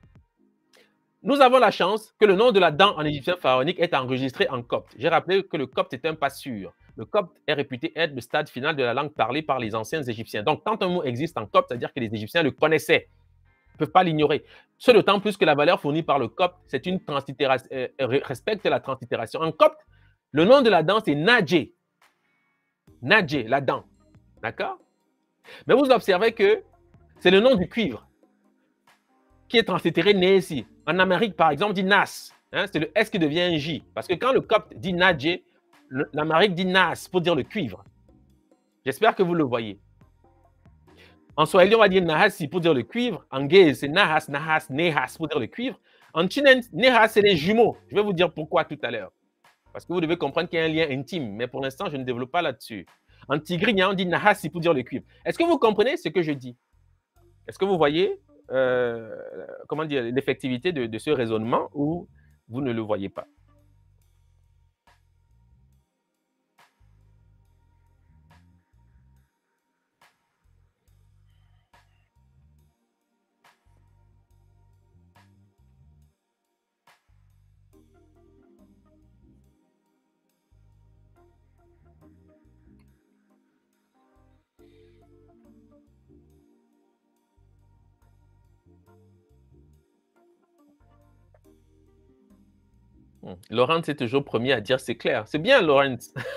Nous avons la chance que le nom de la dent en égyptien pharaonique est enregistré en copte. J'ai rappelé que le copte est un pas sûr. Le copte est réputé être le stade final de la langue parlée par les anciens Égyptiens. Donc, quand un mot existe en copte, c'est-à-dire que les Égyptiens le connaissaient. Ils ne peuvent pas l'ignorer. Ce d'autant plus que la valeur fournie par le copte, c'est une translittération, respecte la translittération. En copte, le nom de la dent, c'est Nadjé. Nadjé, la dent. D'accord? Mais vous observez que c'est le nom du cuivre qui est translittéré Nési. En Amérique, par exemple, dit Nas. Hein, c'est le S qui devient un J. Parce que quand le copte dit Nadjé, l'Amérique dit Nas pour dire le cuivre. J'espère que vous le voyez. En swahili, on va dire Nahasi pour dire le cuivre. En gaze, c'est Nahas, Nahas, Nehas pour dire le cuivre. En chinen, Nehas, c'est les jumeaux. Je vais vous dire pourquoi tout à l'heure. Parce que vous devez comprendre qu'il y a un lien intime. Mais pour l'instant, je ne développe pas là-dessus. En tigrinya, on dit Nahasi pour dire le cuivre. Est-ce que vous comprenez ce que je dis? Est-ce que vous voyez comment dire, l'effectivité de ce raisonnement ou vous ne le voyez pas? Laurent, c'est toujours premier à dire c'est clair. C'est bien, Laurent.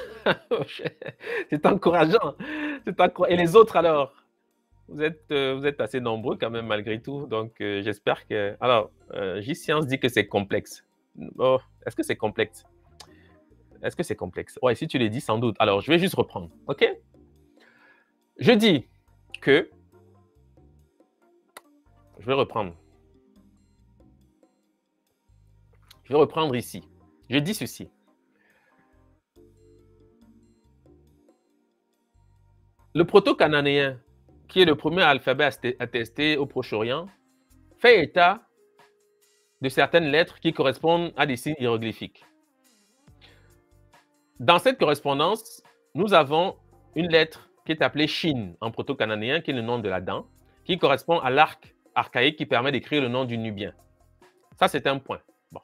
C'est encourageant. Et les autres alors? Vous êtes assez nombreux quand même malgré tout. Donc, j'espère que. Alors, J-Science dit que c'est complexe. Oh, est-ce que c'est complexe? Est-ce que c'est complexe? Ouais, si tu le dis, sans doute. Alors, je vais juste reprendre. OK? Je dis que. Je vais reprendre. Je vais reprendre ici. Je dis ceci. Le proto-cananéen, qui est le premier alphabet attesté au Proche-Orient, fait état de certaines lettres qui correspondent à des signes hiéroglyphiques. Dans cette correspondance, nous avons une lettre qui est appelée Shin en proto-cananéen, qui est le nom de la dent, qui correspond à l'arc archaïque qui permet d'écrire le nom du Nubien. Ça, c'est un point. Bon.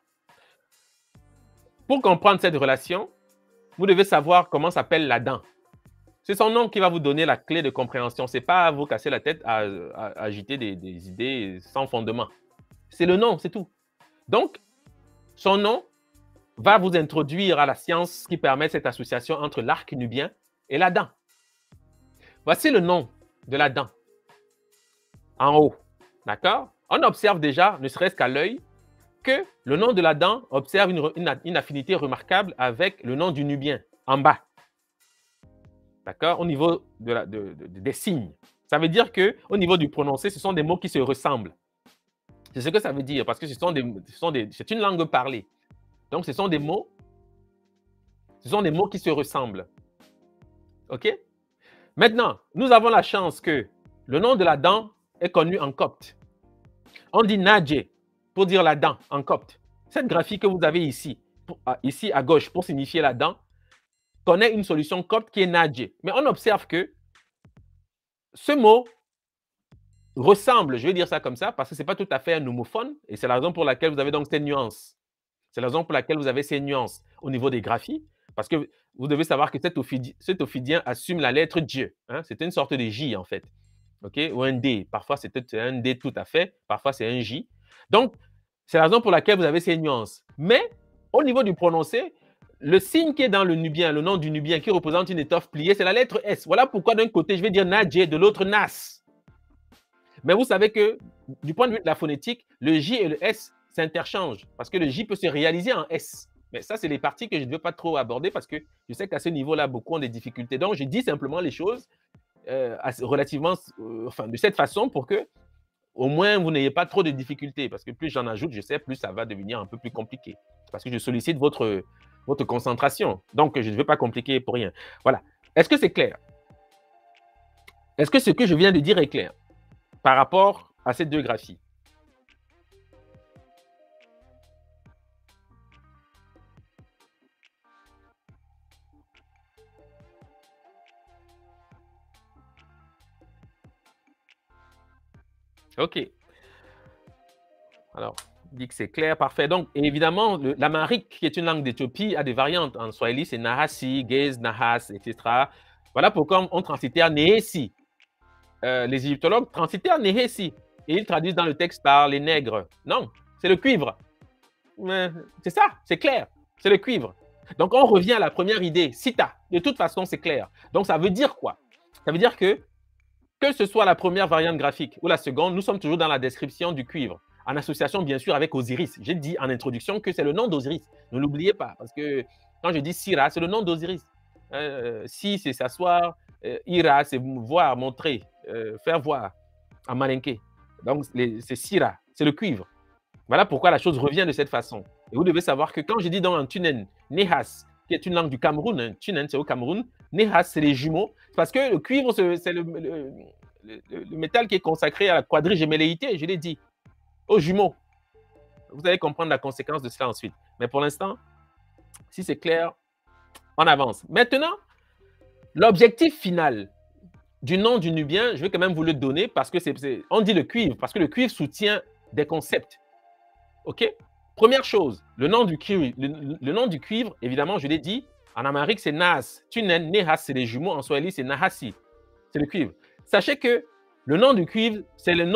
Pour comprendre cette relation, vous devez savoir comment s'appelle la dent. C'est son nom qui va vous donner la clé de compréhension. Ce n'est pas à vous casser la tête à agiter des idées sans fondement. C'est le nom, c'est tout. Donc, son nom va vous introduire à la science qui permet cette association entre l'arc nubien et la dent. Voici le nom de la dent. En haut, d'accord? On observe déjà, ne serait-ce qu'à l'œil, que le nom de la dent observe une affinité remarquable avec le nom du nubien, en bas. D'accord? Au niveau des signes. Ça veut dire qu'au niveau du prononcé, ce sont des mots qui se ressemblent. C'est ce que ça veut dire, parce que c'est une langue parlée. Donc, ce sont des mots qui se ressemblent. OK? Maintenant, nous avons la chance que le nom de la dent est connu en copte. On dit Nadje pour dire la dent en copte. Cette graphie que vous avez ici, ici à gauche pour signifier la dent, connaît une solution copte qui est Nadje. Mais on observe que ce mot ressemble, je vais dire ça comme ça, parce que ce n'est pas tout à fait un homophone, et c'est la raison pour laquelle vous avez donc ces nuances. C'est la raison pour laquelle vous avez ces nuances au niveau des graphies, parce que vous devez savoir que cet ophidien assume la lettre J. Hein? C'est une sorte de J, en fait. Okay? Ou un D. Parfois, c'est un D tout à fait. Parfois, c'est un J. Donc, c'est la raison pour laquelle vous avez ces nuances. Mais, au niveau du prononcé, le signe qui est dans le nubien, le nom du nubien qui représente une étoffe pliée, c'est la lettre S. Voilà pourquoi d'un côté, je vais dire Nadje, de l'autre Nas. Mais vous savez que, du point de vue de la phonétique, le J et le S s'interchangent parce que le J peut se réaliser en S. Mais ça, c'est les parties que je ne veux pas trop aborder parce que je sais qu'à ce niveau-là, beaucoup ont des difficultés. Donc, je dis simplement les choses relativement, de cette façon pour que, au moins, vous n'ayez pas trop de difficultés. Parce que plus j'en ajoute, je sais, plus ça va devenir un peu plus compliqué. Parce que je sollicite votre concentration. Donc, je ne veux pas compliquer pour rien. Voilà. Est-ce que c'est clair? Est-ce que ce que je viens de dire est clair par rapport à ces deux graphies? OK. Alors, on dit que c'est clair, parfait. Donc, évidemment, l'amharique, qui est une langue d'Éthiopie, a des variantes. En Swahili, c'est Nahasi, Gez, Nahas, etc. Voilà pourquoi on transitère Nehesi. Les égyptologues transitèrent Nehesi. Et ils traduisent dans le texte par les nègres. Non, c'est le cuivre. C'est ça, c'est clair. C'est le cuivre. Donc, on revient à la première idée, Sita. De toute façon, c'est clair. Donc, ça veut dire quoi? Ça veut dire que ce soit la première variante graphique ou la seconde, nous sommes toujours dans la description du cuivre, en association bien sûr avec Osiris. J'ai dit en introduction que c'est le nom d'Osiris. Ne l'oubliez pas, parce que quand je dis Sira, c'est le nom d'Osiris. Si, c'est s'asseoir. Ira, c'est voir, montrer, faire voir en malinqué. Donc, c'est Sira, c'est le cuivre. Voilà pourquoi la chose revient de cette façon. Et vous devez savoir que quand je dis dans un tunen, Nehas, qui est une langue du Cameroun, hein, tunen, c'est au Cameroun, Nehas, c'est les jumeaux, parce que le cuivre, c'est le métal qui est consacré à la quadrigémelléité, je l'ai dit, aux jumeaux. Vous allez comprendre la conséquence de cela ensuite. Mais pour l'instant, si c'est clair, on avance. Maintenant, l'objectif final du nom du Nubien, je vais quand même vous le donner parce que on dit le cuivre, parce que le cuivre soutient des concepts. OK? Première chose, le nom du cuivre, évidemment, je l'ai dit, en amharique, c'est Nas. Tunen, Nehas, c'est les jumeaux. En Swahili, c'est Nahasi. C'est le cuivre. Sachez que le nom du cuivre, c'est le nom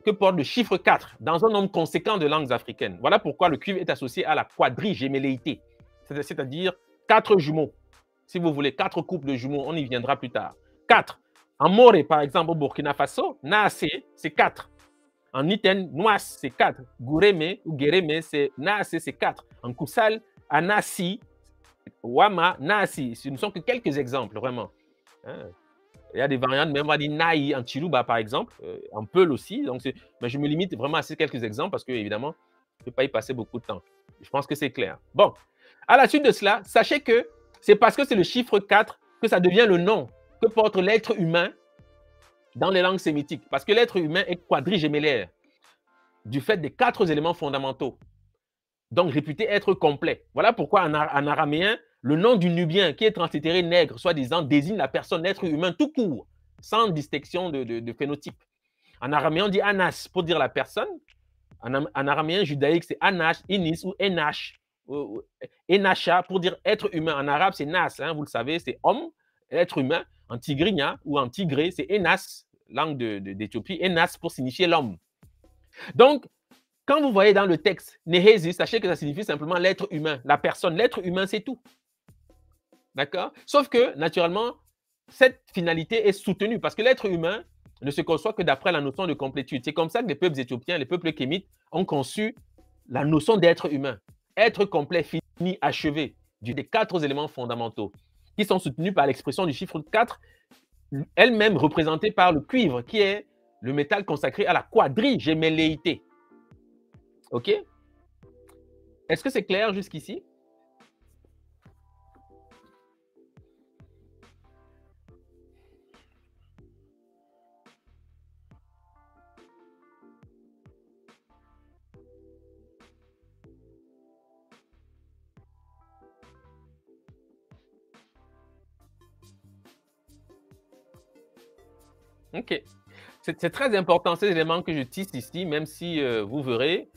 que porte le chiffre 4 dans un nombre conséquent de langues africaines. Voilà pourquoi le cuivre est associé à la quadrigémelléité, c'est-à-dire 4 jumeaux. Si vous voulez, 4 couples de jumeaux, on y viendra plus tard. 4. En Moré, par exemple, au Burkina Faso, Naase, c'est 4. En Iten, Noas, c'est 4. Goureme ou Guéreme, c'est Naase, c'est 4. En Koussal, Anasi, Wama, Nasi. Ce ne sont que quelques exemples, vraiment. Il y a des variantes, même on va dire Naï en Chiluba, par exemple, en Peul aussi. Donc, mais je me limite vraiment à ces quelques exemples parce que, évidemment, je ne peux pas y passer beaucoup de temps. Je pense que c'est clair. Bon, à la suite de cela, sachez que c'est parce que c'est le chiffre 4 que ça devient le nom que porte l'être humain dans les langues sémitiques. Parce que l'être humain est quadrigémellaire du fait des 4 éléments fondamentaux, donc réputé être complet. Voilà pourquoi en araméen, le nom du Nubien qui est translittéré nègre, soi-disant, désigne la personne, l'être humain tout court, sans distinction de phénotype. En araméen, on dit Anas pour dire la personne. En araméen judaïque, c'est Anash, Inis ou Enash. Enasha pour dire être humain. En arabe, c'est Nas, hein, vous le savez, c'est homme, être humain. En tigrinya ou en tigré, c'est Enas, langue d'Éthiopie, Enas pour signifier l'homme. Donc, quand vous voyez dans le texte Nehesi, sachez que ça signifie simplement l'être humain, la personne. L'être humain, c'est tout. D'accord? Sauf que, naturellement, cette finalité est soutenue parce que l'être humain ne se conçoit que d'après la notion de complétude. C'est comme ça que les peuples éthiopiens, les peuples kémites ont conçu la notion d'être humain. Être complet, fini, achevé, des 4 éléments fondamentaux qui sont soutenus par l'expression du chiffre 4, elle-même représentée par le cuivre, qui est le métal consacré à la quadrigémelléité. OK? Est-ce que c'est clair jusqu'ici? OK. C'est très important, ces éléments que je tisse ici, même si vous verrez,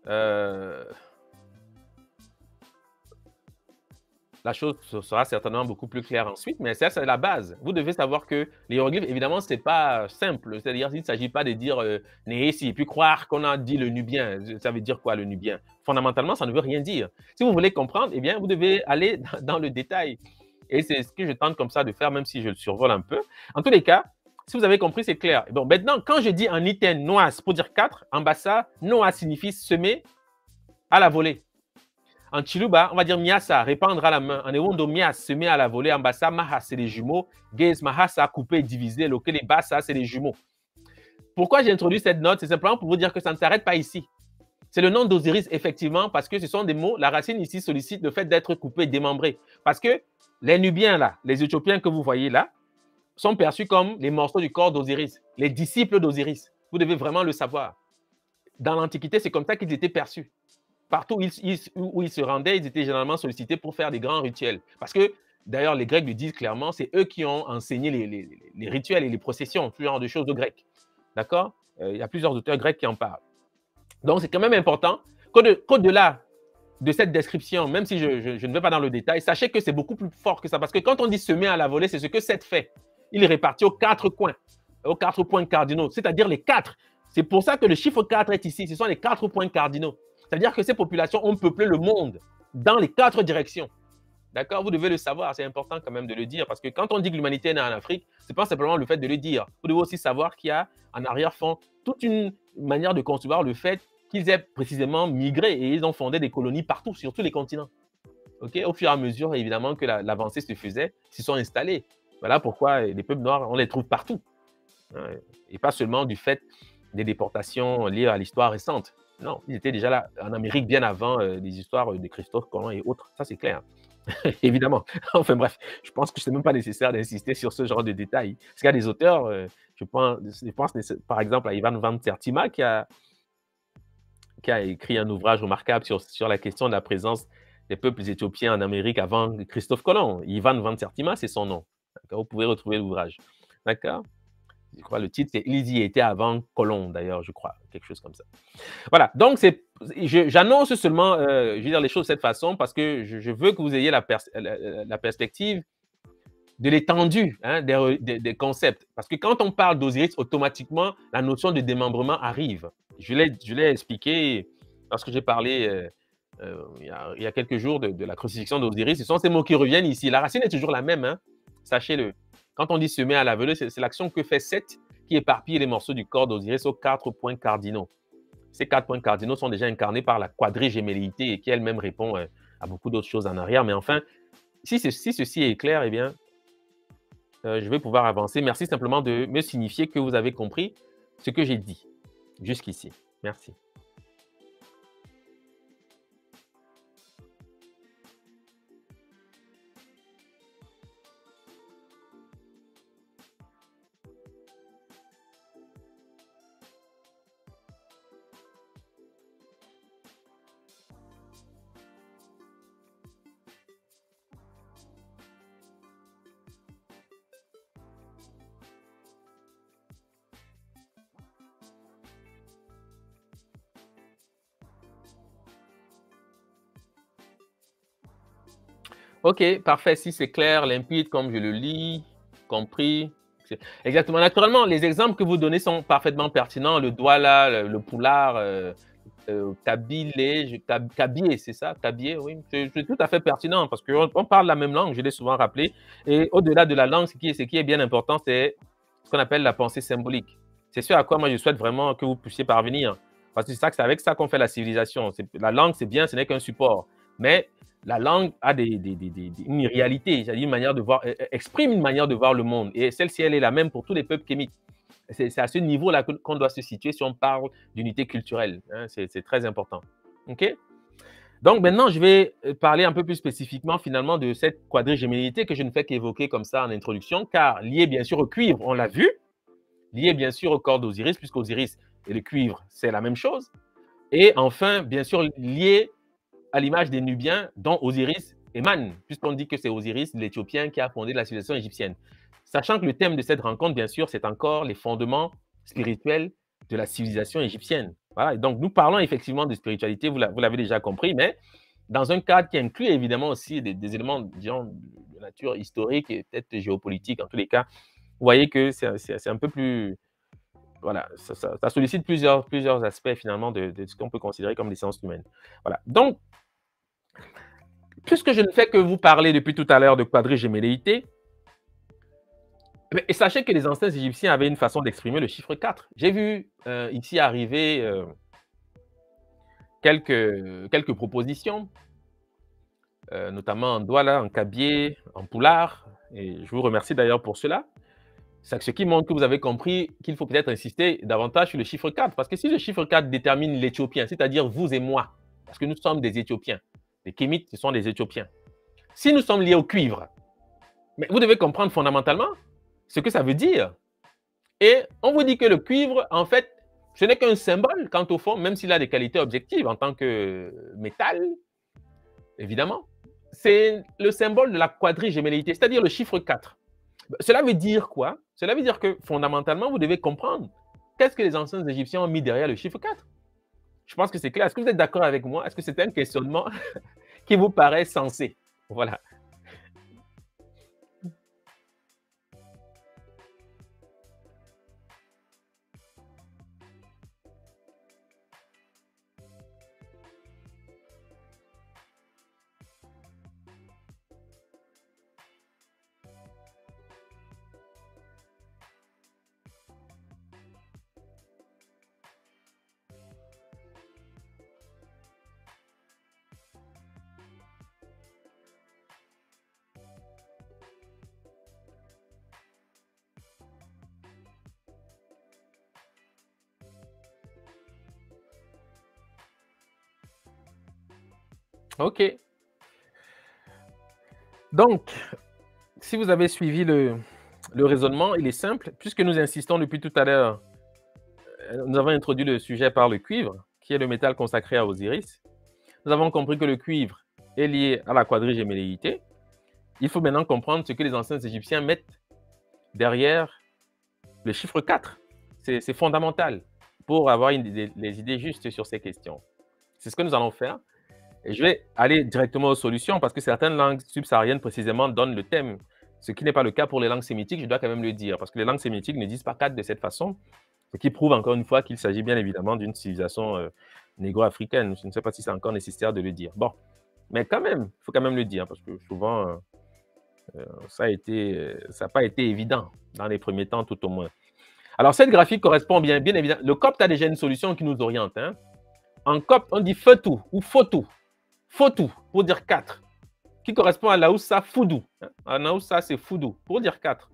la chose sera certainement beaucoup plus claire ensuite, mais ça, c'est la base. Vous devez savoir que les hiéroglyphes, évidemment, ce n'est pas simple. C'est-à-dire, il ne s'agit pas de dire Néhési et puis croire qu'on a dit le nubien. Ça veut dire quoi, le nubien? Fondamentalement, ça ne veut rien dire. Si vous voulez comprendre, eh bien, vous devez aller dans le détail. Et c'est ce que je tente comme ça de faire, même si je le survole un peu. En tous les cas, si vous avez compris, c'est clair. Bon, maintenant, quand je dis en iten noas pour dire 4, en bassa, noas signifie semer à la volée. En Chiluba, on va dire miasa, répandre à la main. En Ewondo, mias, semer à la volée. En bassa, maha, c'est les jumeaux. Gez, mahasa, couper, diviser. Lokele, bassa, c'est les jumeaux. Pourquoi j'ai introduit cette note? C'est simplement pour vous dire que ça ne s'arrête pas ici. C'est le nom d'Osiris, effectivement, parce que ce sont des mots. La racine ici sollicite le fait d'être coupé, démembré. Parce que les Nubiens, là, les Éthiopiens que vous voyez là, sont perçus comme les morceaux du corps d'Osiris, les disciples d'Osiris. Vous devez vraiment le savoir. Dans l'Antiquité, c'est comme ça qu'ils étaient perçus. Partout où ils se rendaient, ils étaient généralement sollicités pour faire des grands rituels. Parce que, d'ailleurs, les Grecs le disent clairement, c'est eux qui ont enseigné les rituels et les processions, ce genre de choses aux Grecs. D'accord? Il y a plusieurs auteurs grecs qui en parlent. Donc, c'est quand même important qu'au-delà de cette description, même si je ne vais pas dans le détail, sachez que c'est beaucoup plus fort que ça. Parce que quand on dit semer à la volée, c'est ce que Seth fait. Il est réparti aux 4 coins, aux 4 points cardinaux, c'est-à-dire les 4. C'est pour ça que le chiffre 4 est ici. Ce sont les 4 points cardinaux. C'est-à-dire que ces populations ont peuplé le monde dans les 4 directions. D'accord? Vous devez le savoir, c'est important quand même de le dire, parce que quand on dit que l'humanité est née en Afrique, ce n'est pas simplement le fait de le dire. Vous devez aussi savoir qu'il y a en arrière-fond toute une manière de concevoir le fait qu'ils aient précisément migré et ils ont fondé des colonies partout, sur tous les continents. Okay? Au fur et à mesure, évidemment, que l'avancée se faisait, ils se sont installés. Voilà pourquoi les peuples noirs, on les trouve partout. Et pas seulement du fait des déportations liées à l'histoire récente. Non, ils étaient déjà là en Amérique bien avant les histoires de Christophe Colomb et autres. Ça, c'est clair. Évidemment. Enfin bref, je pense que ce n'est même pas nécessaire d'insister sur ce genre de détails. Parce qu'il y a des auteurs, je pense par exemple à Ivan Van Sertima qui a écrit un ouvrage remarquable sur la question de la présence des peuples éthiopiens en Amérique avant Christophe Colomb. Ivan Van Sertima, c'est son nom. Vous pouvez retrouver l'ouvrage. D'accord? Je crois le titre, c'est « Il y était avant Colomb », d'ailleurs, je crois, quelque chose comme ça. Voilà, donc j'annonce seulement, je vais dire les choses de cette façon parce que je veux que vous ayez la perspective de l'étendue, hein, des concepts. Parce que quand on parle d'Osiris, automatiquement, la notion de démembrement arrive. Je l'ai expliqué lorsque j'ai parlé il y a quelques jours de la crucifixion d'Osiris. Ce sont ces mots qui reviennent ici. La racine est toujours la même, hein, sachez-le. Quand on dit semer à l'aveugle, c'est l'action que fait Seth qui éparpille les morceaux du corps d'Osiris aux 4 points cardinaux. Ces 4 points cardinaux sont déjà incarnés par la quadrigémellité et qui elle-même répond à beaucoup d'autres choses en arrière. Mais enfin, si ceci est clair, eh bien, je vais pouvoir avancer. Merci simplement de me signifier que vous avez compris ce que j'ai dit jusqu'ici. Merci. OK, parfait. Si c'est clair, limpide, comme je le lis, compris. Exactement. Naturellement, les exemples que vous donnez sont parfaitement pertinents. Le doigt là, le poulard, kabilé, kabié, c'est ça? Kabié, oui. C'est tout à fait pertinent parce qu'on parle la même langue, je l'ai souvent rappelé. Et au-delà de la langue, ce qui est bien important, c'est ce qu'on appelle la pensée symbolique. C'est ce à quoi moi je souhaite vraiment que vous puissiez parvenir. Parce que c'est avec ça qu'on fait la civilisation. La langue, c'est bien, ce n'est qu'un support. Mais la langue a une réalité, c'est-à-dire une manière de voir, exprime une manière de voir le monde. Et celle-ci, elle est la même pour tous les peuples kémites. C'est à ce niveau-là qu'on doit se situer si on parle d'unité culturelle. Hein, c'est très important. OK? Donc maintenant, je vais parler un peu plus spécifiquement finalement de cette quadrigémellité que je ne fais qu'évoquer comme ça en introduction, car liée bien sûr au cuivre, on l'a vu, liée bien sûr au corps d'Osiris, puisqu'Osiris et le cuivre, c'est la même chose. Et enfin, bien sûr, liée à l'image des Nubiens dont Osiris émane, puisqu'on dit que c'est Osiris, l'Éthiopien, qui a fondé la civilisation égyptienne. Sachant que le thème de cette rencontre, bien sûr, c'est encore les fondements spirituels de la civilisation égyptienne. Voilà. Et donc, nous parlons effectivement de spiritualité, vous l'avez déjà compris, mais dans un cadre qui inclut évidemment aussi des éléments, disons, de nature historique et peut-être géopolitique, en tous les cas. Vous voyez que c'est un peu plus... Voilà, ça sollicite plusieurs aspects finalement de ce qu'on peut considérer comme les sciences humaines. Voilà. Donc, puisque je ne fais que vous parler depuis tout à l'heure de quadrigémelléité, et sachez que les anciens Égyptiens avaient une façon d'exprimer le chiffre 4. J'ai vu ici arriver quelques propositions, notamment en Douala, en Kabyé, en Poulard, et je vous remercie d'ailleurs pour cela. Ce qui montre que vous avez compris qu'il faut peut-être insister davantage sur le chiffre 4, parce que si le chiffre 4 détermine l'Éthiopien, c'est-à-dire vous et moi, parce que nous sommes des Éthiopiens, les Kémites, ce sont des Éthiopiens. Si nous sommes liés au cuivre, mais vous devez comprendre fondamentalement ce que ça veut dire. Et on vous dit que le cuivre, en fait, ce n'est qu'un symbole, quant au fond, même s'il a des qualités objectives en tant que métal, évidemment. C'est le symbole de la quadrigémellité, c'est-à-dire le chiffre 4. Cela veut dire quoi? Cela veut dire que, fondamentalement, vous devez comprendre qu'est-ce que les anciens Égyptiens ont mis derrière le chiffre 4. Je pense que c'est clair. Est-ce que vous êtes d'accord avec moi? Est-ce que c'est un questionnement qui vous paraît sensé? Voilà. OK. Donc, si vous avez suivi le raisonnement, il est simple. Puisque nous insistons depuis tout à l'heure, nous avons introduit le sujet par le cuivre, qui est le métal consacré à Osiris. Nous avons compris que le cuivre est lié à la quadrigémelléité. Il faut maintenant comprendre ce que les anciens Égyptiens mettent derrière le chiffre 4. C'est fondamental pour avoir les idées justes sur ces questions. C'est ce que nous allons faire. Et je vais aller directement aux solutions parce que certaines langues subsahariennes précisément donnent le thème. Ce qui n'est pas le cas pour les langues sémitiques, je dois quand même le dire, parce que les langues sémitiques ne disent pas 4 de cette façon, ce qui prouve encore une fois qu'il s'agit bien évidemment d'une civilisation négro-africaine. Je ne sais pas si c'est encore nécessaire de le dire. Bon, mais quand même, il faut quand même le dire, parce que souvent, ça n'a pas été évident dans les premiers temps, tout au moins. Alors, cette graphique correspond bien évidemment. Le copte a déjà une solution qui nous oriente. Hein. En copte, on dit fetou ou fotou. Fotou pour dire 4, qui correspond à Laoussa Foudou. En Laoussa, c'est Foudou pour dire 4.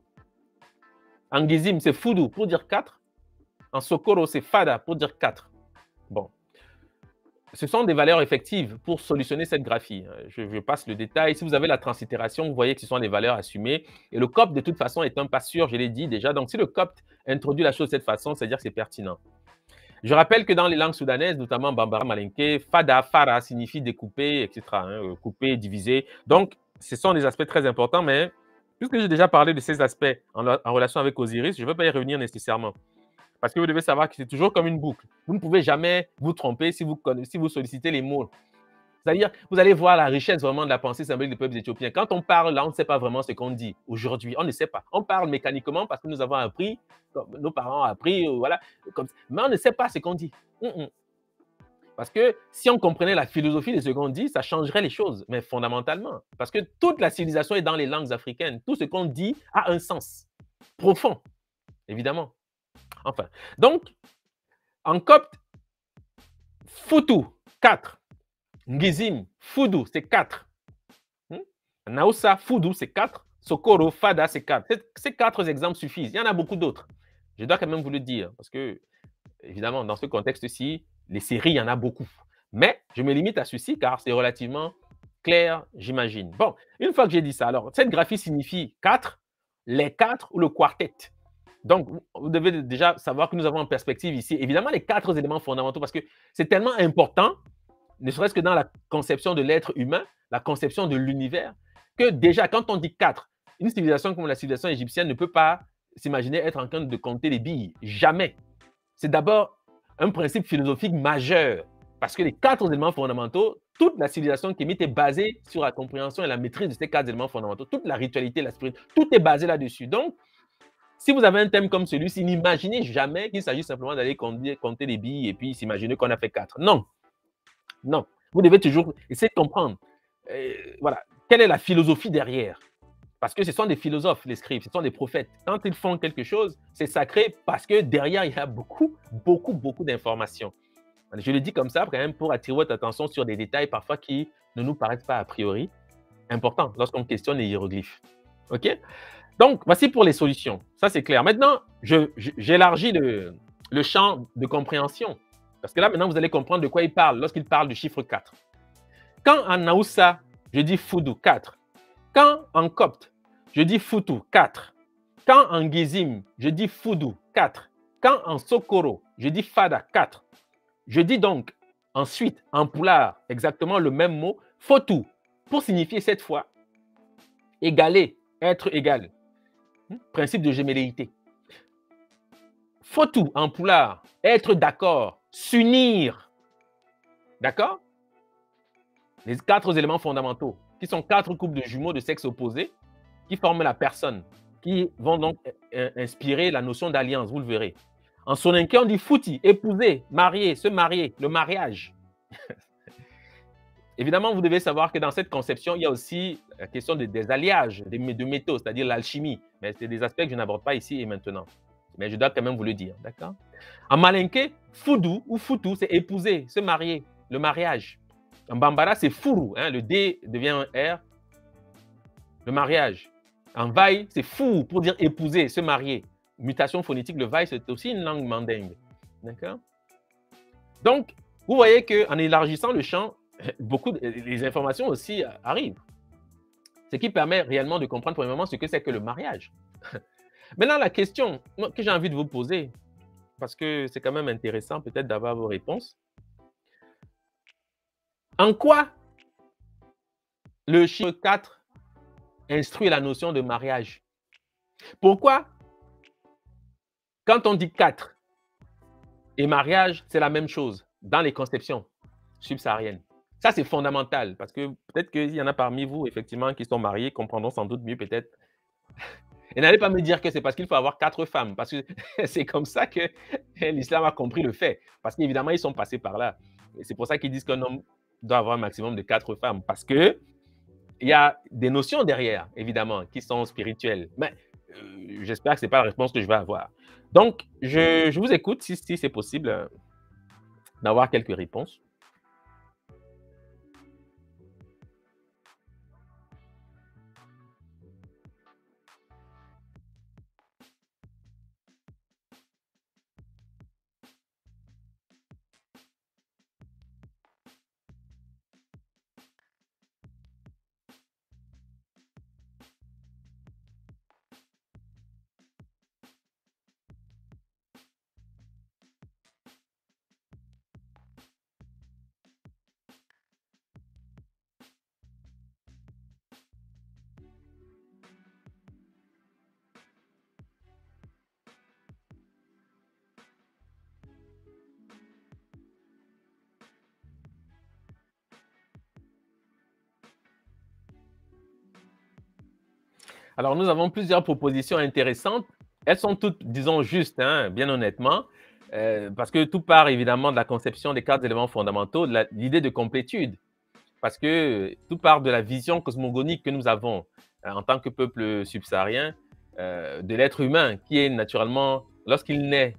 En Gizim, c'est Foudou pour dire 4. En Sokoro, c'est Fada pour dire 4. Bon. Ce sont des valeurs effectives pour solutionner cette graphie. Je passe le détail. Si vous avez la translittération, vous voyez que ce sont des valeurs assumées. Et le copte, de toute façon, est un pas sûr, je l'ai dit déjà. Donc, si le copte introduit la chose de cette façon, c'est-à-dire que c'est pertinent. Je rappelle que dans les langues soudanaises, notamment Bambara, Malinké, Fada, Fara signifie découper, etc. Hein, couper, diviser. Donc, ce sont des aspects très importants, mais puisque j'ai déjà parlé de ces aspects en relation avec Osiris, je ne vais pas y revenir nécessairement. Parce que vous devez savoir que c'est toujours comme une boucle. Vous ne pouvez jamais vous tromper si vous sollicitez les mots. C'est-à-dire, vous allez voir la richesse vraiment de la pensée symbolique des peuples éthiopiens. Quand on parle, là, on ne sait pas vraiment ce qu'on dit aujourd'hui. On ne sait pas. On parle mécaniquement parce que nous avons appris, comme nos parents ont appris, voilà. Mais on ne sait pas ce qu'on dit. Parce que si on comprenait la philosophie de ce qu'on dit, ça changerait les choses, mais fondamentalement. Parce que toute la civilisation est dans les langues africaines. Tout ce qu'on dit a un sens profond, évidemment. Enfin, donc, en copte, Futu, 4. Ngizim, Fudu, c'est 4. Naoussa, Fudu, c'est 4. Sokoro, Fada, c'est 4. Ces 4 exemples suffisent. Il y en a beaucoup d'autres. Je dois quand même vous le dire, parce que, évidemment, dans ce contexte-ci, les séries, il y en a beaucoup. Mais je me limite à ceci, car c'est relativement clair, j'imagine. Bon, une fois que j'ai dit ça, alors, cette graphie signifie 4, les 4 ou le quartet. Donc, vous devez déjà savoir que nous avons en perspective ici, évidemment, les 4 éléments fondamentaux, parce que c'est tellement important, ne serait-ce que dans la conception de l'être humain, la conception de l'univers, que déjà, quand on dit 4, une civilisation comme la civilisation égyptienne ne peut pas s'imaginer être en train de compter les billes. Jamais. C'est d'abord un principe philosophique majeur, parce que les 4 éléments fondamentaux, toute la civilisation kémite est basée sur la compréhension et la maîtrise de ces 4 éléments fondamentaux. Toute la ritualité, la spiritualité, tout est basé là-dessus. Donc, si vous avez un thème comme celui-ci, n'imaginez jamais qu'il s'agit simplement d'aller compter les billes et puis s'imaginer qu'on a fait 4. Non. Non. Vous devez toujours essayer de comprendre. Voilà. Quelle est la philosophie derrière? Parce que ce sont des philosophes, les scribes, ce sont des prophètes. Quand ils font quelque chose, c'est sacré parce que derrière, il y a beaucoup d'informations. Je le dis comme ça, quand même, pour attirer votre attention sur des détails parfois qui ne nous paraissent pas a priori importants lorsqu'on questionne les hiéroglyphes. OK? Donc, voici pour les solutions. Ça, c'est clair. Maintenant, j'élargis le champ de compréhension. Parce que là, maintenant, vous allez comprendre de quoi il parle lorsqu'il parle du chiffre 4. Quand en Naoussa, je dis Foudou, 4. Quand en copte, je dis Futu, 4. Quand en Gizim, je dis Foudou, 4. Quand en Sokoro, je dis Fada, 4. Je dis donc ensuite, en Poulard, exactement le même mot, Fotu, pour signifier cette fois égaler, être égal. Principe de gémelléité. Fotu en Poulard, être d'accord, s'unir. D'accord? Les 4 éléments fondamentaux, qui sont 4 couples de jumeaux de sexe opposé, qui forment la personne, qui vont donc inspirer la notion d'alliance, vous le verrez. En soninké, on dit fouti, épouser, marier, se marier, le mariage. Évidemment, vous devez savoir que dans cette conception, il y a aussi la question des alliages, de métaux, c'est-à-dire l'alchimie. Mais c'est des aspects que je n'aborde pas ici et maintenant. Mais je dois quand même vous le dire, d'accord? En malinké, foudou ou foutou, c'est épouser, se marier, le mariage. En bambara, c'est furu, hein, le D devient un R, le mariage. En vaï, c'est fou pour dire épouser, se marier. Mutation phonétique, le vaï, c'est aussi une langue mandingue. D'accord? Donc, vous voyez qu'en élargissant le champ, les informations aussi arrivent. Ce qui permet réellement de comprendre premièrement ce que c'est que le mariage. Maintenant, la question que j'ai envie de vous poser, parce que c'est quand même intéressant peut-être d'avoir vos réponses. En quoi le chiffre 4 instruit la notion de mariage? Pourquoi, quand on dit 4 et mariage, c'est la même chose dans les conceptions subsahariennes? Ça, c'est fondamental parce que peut-être qu'il y en a parmi vous, effectivement, qui sont mariés, comprendront sans doute mieux peut-être Et n'allez pas me dire que c'est parce qu'il faut avoir 4 femmes, parce que c'est comme ça que l'islam a compris le fait. Parce qu'évidemment, ils sont passés par là. Et c'est pour ça qu'ils disent qu'un homme doit avoir un maximum de 4 femmes. Parce que il y a des notions derrière, évidemment, qui sont spirituelles. Mais j'espère que ce n'est pas la réponse que je vais avoir. Donc, je vous écoute si c'est possible d'avoir quelques réponses. Alors, nous avons plusieurs propositions intéressantes. Elles sont toutes, disons, justes, hein, bien honnêtement, parce que tout part évidemment de la conception des 4 éléments fondamentaux, de l'idée de complétude, parce que tout part de la vision cosmogonique que nous avons en tant que peuple subsaharien de l'être humain, qui est naturellement, lorsqu'il naît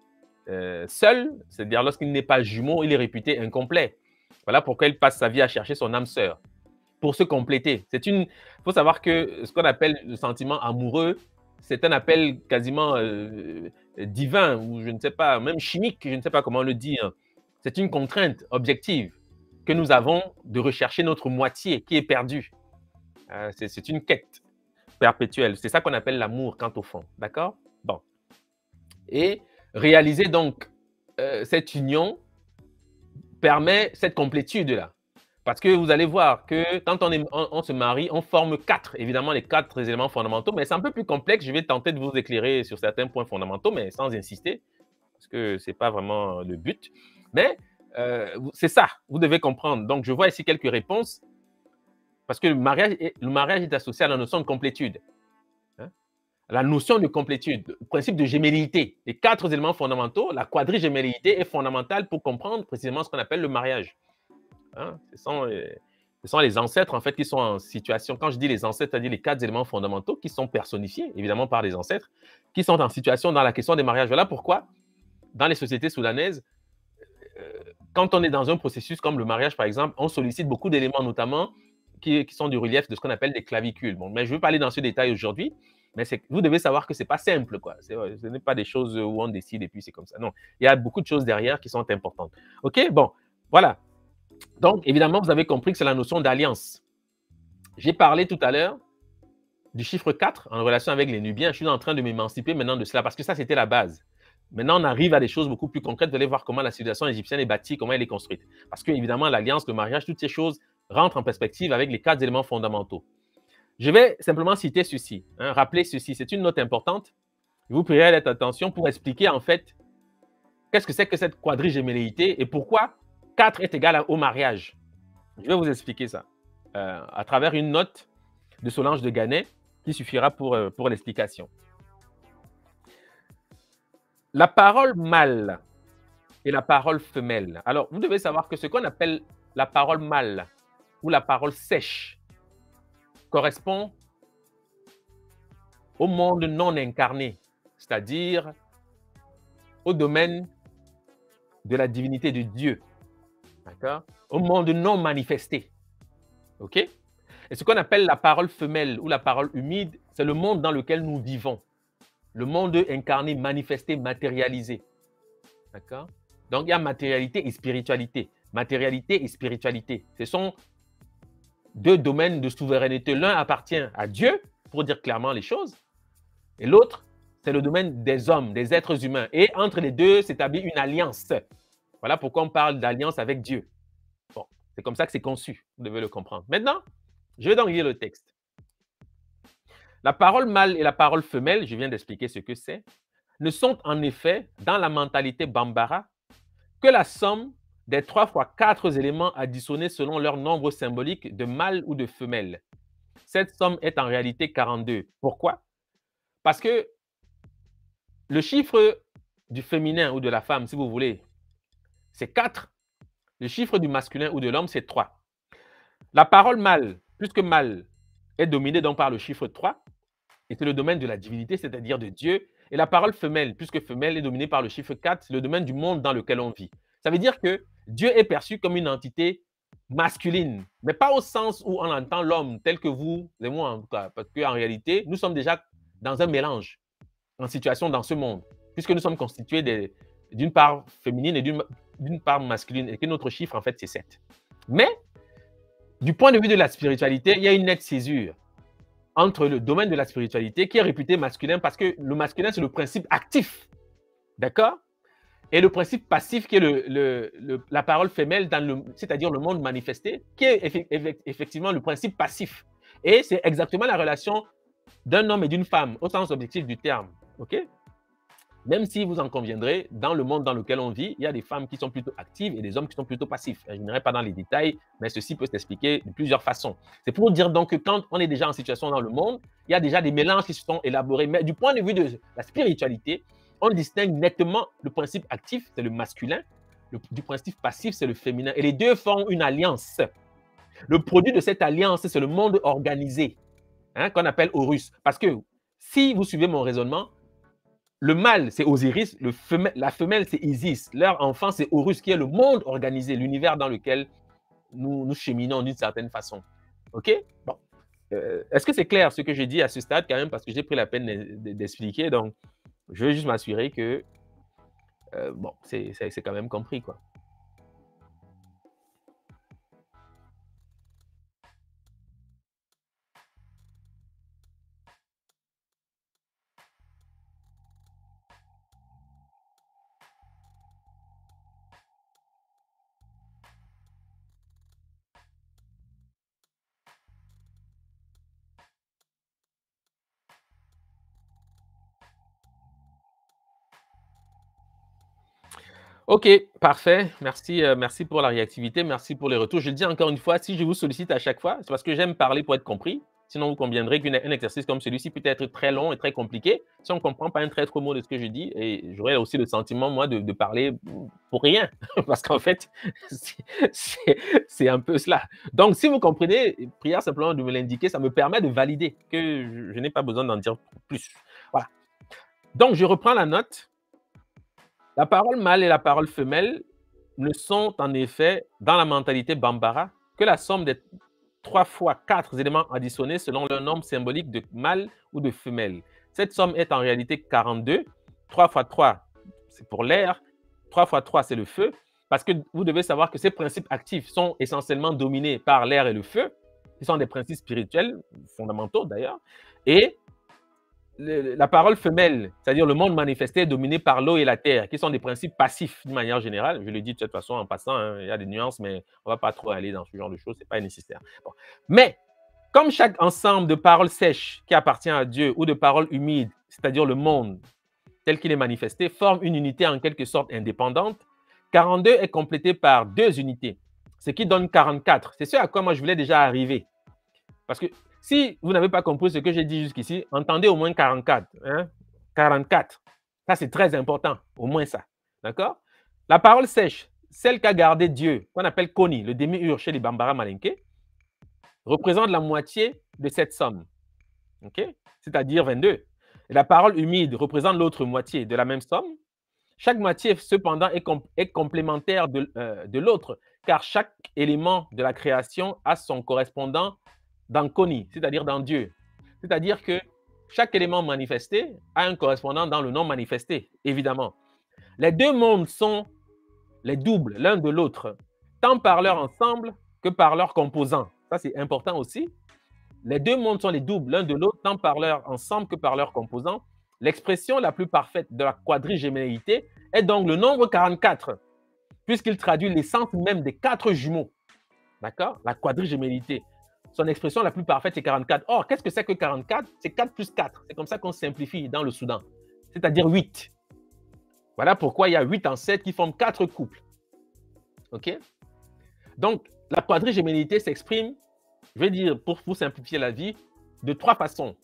seul, c'est-à-dire lorsqu'il n'est pas jumeau, il est réputé incomplet. Voilà pourquoi il passe sa vie à chercher son âme sœur pour se compléter. Il faut savoir que ce qu'on appelle le sentiment amoureux, c'est un appel quasiment divin, ou je ne sais pas, même chimique, je ne sais pas comment le dire. C'est une contrainte objective que nous avons de rechercher notre moitié qui est perdue. C'est une quête perpétuelle. C'est ça qu'on appelle l'amour quant au fond. D'accord? Bon. Et réaliser donc cette union permet cette complétude-là. Parce que vous allez voir que quand on se marie, on forme 4, évidemment les 4 éléments fondamentaux, mais c'est un peu plus complexe. Je vais tenter de vous éclairer sur certains points fondamentaux, mais sans insister, parce que ce n'est pas vraiment le but. Mais c'est ça, vous devez comprendre. Donc, je vois ici quelques réponses, parce que le mariage est associé à la notion de complétude. Hein? La notion de complétude, le principe de gémellité. Les 4 éléments fondamentaux, la quadrigémellité est fondamentale pour comprendre précisément ce qu'on appelle le mariage. Hein? Ce sont les ancêtres, en fait, qui sont en situation, quand je dis les ancêtres, c'est-à-dire les 4 éléments fondamentaux qui sont personnifiés, évidemment, par les ancêtres, qui sont en situation dans la question des mariages. Voilà pourquoi, dans les sociétés soudanaises, quand on est dans un processus comme le mariage, par exemple, on sollicite beaucoup d'éléments, notamment, qui sont du relief de ce qu'on appelle des clavicules. Bon, mais je ne vais pas aller dans ce détail aujourd'hui, mais vous devez savoir que ce n'est pas simple, quoi. Ce n'est pas des choses où on décide et puis c'est comme ça. Non, il y a beaucoup de choses derrière qui sont importantes. OK? Bon, voilà. Donc, évidemment, vous avez compris que c'est la notion d'alliance. J'ai parlé tout à l'heure du chiffre 4 en relation avec les Nubiens. Je suis en train de m'émanciper maintenant de cela parce que ça, c'était la base. Maintenant, on arrive à des choses beaucoup plus concrètes. Vous allez voir comment la civilisation égyptienne est bâtie, comment elle est construite. Parce que, évidemment, l'alliance, le mariage, toutes ces choses rentrent en perspective avec les 4 éléments fondamentaux. Je vais simplement citer ceci, hein, rappeler ceci. C'est une note importante. Je vous prierai d'être attention pour expliquer, en fait, qu'est-ce que c'est que cette quadrigémelléité et pourquoi 4 est égal au mariage. Je vais vous expliquer ça à travers une note de Solange de Ganay qui suffira pour l'explication. La parole mâle et la parole femelle. Alors, vous devez savoir que ce qu'on appelle la parole mâle ou la parole sèche correspond au monde non incarné, c'est-à-dire au domaine de la divinité de Dieu, d'accord? Au monde non manifesté, ok? Et ce qu'on appelle la parole femelle ou la parole humide, c'est le monde dans lequel nous vivons, le monde incarné, manifesté, matérialisé, d'accord? Donc, il y a matérialité et spiritualité. Matérialité et spiritualité, ce sont 2 domaines de souveraineté. L'un appartient à Dieu, pour dire clairement les choses, et l'autre, c'est le domaine des hommes, des êtres humains. Et entre les deux s'établit une alliance. Voilà pourquoi on parle d'alliance avec Dieu. Bon, c'est comme ça que c'est conçu, vous devez le comprendre. Maintenant, je vais donc lire le texte. La parole mâle et la parole femelle, je viens d'expliquer ce que c'est, ne sont en effet, dans la mentalité Bambara, que la somme des 3 fois 4 éléments additionnés selon leur nombre symbolique de mâle ou de femelle. Cette somme est en réalité 42. Pourquoi? Parce que le chiffre du féminin ou de la femme, si vous voulez, c'est 4. Le chiffre du masculin ou de l'homme, c'est 3. La parole mâle, plus que mâle, est dominée donc par le chiffre 3. Et c'est le domaine de la divinité, c'est-à-dire de Dieu. Et la parole femelle, puisque femelle est dominée par le chiffre 4, c'est le domaine du monde dans lequel on vit. Ça veut dire que Dieu est perçu comme une entité masculine, mais pas au sens où on entend l'homme tel que vous et moi, en tout cas, parce qu'en réalité, nous sommes déjà dans un mélange, en situation dans ce monde, puisque nous sommes constitués d'une part féminine et d'une part masculine, et que notre chiffre, en fait, c'est 7. Mais, du point de vue de la spiritualité, il y a une nette césure entre le domaine de la spiritualité, qui est réputé masculin, parce que le masculin, c'est le principe actif, d'accord? Et le principe passif, qui est la parole femelle, c'est-à-dire le monde manifesté, qui est effectivement le principe passif. Et c'est exactement la relation d'un homme et d'une femme, au sens objectif du terme, ok? Même si vous en conviendrez, dans le monde dans lequel on vit, il y a des femmes qui sont plutôt actives et des hommes qui sont plutôt passifs. Je n'irai pas dans les détails, mais ceci peut s'expliquer de plusieurs façons. C'est pour dire donc que quand on est déjà en situation dans le monde, il y a déjà des mélanges qui se sont élaborés. Mais du point de vue de la spiritualité, on distingue nettement le principe actif, c'est le masculin, du principe passif, c'est le féminin. Et les deux font une alliance. Le produit de cette alliance, c'est le monde organisé, hein, qu'on appelle Horus. Parce que si vous suivez mon raisonnement, le mâle, c'est Osiris, la femelle, c'est Isis. Leur enfant, c'est Horus, qui est le monde organisé, l'univers dans lequel nous cheminons d'une certaine façon. OK? Bon. Est-ce que c'est clair ce que j'ai dit à ce stade quand même? Parce que j'ai pris la peine d'expliquer. Donc, je veux juste m'assurer que, bon, c'est quand même compris, quoi. OK, parfait. Merci, merci pour la réactivité, merci pour les retours. Je le dis encore une fois, si je vous sollicite à chaque fois, c'est parce que j'aime parler pour être compris. Sinon, vous conviendrez qu'un exercice comme celui-ci peut être très long et très compliqué si on ne comprend pas un traître mot de ce que je dis. Et j'aurais aussi le sentiment, moi, de parler pour rien. Parce qu'en fait, c'est un peu cela. Donc, si vous comprenez, prière simplement de me l'indiquer, ça me permet de valider que je n'ai pas besoin d'en dire plus. Voilà. Donc, je reprends la note. La parole mâle et la parole femelle ne sont en effet, dans la mentalité Bambara, que la somme des 3 fois 4 éléments additionnés selon leur nombre symbolique de mâle ou de femelle. Cette somme est en réalité 42. 3 fois 3, c'est pour l'air. 3 fois 3, c'est le feu. Parce que vous devez savoir que ces principes actifs sont essentiellement dominés par l'air et le feu, qui sont des principes spirituels, fondamentaux d'ailleurs. Et la parole femelle, c'est-à-dire le monde manifesté, est dominé par l'eau et la terre, qui sont des principes passifs d'une manière générale. Je le dis de cette façon en passant, hein, il y a des nuances, mais on ne va pas trop aller dans ce genre de choses, ce n'est pas nécessaire. Bon. Mais, comme chaque ensemble de paroles sèches qui appartient à Dieu ou de paroles humides, c'est-à-dire le monde tel qu'il est manifesté, forme une unité en quelque sorte indépendante, 42 est complété par 2 unités, ce qui donne 44. C'est ce à quoi moi je voulais déjà arriver. Parce que si vous n'avez pas compris ce que j'ai dit jusqu'ici, entendez au moins 44. Hein? 44. Ça, c'est très important. Au moins ça. D'accord? La parole sèche, celle qu'a gardée Dieu, qu'on appelle Koni, le demi-ur chez les Bambara Malinké, représente la moitié de cette somme. Okay? C'est-à-dire 22. Et la parole humide représente l'autre moitié de la même somme. Chaque moitié, cependant, est complémentaire de l'autre, car chaque élément de la création a son correspondant dans Koni, c'est-à-dire dans Dieu. C'est-à-dire que chaque élément manifesté a un correspondant dans le non manifesté, évidemment. Les deux mondes sont les doubles l'un de l'autre, tant par leur ensemble que par leurs composants. Ça, c'est important aussi. Les deux mondes sont les doubles l'un de l'autre, tant par leur ensemble que par leurs composants. L'expression la plus parfaite de la quadrigéméalité est donc le nombre 44, puisqu'il traduit l'essence même des 4 jumeaux. D'accord? La quadrigémélité. Son expression la plus parfaite, c'est 44. Or, qu'est-ce que c'est que 44? C'est 4 plus 4. C'est comme ça qu'on simplifie dans le Soudan. C'est-à-dire 8. Voilà pourquoi il y a 8 ancêtres qui forment 4 couples. OK? Donc, la quadrigémélité s'exprime, je vais dire, pour vous simplifier la vie, de 3 façons.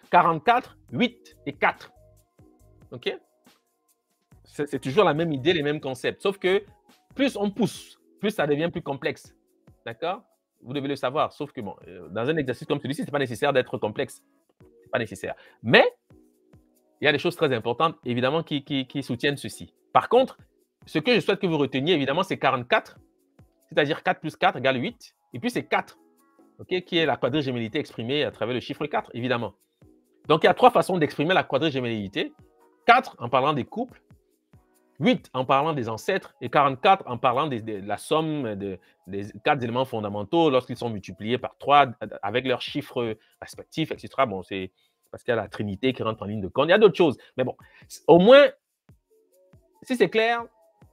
44, 8 et 4. OK? C'est toujours la même idée, les mêmes concepts. Sauf que plus on pousse, plus ça devient plus complexe. D'accord? Vous devez le savoir. Sauf que bon, dans un exercice comme celui-ci, ce n'est pas nécessaire d'être complexe. Ce n'est pas nécessaire. Mais il y a des choses très importantes, évidemment, qui soutiennent ceci. Par contre, ce que je souhaite que vous reteniez, évidemment, c'est 44, c'est-à-dire 4 plus 4 égale 8. Et puis, c'est 4, okay, qui est la quadrigémellité exprimée à travers le chiffre 4, évidemment. Donc, il y a 3 façons d'exprimer la quadrigémellité. 4 en parlant des couples, 8 en parlant des ancêtres et 44 en parlant de la somme des 4 éléments fondamentaux lorsqu'ils sont multipliés par 3 avec leurs chiffres respectifs, etc. Bon, c'est parce qu'il y a la Trinité qui rentre en ligne de compte. Il y a d'autres choses. Mais bon, au moins, si c'est clair,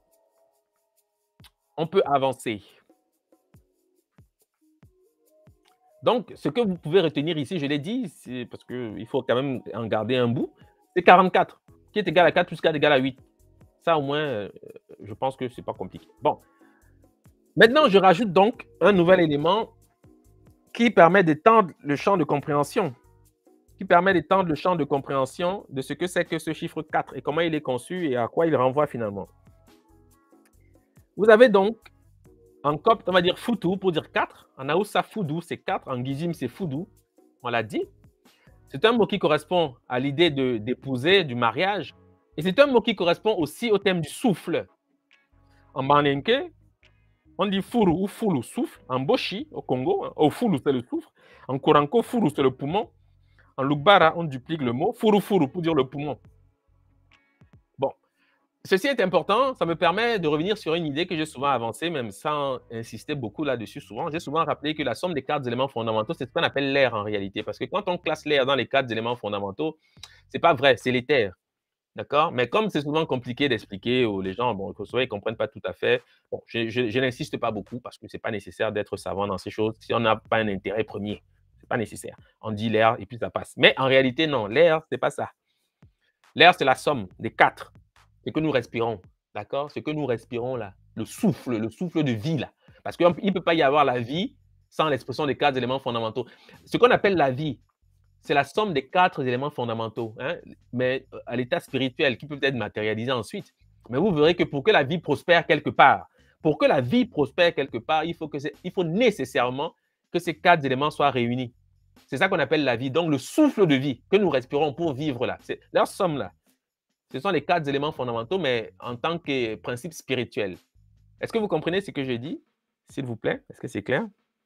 on peut avancer. Donc, ce que vous pouvez retenir ici, je l'ai dit, c'est parce qu'il faut quand même en garder un bout, c'est 44, qui est égal à 4 plus 4 égale à 8. Ça, au moins, je pense que ce n'est pas compliqué. Bon. Maintenant, je rajoute donc un nouvel élément qui permet d'étendre le champ de compréhension. Qui permet d'étendre le champ de compréhension de ce que c'est que ce chiffre 4 et comment il est conçu et à quoi il renvoie finalement. Vous avez donc, en copte, on va dire foutou pour dire 4. En Aoussa, foudou, c'est 4. En guizim, c'est foudou. On l'a dit. C'est un mot qui correspond à l'idée d'épouser, du mariage. Et c'est un mot qui correspond aussi au thème du souffle. En Baninke, on dit furu ou fulu, souffle. En Boshi, au Congo, au fulu, c'est le souffle. En Koranko, furu, c'est le poumon. En Lugbara, on duplique le mot furu furu pour dire le poumon. Bon, ceci est important. Ça me permet de revenir sur une idée que j'ai souvent avancée, même sans insister beaucoup là-dessus souvent. J'ai souvent rappelé que la somme des 4 éléments fondamentaux, c'est ce qu'on appelle l'air en réalité. Parce que quand on classe l'air dans les 4 éléments fondamentaux, ce n'est pas vrai, c'est l'éther. D'accord? Mais comme c'est souvent compliqué d'expliquer aux les gens, bon, souvent, ils ne comprennent pas tout à fait. Bon, je n'insiste pas beaucoup parce que ce n'est pas nécessaire d'être savant dans ces choses si on n'a pas un intérêt premier. Ce n'est pas nécessaire. On dit l'air et puis ça passe. Mais en réalité, non, l'air, ce n'est pas ça. L'air, c'est la somme des 4. Ce que nous respirons. D'accord? Ce que nous respirons là. Le souffle de vie là. Parce qu'il ne peut pas y avoir la vie sans l'expression des 4 éléments fondamentaux. Ce qu'on appelle la vie, c'est la somme des 4 éléments fondamentaux, hein, mais à l'état spirituel, qui peut être matérialisé ensuite. Mais vous verrez que pour que la vie prospère quelque part, il faut nécessairement que ces 4 éléments soient réunis. C'est ça qu'on appelle la vie. Donc, le souffle de vie que nous respirons pour vivre là, c'est leur somme là. Ce sont les 4 éléments fondamentaux, mais en tant que principe spirituel. Est-ce que vous comprenez ce que je dis, s'il vous plaît? Est-ce que c'est clair?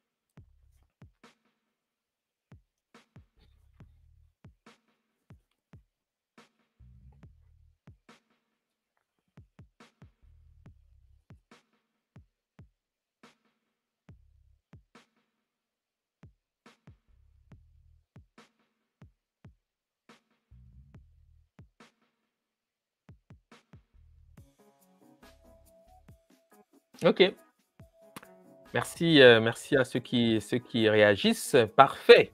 OK. Merci, merci à ceux qui réagissent. Parfait.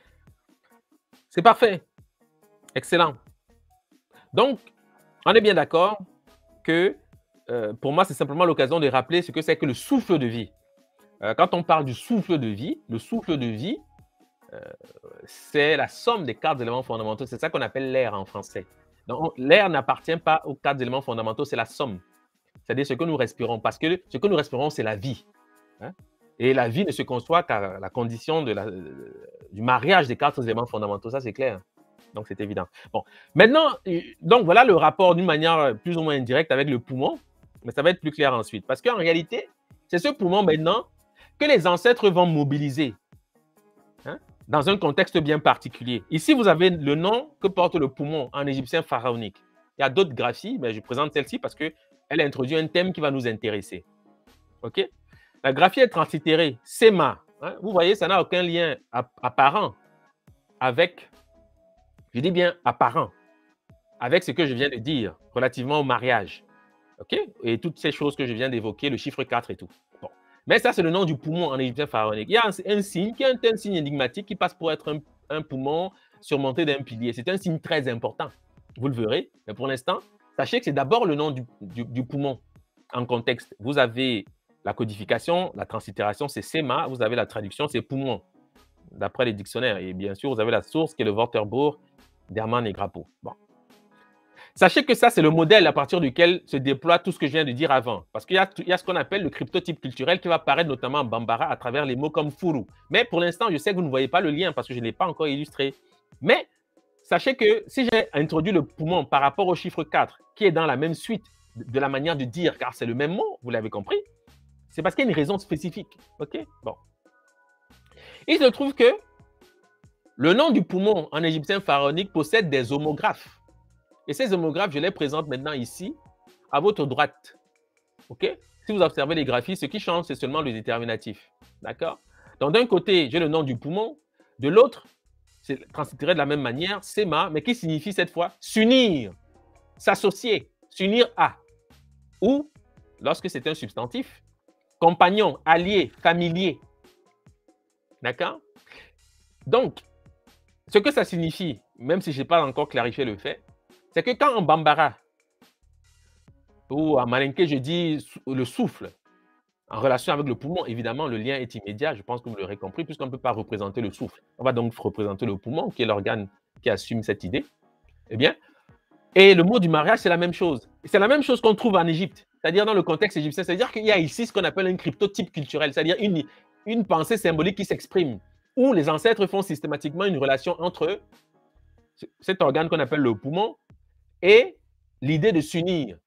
C'est parfait. Excellent. Donc, on est bien d'accord que, pour moi, c'est simplement l'occasion de rappeler ce que c'est que le souffle de vie. Quand on parle du souffle de vie, le souffle de vie, c'est la somme des 4 éléments fondamentaux. C'est ça qu'on appelle l'air en français. Donc, l'air n'appartient pas aux 4 éléments fondamentaux, c'est la somme. C'est-à-dire ce que nous respirons. Parce que ce que nous respirons, c'est la vie. Hein? Et la vie ne se conçoit qu'à la condition du mariage des 4 éléments fondamentaux. Ça, c'est clair. Donc, c'est évident. Bon, maintenant, donc voilà le rapport d'une manière plus ou moins indirecte avec le poumon, mais ça va être plus clair ensuite. Parce qu'en réalité, c'est ce poumon maintenant que les ancêtres vont mobiliser, hein, dans un contexte bien particulier. Ici, vous avez le nom que porte le poumon en égyptien pharaonique. Il y a d'autres graphies, mais je présente celle-ci parce qu'elle introduit un thème qui va nous intéresser. OK? La graphie est translittérée, Sema. Hein, vous voyez, ça n'a aucun lien apparent avec, je dis bien apparent, avec ce que je viens de dire relativement au mariage. OK? Et toutes ces choses que je viens d'évoquer, le chiffre 4 et tout. Bon. Mais ça, c'est le nom du poumon en égyptien pharaonique. Il y a un signe qui est un signe énigmatique qui passe pour être un poumon surmonté d'un pilier. C'est un signe très important. Vous le verrez. Mais pour l'instant, sachez que c'est d'abord le nom du poumon en contexte. Vous avez la codification, la translittération, c'est Sema. Vous avez la traduction, c'est poumon, d'après les dictionnaires. Et bien sûr, vous avez la source qui est le Wörterbuch, Derman et Grapeau. Bon. Sachez que ça, c'est le modèle à partir duquel se déploie tout ce que je viens de dire avant. Parce qu'il y a ce qu'on appelle le cryptotype culturel qui va apparaître notamment en Bambara à travers les mots comme furu. Mais pour l'instant, je sais que vous ne voyez pas le lien parce que je ne l'ai pas encore illustré. Mais sachez que si j'ai introduit le poumon par rapport au chiffre 4, qui est dans la même suite de la manière de dire, car c'est le même mot, vous l'avez compris, c'est parce qu'il y a une raison spécifique. OK? Bon. Il se trouve que le nom du poumon en égyptien pharaonique possède des homographes. Et ces homographes, je les présente maintenant ici, à votre droite. OK? Si vous observez les graphies, ce qui change, c'est seulement le déterminatif. D'accord? Donc, d'un côté, j'ai le nom du poumon. De l'autre, c'est translitéré de la même manière, Sema, mais qui signifie cette fois s'unir, s'associer, s'unir à. Ou, lorsque c'est un substantif, compagnon, allié, familier. D'accord? Donc, ce que ça signifie, même si je n'ai pas encore clarifié le fait, c'est que quand en Bambara ou en Malinké, je dis le souffle, en relation avec le poumon, évidemment, le lien est immédiat, je pense que vous l'aurez compris, puisqu'on ne peut pas représenter le souffle. On va donc représenter le poumon, qui est l'organe qui assume cette idée. Eh bien, et le mot du mariage, c'est la même chose. C'est la même chose qu'on trouve en Égypte, c'est-à-dire dans le contexte égyptien. C'est-à-dire qu'il y a ici ce qu'on appelle un cryptotype culturel, c'est-à-dire une pensée symbolique qui s'exprime, où les ancêtres font systématiquement une relation entre cet organe qu'on appelle le poumon et l'idée de s'unir.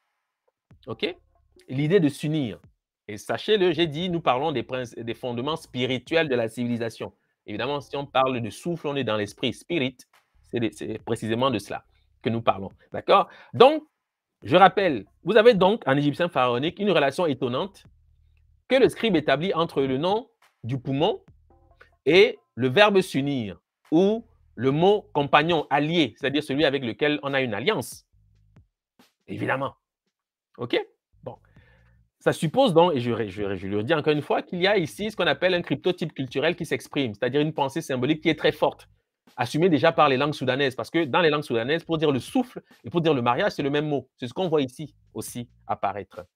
OK? L'idée de s'unir. Et sachez-le, j'ai dit, nous parlons des fondements spirituels de la civilisation. Évidemment, si on parle de souffle, on est dans l'esprit. Spirit, c'est précisément de cela que nous parlons. D'accord? Donc, je rappelle, vous avez donc en égyptien pharaonique une relation étonnante que le scribe établit entre le nom du poumon et le verbe s'unir, ou le mot compagnon, allié, c'est-à-dire celui avec lequel on a une alliance. Évidemment. OK? Bon. Ça suppose donc, et je le dis encore une fois, qu'il y a ici ce qu'on appelle un cryptotype culturel qui s'exprime, c'est-à-dire une pensée symbolique qui est très forte, assumée déjà par les langues soudanaises, parce que dans les langues soudanaises, pour dire le souffle et pour dire le mariage, c'est le même mot. C'est ce qu'on voit ici aussi apparaître.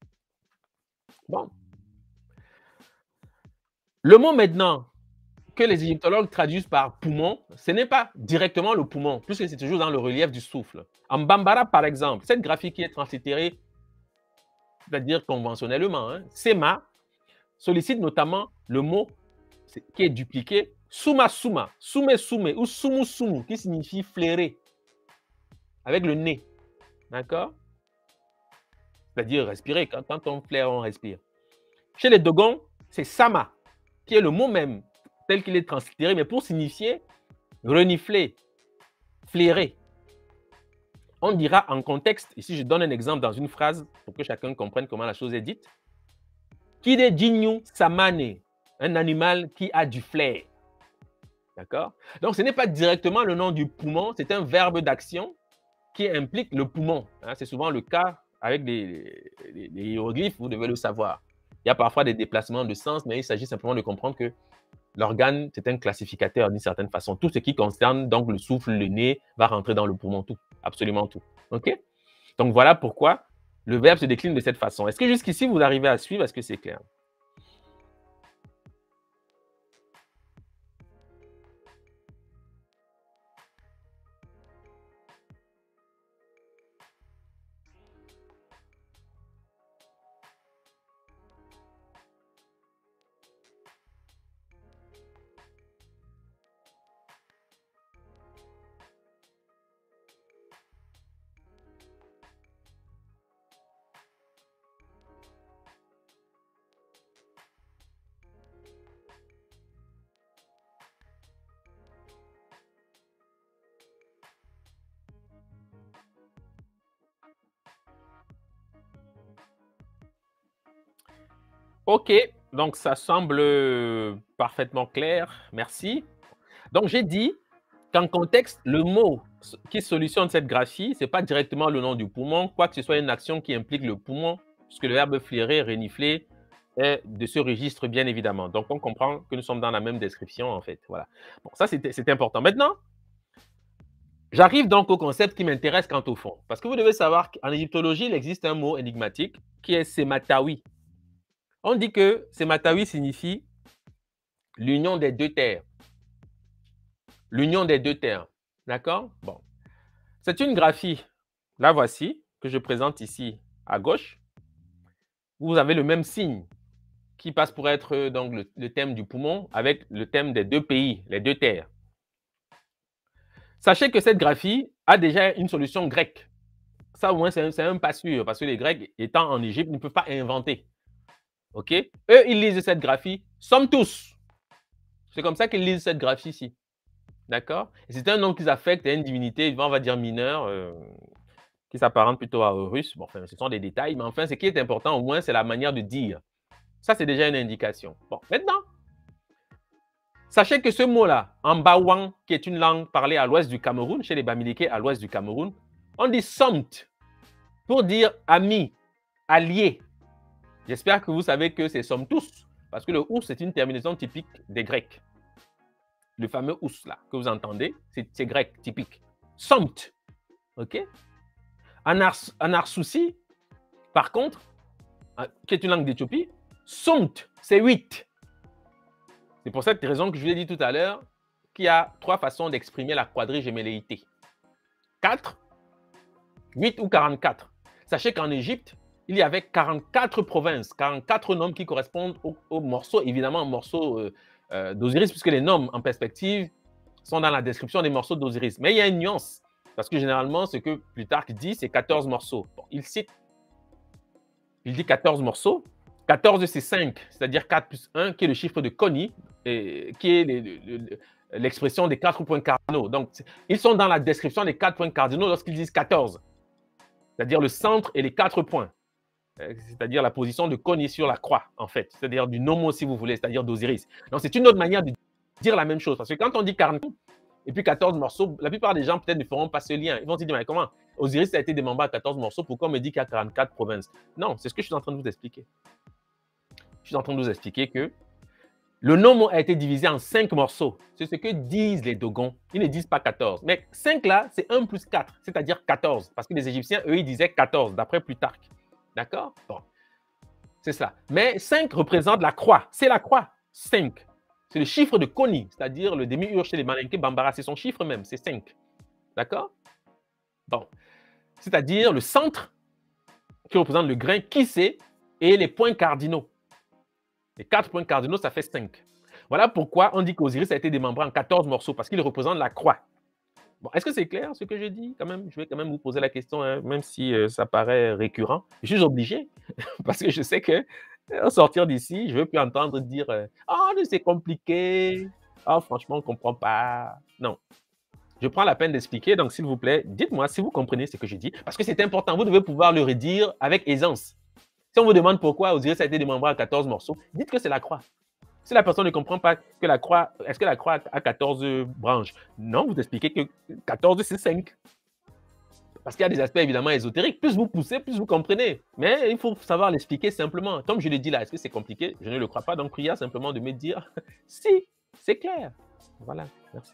Bon. Le mot maintenant que les égyptologues traduisent par poumon, ce n'est pas directement le poumon, puisque c'est toujours dans le relief du souffle. En Bambara, par exemple, cette graphie qui est translittérée, c'est-à-dire conventionnellement, hein, Sema, sollicite notamment le mot qui est dupliqué, suma suma, sume sume ou sumu sumu, qui signifie flairer, avec le nez. D'accord? C'est-à-dire respirer. Quand on flaire, on respire. Chez les Dogons, c'est sama, qui est le mot même, tel qu'il est translittéré, mais pour signifier renifler, flairer. On dira en contexte, ici je donne un exemple dans une phrase pour que chacun comprenne comment la chose est dite. Kide jinyu samane, un animal qui a du flair. D'accord? Donc, ce n'est pas directement le nom du poumon, c'est un verbe d'action qui implique le poumon. Hein, c'est souvent le cas avec des hiéroglyphes, vous devez le savoir. Il y a parfois des déplacements de sens, mais il s'agit simplement de comprendre que l'organe, c'est un classificateur d'une certaine façon. Tout ce qui concerne donc le souffle, le nez, va rentrer dans le poumon, tout, absolument tout. OK? Donc, voilà pourquoi le verbe se décline de cette façon. Est-ce que jusqu'ici, vous arrivez à suivre? Est-ce que c'est clair? OK, donc ça semble parfaitement clair. Merci. Donc, j'ai dit qu'en contexte, le mot qui solutionne cette graphie, ce n'est pas directement le nom du poumon, quoique ce soit une action qui implique le poumon, puisque le verbe flairer, renifler est de ce registre, bien évidemment. Donc, on comprend que nous sommes dans la même description, en fait. Voilà. Bon, ça, c'est important. Maintenant, j'arrive donc au concept qui m'intéresse quant au fond. Parce que vous devez savoir qu'en égyptologie, il existe un mot énigmatique qui est sématawi. On dit que sématawi signifie l'union des deux terres. L'union des deux terres. D'accord? Bon. C'est une graphie. La voici, que je présente ici à gauche. Vous avez le même signe qui passe pour être donc le thème du poumon avec le thème des deux pays, les deux terres. Sachez que cette graphie a déjà une solution grecque. Ça, au moins, c'est un pas sûr, parce que les Grecs, étant en Égypte, ne peuvent pas inventer. OK? Eux, ils lisent cette graphie, sommes tous. C'est comme ça qu'ils lisent cette graphie-ci. D'accord? Et c'est un nom qu'ils affectent à une divinité, on va dire mineure, qui s'apparente plutôt à Horus. Bon, enfin, ce sont des détails, mais enfin, ce qui est important, au moins, c'est la manière de dire. Ça, c'est déjà une indication. Bon, maintenant, sachez que ce mot-là, en Bawang, qui est une langue parlée à l'ouest du Cameroun, chez les Bamileke à l'ouest du Cameroun, on dit somt pour dire ami, allié. J'espère que vous savez que c'est sommes tous, parce que le ous, c'est une terminaison typique des Grecs. Le fameux ous là que vous entendez, c'est grec typique. Somt. OK? En Arsouci, par contre, qui est une langue d'Éthiopie, somt, c'est 8. C'est pour cette raison que je vous ai dit tout à l'heure qu'il y a 3 façons d'exprimer la quadrigémelléité. 4, 8 ou 44. Sachez qu'en Égypte, il y avait 44 provinces, 44 noms qui correspondent aux morceaux, évidemment, morceaux d'Osiris, puisque les noms en perspective sont dans la description des morceaux d'Osiris. Mais il y a une nuance, parce que généralement, ce que Plutarque dit, c'est 14 morceaux. Bon, il dit 14 morceaux. 14, c'est 5, c'est-à-dire 4 plus 1, qui est le chiffre de Coni, et qui est l'expression des 4 points cardinaux. Donc, ils sont dans la description des 4 points cardinaux lorsqu'ils disent 14, c'est-à-dire le centre et les 4 points, c'est-à-dire la position de Coni sur la croix, en fait, c'est-à-dire du nomo, si vous voulez, c'est-à-dire d'Osiris. Donc, c'est une autre manière de dire la même chose, parce que quand on dit 40 et puis 14 morceaux, la plupart des gens peut-être ne feront pas ce lien. Ils vont se dire, mais comment Osiris a été démembré à 14 morceaux, pourquoi on me dit qu'il y a 44 provinces? Non, c'est ce que je suis en train de vous expliquer. Je suis en train de vous expliquer que le nombre a été divisé en 5 morceaux. C'est ce que disent les Dogons. Ils ne disent pas 14. Mais 5 là, c'est 1 plus 4, c'est-à-dire 14. Parce que les Égyptiens, eux, ils disaient 14, d'après Plutarque. D'accord? Bon. C'est ça. Mais 5 représente la croix. C'est la croix. 5. C'est le chiffre de Coni, c'est-à-dire le demi-ur chez les Malinké Bambara. C'est son chiffre même, c'est 5. D'accord? Bon. C'est-à-dire le centre qui représente le grain qui c'est et les points cardinaux. Les 4 points cardinaux, ça fait 5. Voilà pourquoi on dit qu'Osiris a été démembré en 14 morceaux, parce qu'il représente la croix. Bon, est-ce que c'est clair ce que je dis quand même? Je vais quand même vous poser la question, hein, même si ça paraît récurrent. Je suis obligé, parce que je sais qu'au sortir d'ici, je ne veux plus entendre dire « Ah, oh, c'est compliqué. Ah, oh, franchement, on ne comprend pas. » Non. Je prends la peine d'expliquer, donc s'il vous plaît, dites-moi si vous comprenez ce que je dis, parce que c'est important. Vous devez pouvoir le redire avec aisance. Si on vous demande pourquoi Osiris a été démembré en 14 morceaux, dites que c'est la croix. Si la personne ne comprend pas que la croix, est-ce que la croix a 14 branches? Non, vous expliquez que 14, c'est 5. Parce qu'il y a des aspects évidemment ésotériques. Plus vous poussez, plus vous comprenez. Mais il faut savoir l'expliquer simplement. Comme je le dis là, est-ce que c'est compliqué? Je ne le crois pas. Donc, prière simplement de me dire si, c'est clair. Voilà, merci.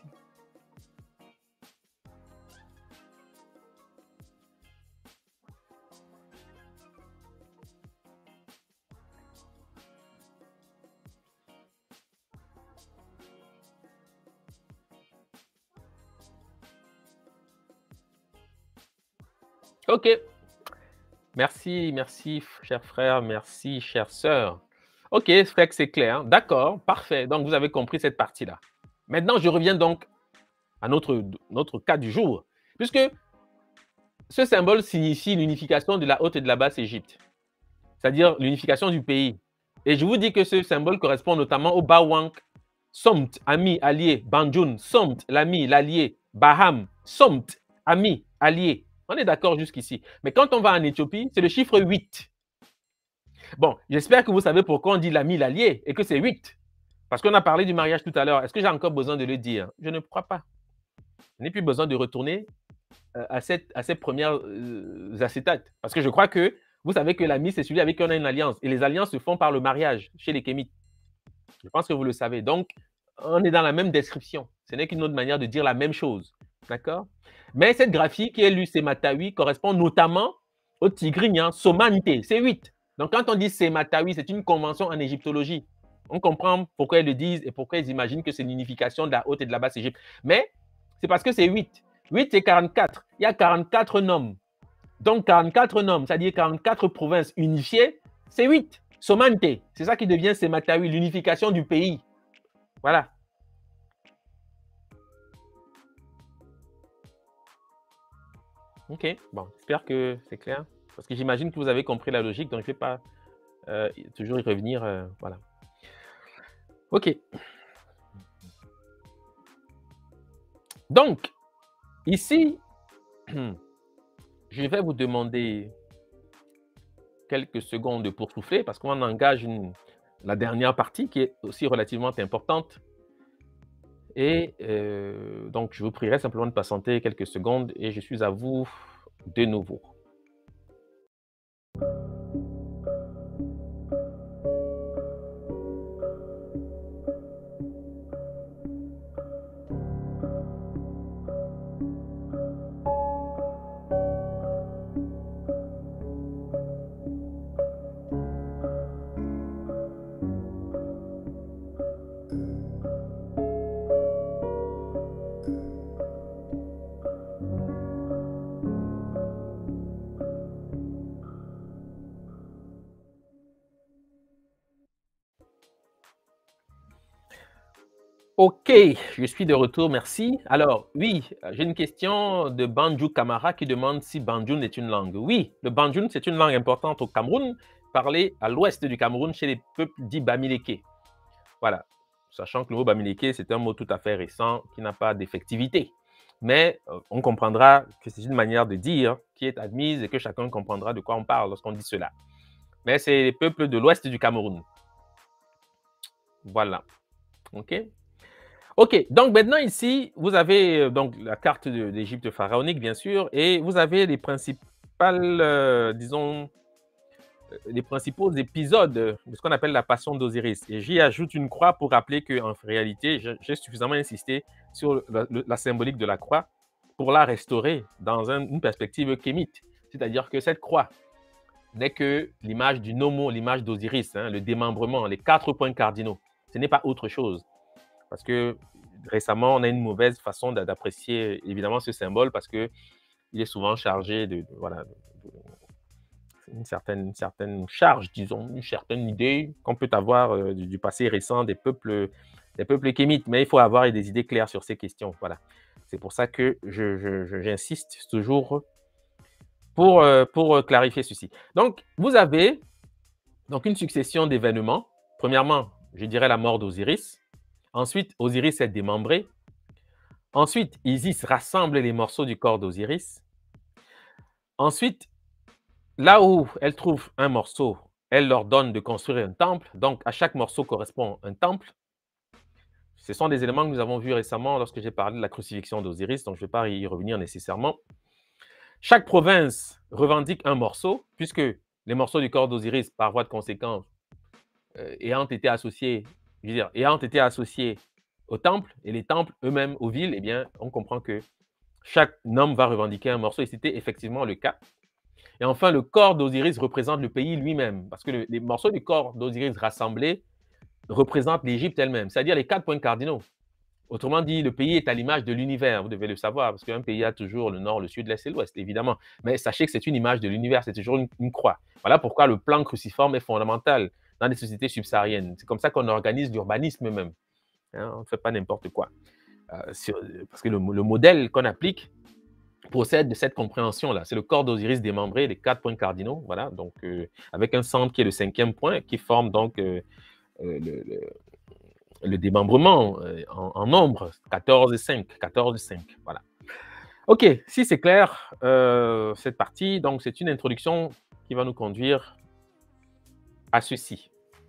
OK. Merci, merci, cher frère, merci, chère sœur. OK, frère, c'est clair. D'accord, parfait. Donc, vous avez compris cette partie-là. Maintenant, je reviens donc à notre cas du jour. Puisque ce symbole signifie l'unification de la Haute et de la Basse Égypte, c'est-à-dire l'unification du pays. Et je vous dis que ce symbole correspond notamment au Bawang, Somt, ami, allié, Banjun, Somt, l'ami, l'allié, Baham, Somt, ami, allié. On est d'accord jusqu'ici. Mais quand on va en Éthiopie, c'est le chiffre 8. Bon, j'espère que vous savez pourquoi on dit l'ami, l'allié et que c'est 8. Parce qu'on a parlé du mariage tout à l'heure. Est-ce que j'ai encore besoin de le dire? Je ne crois pas. Je n'ai plus besoin de retourner à ces premières acétates. Parce que je crois que vous savez que l'ami, c'est celui avec qui on a une alliance. Et les alliances se font par le mariage chez les Kémites. Je pense que vous le savez. Donc, on est dans la même description. Ce n'est qu'une autre manière de dire la même chose. D'accord? Mais cette graphie qui est lue Sematawi correspond notamment au tigrinien Somanité. C'est 8. Donc, quand on dit Sematawi, c'est une convention en égyptologie. On comprend pourquoi ils le disent et pourquoi ils imaginent que c'est l'unification de la Haute et de la Basse Égypte. Mais C'est parce que c'est 8. 8, c'est 44. Il y a 44 noms. Donc, 44 noms, c'est-à-dire 44 provinces unifiées, c'est 8. Somante, c'est ça qui devient Sematawi, l'unification du pays. Voilà. Ok, bon, j'espère que c'est clair. Parce que j'imagine que vous avez compris la logique, donc je ne vais pas toujours y revenir. Voilà. Ok. Donc, ici, je vais vous demander quelques secondes pour souffler parce qu'on engage la dernière partie qui est aussi relativement importante. Et donc, je vous prierai simplement de patienter quelques secondes et je suis à vous de nouveau. Ok, je suis de retour, merci. Alors, oui, j'ai une question de Banjou Kamara qui demande si Banjoun est une langue. Oui, le Banjoun, c'est une langue importante au Cameroun, parlée à l'ouest du Cameroun chez les peuples dits Bamileke. Voilà, sachant que le mot Bamileke, c'est un mot tout à fait récent qui n'a pas d'effectivité. Mais on comprendra que c'est une manière de dire qui est admise et que chacun comprendra de quoi on parle lorsqu'on dit cela. Mais c'est les peuples de l'ouest du Cameroun. Voilà, ok. Ok, donc maintenant ici, vous avez donc la carte d'Égypte pharaonique, bien sûr, et vous avez les principales, disons, les principaux épisodes de ce qu'on appelle la passion d'Osiris. Et j'y ajoute une croix pour rappeler qu'en réalité, j'ai suffisamment insisté sur la symbolique de la croix pour la restaurer dans une perspective kémite. C'est-à-dire que cette croix n'est que l'image du nomo, l'image d'Osiris, hein, le démembrement, les 4 points cardinaux. Ce n'est pas autre chose. Parce que récemment, on a une mauvaise façon d'apprécier évidemment ce symbole parce qu'il est souvent chargé voilà, une certaine charge, disons, une certaine idée qu'on peut avoir du passé récent des peuples kémites. Mais il faut avoir des idées claires sur ces questions. Voilà. C'est pour ça que j'insiste toujours pour clarifier ceci. Donc, vous avez donc une succession d'événements. Premièrement, je dirais la mort d'Osiris. Ensuite, Osiris est démembré. Ensuite, Isis rassemble les morceaux du corps d'Osiris. Ensuite, là où elle trouve un morceau, elle leur donne de construire un temple. Donc, à chaque morceau correspond un temple. Ce sont des éléments que nous avons vus récemment lorsque j'ai parlé de la crucifixion d'Osiris, donc je ne vais pas y revenir nécessairement. Chaque province revendique un morceau, puisque les morceaux du corps d'Osiris, par voie de conséquence, ayant été associés au temple, et les temples eux-mêmes aux villes, eh bien, on comprend que chaque homme va revendiquer un morceau, et c'était effectivement le cas. Et enfin, le corps d'Osiris représente le pays lui-même, parce que les morceaux du corps d'Osiris rassemblés représentent l'Égypte elle-même, c'est-à-dire les 4 points cardinaux. Autrement dit, le pays est à l'image de l'univers, vous devez le savoir, parce qu'un pays a toujours le nord, le sud, l'est et l'ouest, évidemment. Mais sachez que c'est une image de l'univers, c'est toujours une croix. Voilà pourquoi le plan cruciforme est fondamental dans les sociétés subsahariennes. C'est comme ça qu'on organise l'urbanisme même. Hein, on ne fait pas n'importe quoi. Parce que le modèle qu'on applique procède de cette compréhension-là. C'est le corps d'Osiris démembré, les 4 points cardinaux, voilà, donc avec un centre qui est le 5e point, qui forme donc le démembrement en nombre, 14 et 5, 14 et 5, voilà. Ok, si c'est clair, cette partie, donc c'est une introduction qui va nous conduire à ceci.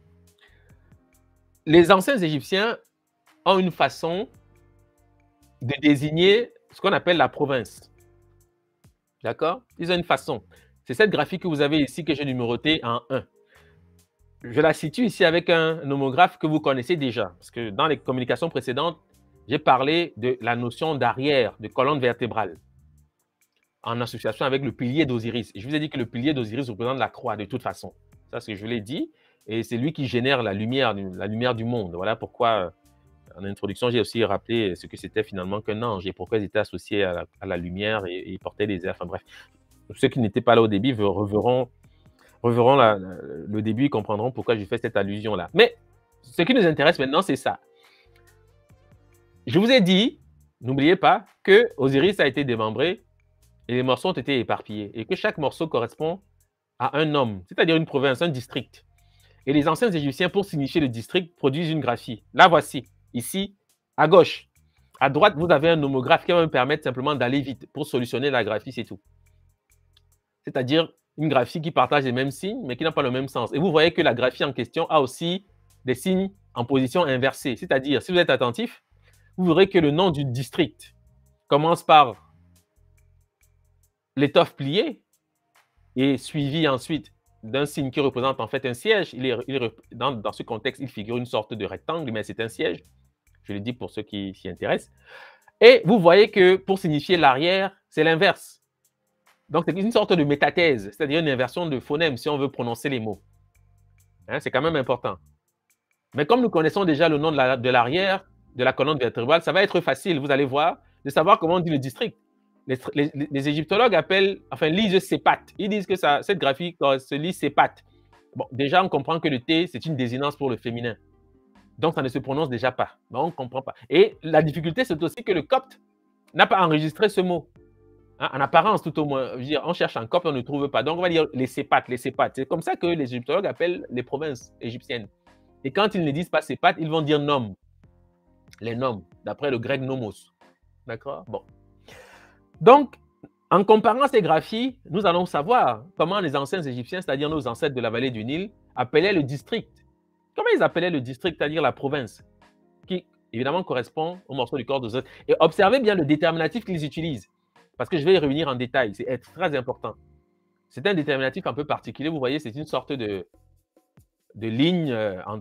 Les anciens Égyptiens ont une façon de désigner ce qu'on appelle la province. D'accord? Ils ont une façon. C'est cette graphique que vous avez ici que j'ai numérotée en 1. Je la situe ici avec un nomographe que vous connaissez déjà, parce que dans les communications précédentes, j'ai parlé de la notion d'arrière, de colonne vertébrale, en association avec le pilier d'Osiris. Et je vous ai dit que le pilier d'Osiris représente la croix de toute façon. Ça, c'est ce que je l'ai dit. Et c'est lui qui génère la lumière du monde. Voilà pourquoi en introduction, j'ai aussi rappelé ce que c'était finalement qu'un ange et pourquoi ils étaient associés à la lumière et ils portaient des airs. Enfin bref, ceux qui n'étaient pas là au début reverront le début, ils comprendront pourquoi j'ai fait cette allusion-là. Mais ce qui nous intéresse maintenant, c'est ça. Je vous ai dit, n'oubliez pas, que Osiris a été démembré et les morceaux ont été éparpillés et que chaque morceau correspond à un homme, c'est-à-dire une province, un district. Et les anciens Égyptiens, pour signifier le district, produisent une graphie. La voici, ici, à gauche. À droite, vous avez un nomographe qui va me permettre simplement d'aller vite pour solutionner la graphie, c'est tout. C'est-à-dire une graphie qui partage les mêmes signes, mais qui n'a pas le même sens. Et vous voyez que la graphie en question a aussi des signes en position inversée. C'est-à-dire, si vous êtes attentif, vous verrez que le nom du district commence par l'étoffe pliée et suivi ensuite d'un signe qui représente en fait un siège. Dans ce contexte, il figure une sorte de rectangle, mais c'est un siège. Je le dis pour ceux qui s'y intéressent. Et vous voyez que pour signifier l'arrière, c'est l'inverse. Donc, c'est une sorte de métathèse, c'est-à-dire une inversion de phonème si on veut prononcer les mots. Hein, c'est quand même important. Mais comme nous connaissons déjà le nom de l'arrière, de la colonne vertébrale, ça va être facile, vous allez voir, de savoir comment on dit le district. Les égyptologues lisent sépat. Ils disent que cette graphie se lit sépat. Bon, déjà, on comprend que le T, c'est une désinence pour le féminin. Donc, ça ne se prononce déjà pas. Donc, on ne comprend pas. Et la difficulté, c'est aussi que le copte n'a pas enregistré ce mot. Hein, en apparence, tout au moins. Je veux dire, on cherche un copte, on ne trouve pas. Donc, on va dire les sépat, les sépat. C'est comme ça que les égyptologues appellent les provinces égyptiennes. Et quand ils ne disent pas sépat, ils vont dire nom. Les noms, d'après le grec nomos. D'accord? Bon. Donc, en comparant ces graphies, nous allons savoir comment les anciens Égyptiens, c'est-à-dire nos ancêtres de la vallée du Nil, appelaient le district. Comment ils appelaient le district, c'est-à-dire la province, qui évidemment correspond au morceau du corps d'Osiris. Et observez bien le déterminatif qu'ils utilisent, parce que je vais y revenir en détail, c'est très important. C'est un déterminatif un peu particulier, vous voyez, c'est une sorte de ligne,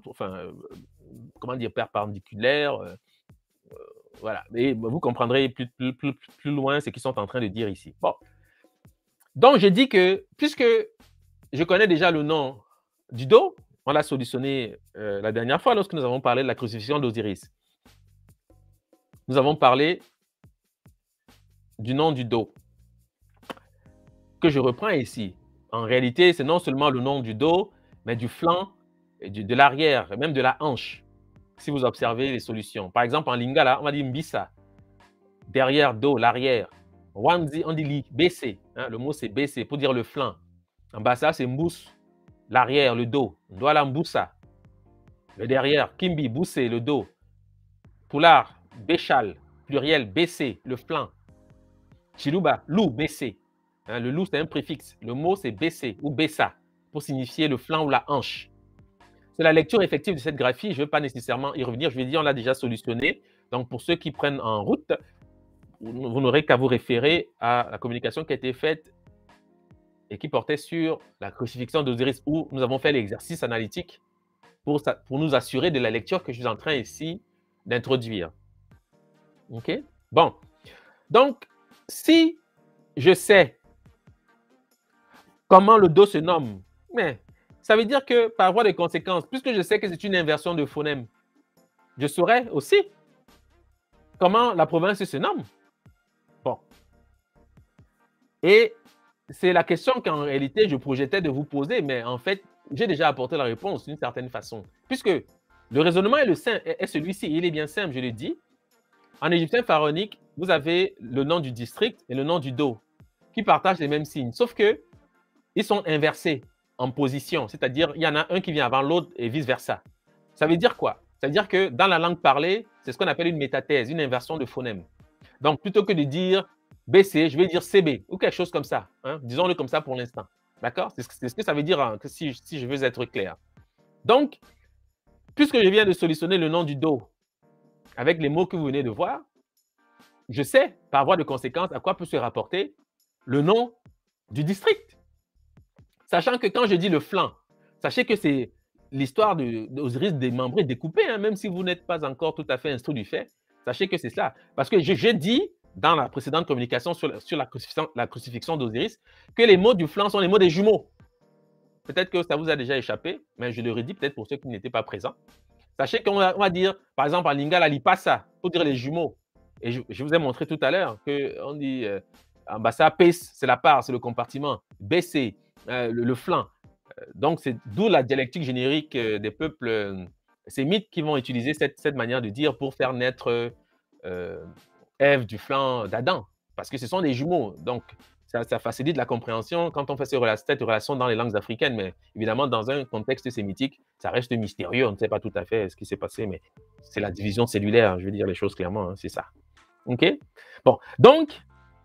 comment dire, perpendiculaire. Voilà, et vous comprendrez plus loin ce qu'ils sont en train de dire ici. Bon, donc je dis que, puisque je connais déjà le nom du dos, on l'a solutionné la dernière fois lorsque nous avons parlé de la crucifixion d'Osiris. Nous avons parlé du nom du dos, que je reprends ici. En réalité, c'est non seulement le nom du dos, mais du flanc, et de l'arrière, et même de la hanche. Si vous observez les solutions. Par exemple, en lingala, on va dire mbisa, derrière, dos, l'arrière. Wanzi, on dit li, baissé. Hein, le mot c'est baissé pour dire le flanc. En bassa, c'est mbous, l'arrière, le dos. Douala mboussa, le derrière. Kimbi, boussé, le dos. Poulard, béchal, pluriel, baissé, le flanc. Chiluba, lou, baissé. Hein, le lou, c'est un préfixe. Le mot, c'est baissé ou bessa pour signifier le flanc ou la hanche. C'est la lecture effective de cette graphie. Je ne vais pas nécessairement y revenir. Je vais dire, on l'a déjà solutionné. Donc, pour ceux qui prennent en route, vous n'aurez qu'à vous référer à la communication qui a été faite et qui portait sur la crucifixion d'Osiris, où nous avons fait l'exercice analytique pour nous assurer de la lecture que je suis en train ici d'introduire. OK? Bon. Donc, si je sais comment le dos se nomme, mais ça veut dire que, par voie de conséquence, puisque je sais que c'est une inversion de phonème, je saurais aussi comment la province se nomme. Bon. Et c'est la question qu'en réalité, je projetais de vous poser, mais en fait, j'ai déjà apporté la réponse d'une certaine façon. Puisque le raisonnement est celui-ci, il est bien simple, je l'ai dit. En égyptien pharaonique, vous avez le nom du district et le nom du dos, qui partagent les mêmes signes, sauf que ils sont inversés en position, c'est-à-dire il y en a un qui vient avant l'autre et vice-versa. Ça veut dire quoi? Ça veut dire que dans la langue parlée, c'est ce qu'on appelle une métathèse, une inversion de phonème. Donc, plutôt que de dire BC, je vais dire CB ou quelque chose comme ça. Hein? Disons-le comme ça pour l'instant. D'accord? C'est ce que ça veut dire hein, que si je veux être clair. Donc, puisque je viens de solutionner le nom du dos avec les mots que vous venez de voir, je sais, par voie de conséquence, à quoi peut se rapporter le nom du district. Sachant que quand je dis le flanc, sachez que c'est l'histoire d'Osiris démembré, découpé, hein, même si vous n'êtes pas encore tout à fait instruit du fait, sachez que c'est ça. Parce que j'ai dit dans la précédente communication sur la crucifixion d'Osiris que les mots du flanc sont les mots des jumeaux. Peut-être que ça vous a déjà échappé, mais je le redis peut-être pour ceux qui n'étaient pas présents. Sachez qu'on va dire, par exemple, en lingala, lipasa, pour dire les jumeaux. Et je vous ai montré tout à l'heure qu'on dit en bassa, pes, c'est la part, c'est le compartiment. BC, le flanc. Donc, c'est d'où la dialectique générique des peuples sémites qui vont utiliser cette manière de dire pour faire naître Ève du flanc d'Adam. Parce que ce sont des jumeaux. Donc, ça facilite la compréhension quand on fait cette relation dans les langues africaines. Mais évidemment, dans un contexte sémitique, ça reste mystérieux. On ne sait pas tout à fait ce qui s'est passé, mais c'est la division cellulaire. Je veux dire les choses clairement, hein, c'est ça. OK? Bon, donc,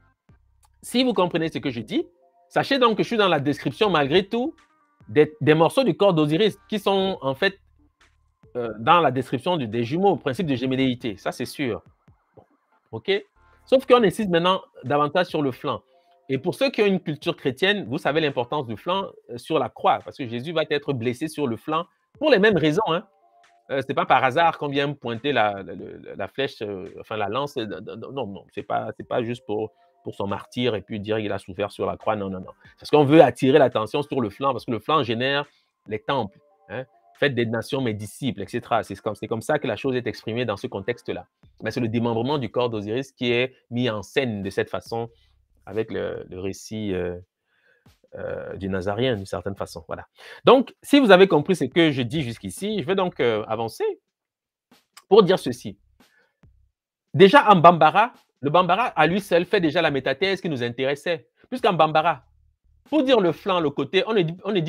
si vous comprenez ce que je dis, sachez donc que je suis dans la description, malgré tout, des morceaux du corps d'Osiris qui sont en fait dans la description des jumeaux, au principe de gémelléité. Ça, c'est sûr. Bon. OK? Sauf qu'on insiste maintenant davantage sur le flanc. Et pour ceux qui ont une culture chrétienne, vous savez l'importance du flanc sur la croix, parce que Jésus va être blessé sur le flanc pour les mêmes raisons. Hein. Ce n'est pas par hasard qu'on vient pointer la flèche, enfin la lance. Non, non, ce n'est pas juste pour son martyr et puis dire qu'il a souffert sur la croix. Non, non, non. Parce qu'on veut attirer l'attention sur le flanc, parce que le flanc génère les temples. Hein. Faites des nations mes disciples, etc. C'est comme ça que la chose est exprimée dans ce contexte-là. Mais c'est le démembrement du corps d'Osiris qui est mis en scène de cette façon avec le récit du Nazarien, d'une certaine façon. Voilà. Donc, si vous avez compris ce que je dis jusqu'ici, je vais donc avancer pour dire ceci. Déjà en Bambara, le Bambara à lui seul fait déjà la métathèse qui nous intéressait. Puisqu'en Bambara, pour dire le flanc, le côté, on ne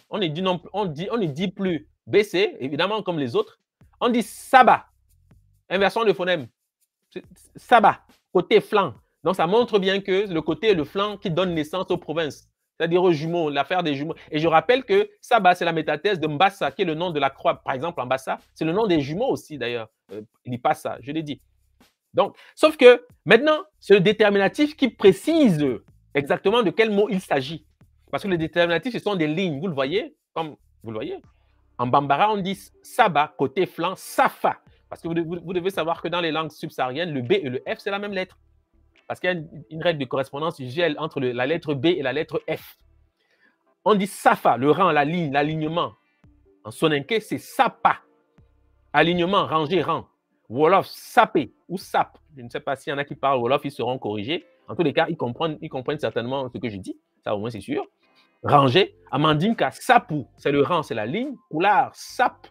dit plus BC, évidemment comme les autres. On dit Saba, inversion de phonème. Saba, côté flanc. Donc ça montre bien que le côté est le flanc qui donne naissance aux provinces, c'est-à-dire aux jumeaux, l'affaire des jumeaux. Et je rappelle que Saba, c'est la métathèse de Mbassa, qui est le nom de la croix. Par exemple, en Mbassa, c'est le nom des jumeaux aussi d'ailleurs. Lipasa, je l'ai dit. Donc, sauf que maintenant, c'est le déterminatif qui précise exactement de quel mot il s'agit. Parce que les déterminatifs, ce sont des lignes, vous le voyez, comme vous le voyez. En Bambara, on dit Saba, côté flanc, Safa. Parce que vous devez savoir que dans les langues subsahariennes, le B et le F, c'est la même lettre. Parce qu'il y a une règle de correspondance usuelle entre la lettre B et la lettre F. On dit Safa, le rang, la ligne, l'alignement. En soninké, c'est Sapa. Alignement, rangé, rang. Wolof, sapé ou sap. Je ne sais pas s'il y en a qui parlent Wolof, ils seront corrigés. En tous les cas, ils comprennent certainement ce que je dis. Ça, au moins, c'est sûr. Rangé. Amandinka, sapu, c'est le rang, c'est la ligne. Coulard, sap.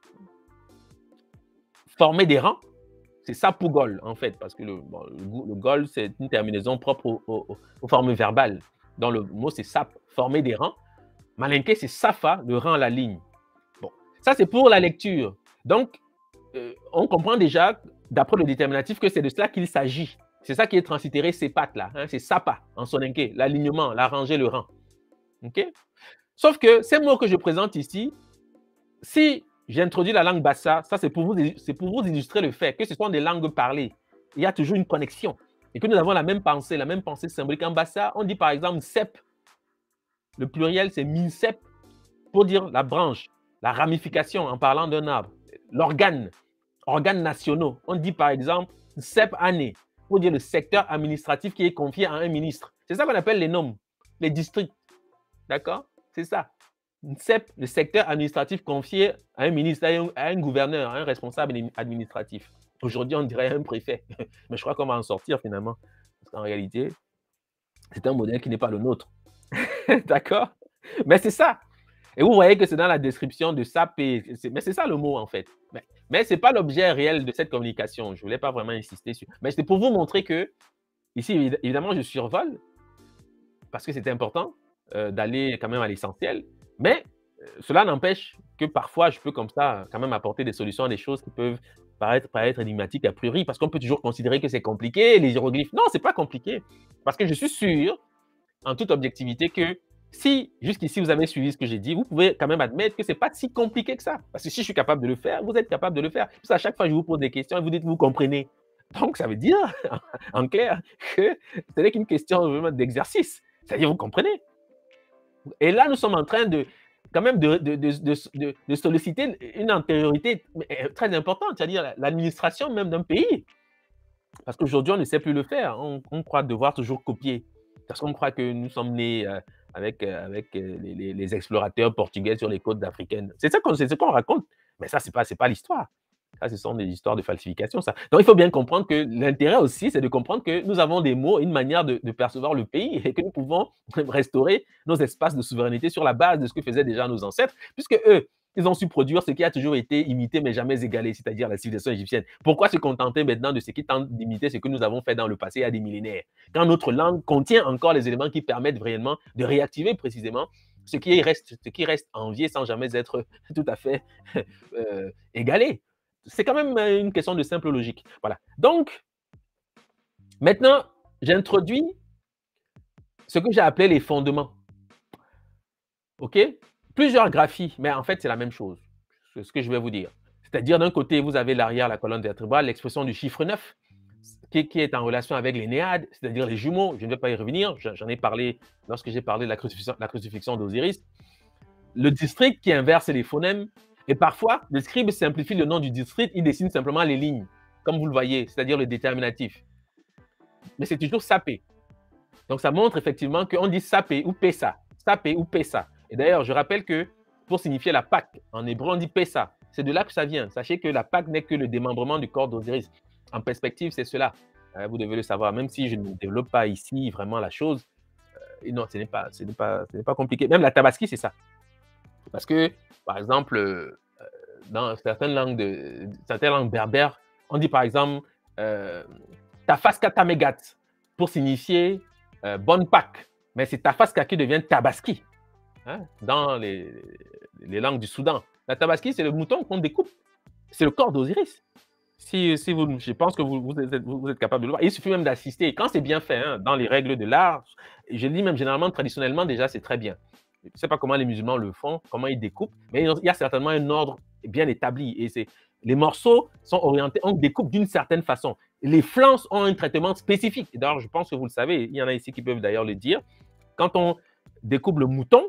Former des rangs, c'est sapougol, en fait, parce que le gol, c'est une terminaison propre aux formes verbales. Dans le mot, c'est sap, former des rangs. Malinké, c'est safa, le rang, la ligne. Bon, ça, c'est pour la lecture. Donc, on comprend déjà, d'après le déterminatif, que c'est de cela qu'il s'agit. C'est ça qui est transitéré, ces pattes-là. Hein, c'est sapa, en soninké, l'alignement, la rangée, le rang. OK? Sauf que ces mots que je présente ici, si j'introduis la langue bassa, ça c'est pour vous illustrer le fait que ce sont des langues parlées. Il y a toujours une connexion. Et que nous avons la même pensée symbolique. En bassa, on dit par exemple sep. Le pluriel, c'est minsep, pour dire la branche, la ramification, en parlant d'un arbre. L'organe, organes nationaux. On dit par exemple sep année, pour dire le secteur administratif qui est confié à un ministre. C'est ça qu'on appelle les noms, les districts. D'accord? C'est ça. CEP, le secteur administratif confié à un ministre, à un gouverneur, à un responsable administratif. Aujourd'hui, on dirait un préfet. Mais je crois qu'on va en sortir finalement. Parce qu'en réalité, c'est un modèle qui n'est pas le nôtre. D'accord? Mais c'est ça. Et vous voyez que c'est dans la description de SAP. Mais c'est ça le mot en fait. Mais ce n'est pas l'objet réel de cette communication. Je ne voulais pas vraiment insister sur. Mais c'est pour vous montrer que, ici, évidemment, je survole parce que c'est important d'aller quand même à l'essentiel. Mais cela n'empêche que parfois, je peux comme ça quand même apporter des solutions à des choses qui peuvent paraître énigmatiques a priori, parce qu'on peut toujours considérer que c'est compliqué, les hiéroglyphes. Non, ce n'est pas compliqué. Parce que je suis sûr, en toute objectivité, que si jusqu'ici vous avez suivi ce que j'ai dit, vous pouvez quand même admettre que ce n'est pas si compliqué que ça. Parce que si je suis capable de le faire, vous êtes capable de le faire. Puis à chaque fois, je vous pose des questions et vous dites, vous comprenez. Donc, ça veut dire, en clair, que ce n'est qu'une question vraiment d'exercice. C'est-à-dire, vous comprenez. Et là, nous sommes en train de quand même de solliciter une antériorité très importante, c'est-à-dire l'administration même d'un pays. Parce qu'aujourd'hui, on ne sait plus le faire. On croit devoir toujours copier. Parce qu'on croit que nous sommes nés avec les explorateurs portugais sur les côtes africaines. C'est ça qu'on raconte. Mais ça, c'est pas l'histoire. Ça, ce sont des histoires de falsification, ça. Donc, il faut bien comprendre que l'intérêt aussi, c'est de comprendre que nous avons des mots, une manière de percevoir le pays et que nous pouvons restaurer nos espaces de souveraineté sur la base de ce que faisaient déjà nos ancêtres, puisque eux, ils ont su produire ce qui a toujours été imité mais jamais égalé, c'est-à-dire la civilisation égyptienne. Pourquoi se contenter maintenant de ce qui tente d'imiter ce que nous avons fait dans le passé il y a des millénaires, quand notre langue contient encore les éléments qui permettent vraiment de réactiver précisément ce qui reste envié sans jamais être tout à fait égalé. C'est quand même une question de simple logique. Voilà. Donc, maintenant, j'introduis ce que j'ai appelé les fondements. OK? Plusieurs graphies, mais en fait, c'est la même chose. C'est ce que je vais vous dire. C'est-à-dire, d'un côté, vous avez l'arrière, la colonne vertébrale, l'expression du chiffre 9, qui est en relation avec les néades, c'est-à-dire les jumeaux. Je ne vais pas y revenir. J'en ai parlé lorsque j'ai parlé de la crucifixion d'Osiris. Le district qui inverse les phonèmes. Et parfois, le scribe simplifie le nom du district, il dessine simplement les lignes, comme vous le voyez, c'est-à-dire le déterminatif. Mais c'est toujours sapé. Donc, ça montre effectivement qu'on dit sapé ou pessa. Sapé ou pessa. Et d'ailleurs, je rappelle que pour signifier la Pâque, en hébreu, on dit pessa. C'est de là que ça vient. Sachez que la Pâque n'est que le démembrement du corps d'Osiris. En perspective, c'est cela. Vous devez le savoir, même si je ne développe pas ici vraiment la chose. Non, ce n'est pas compliqué. Même la tabaski, c'est ça. Parce que, par exemple, dans certaines langues berbères, on dit par exemple Tafaska Tamegat pour signifier bonne Pâque. Mais c'est Tafaska qui devient Tabaski dans les langues du Soudan. La Tabaski, c'est le mouton qu'on découpe. C'est le corps d'Osiris. Je pense que vous êtes capable de le voir. Il suffit même d'assister. Quand c'est bien fait, dans les règles de l'art, je dis même généralement, traditionnellement, déjà, c'est très bien. Je ne sais pas comment les musulmans le font, comment ils découpent, mais il y a certainement un ordre bien établi. Et les morceaux sont orientés, on découpe d'une certaine façon. Les flancs ont un traitement spécifique. D'ailleurs, je pense que vous le savez, il y en a ici qui peuvent d'ailleurs le dire. Quand on découpe le mouton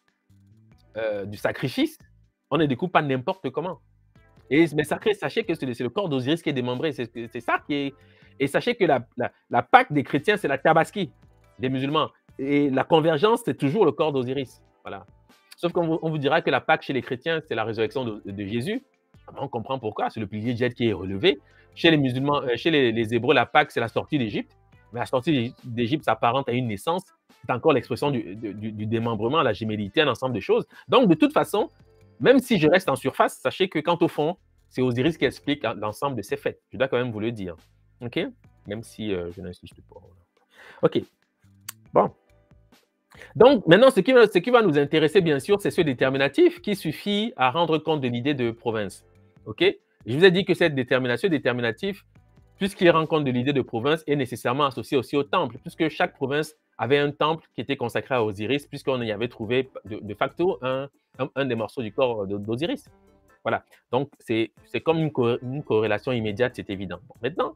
du sacrifice, on ne découpe pas n'importe comment. Mais sachez que c'est le corps d'Osiris qui est démembré. C'est ça qui est. Et sachez que la Pâque des chrétiens, c'est la tabaski des musulmans. Et la convergence, c'est toujours le corps d'Osiris. Voilà. Sauf qu'on vous dira que la Pâque chez les chrétiens, c'est la résurrection de Jésus. On comprend pourquoi. C'est le pilier de Djed qui est relevé. Chez les musulmans, chez les Hébreux, la Pâque, c'est la sortie d'Égypte. Mais la sortie d'Égypte s'apparente à une naissance. C'est encore l'expression du démembrement, la gémellité, un ensemble de choses. Donc, de toute façon, même si je reste en surface, sachez que quant au fond, c'est Osiris qui explique l'ensemble de ces faits. Je dois quand même vous le dire. OK? Même si je n'insiste pas. OK. Bon. Donc, maintenant, ce qui va nous intéresser, bien sûr, c'est ce déterminatif qui suffit à rendre compte de l'idée de province. OK? Je vous ai dit que cette déterminatif, puisqu'il rend compte de l'idée de province, est nécessairement associé aussi au temple, puisque chaque province avait un temple qui était consacré à Osiris, puisqu'on y avait trouvé de facto un des morceaux du corps d'Osiris. Voilà. Donc, c'est comme une corrélation immédiate, c'est évident. Bon, maintenant,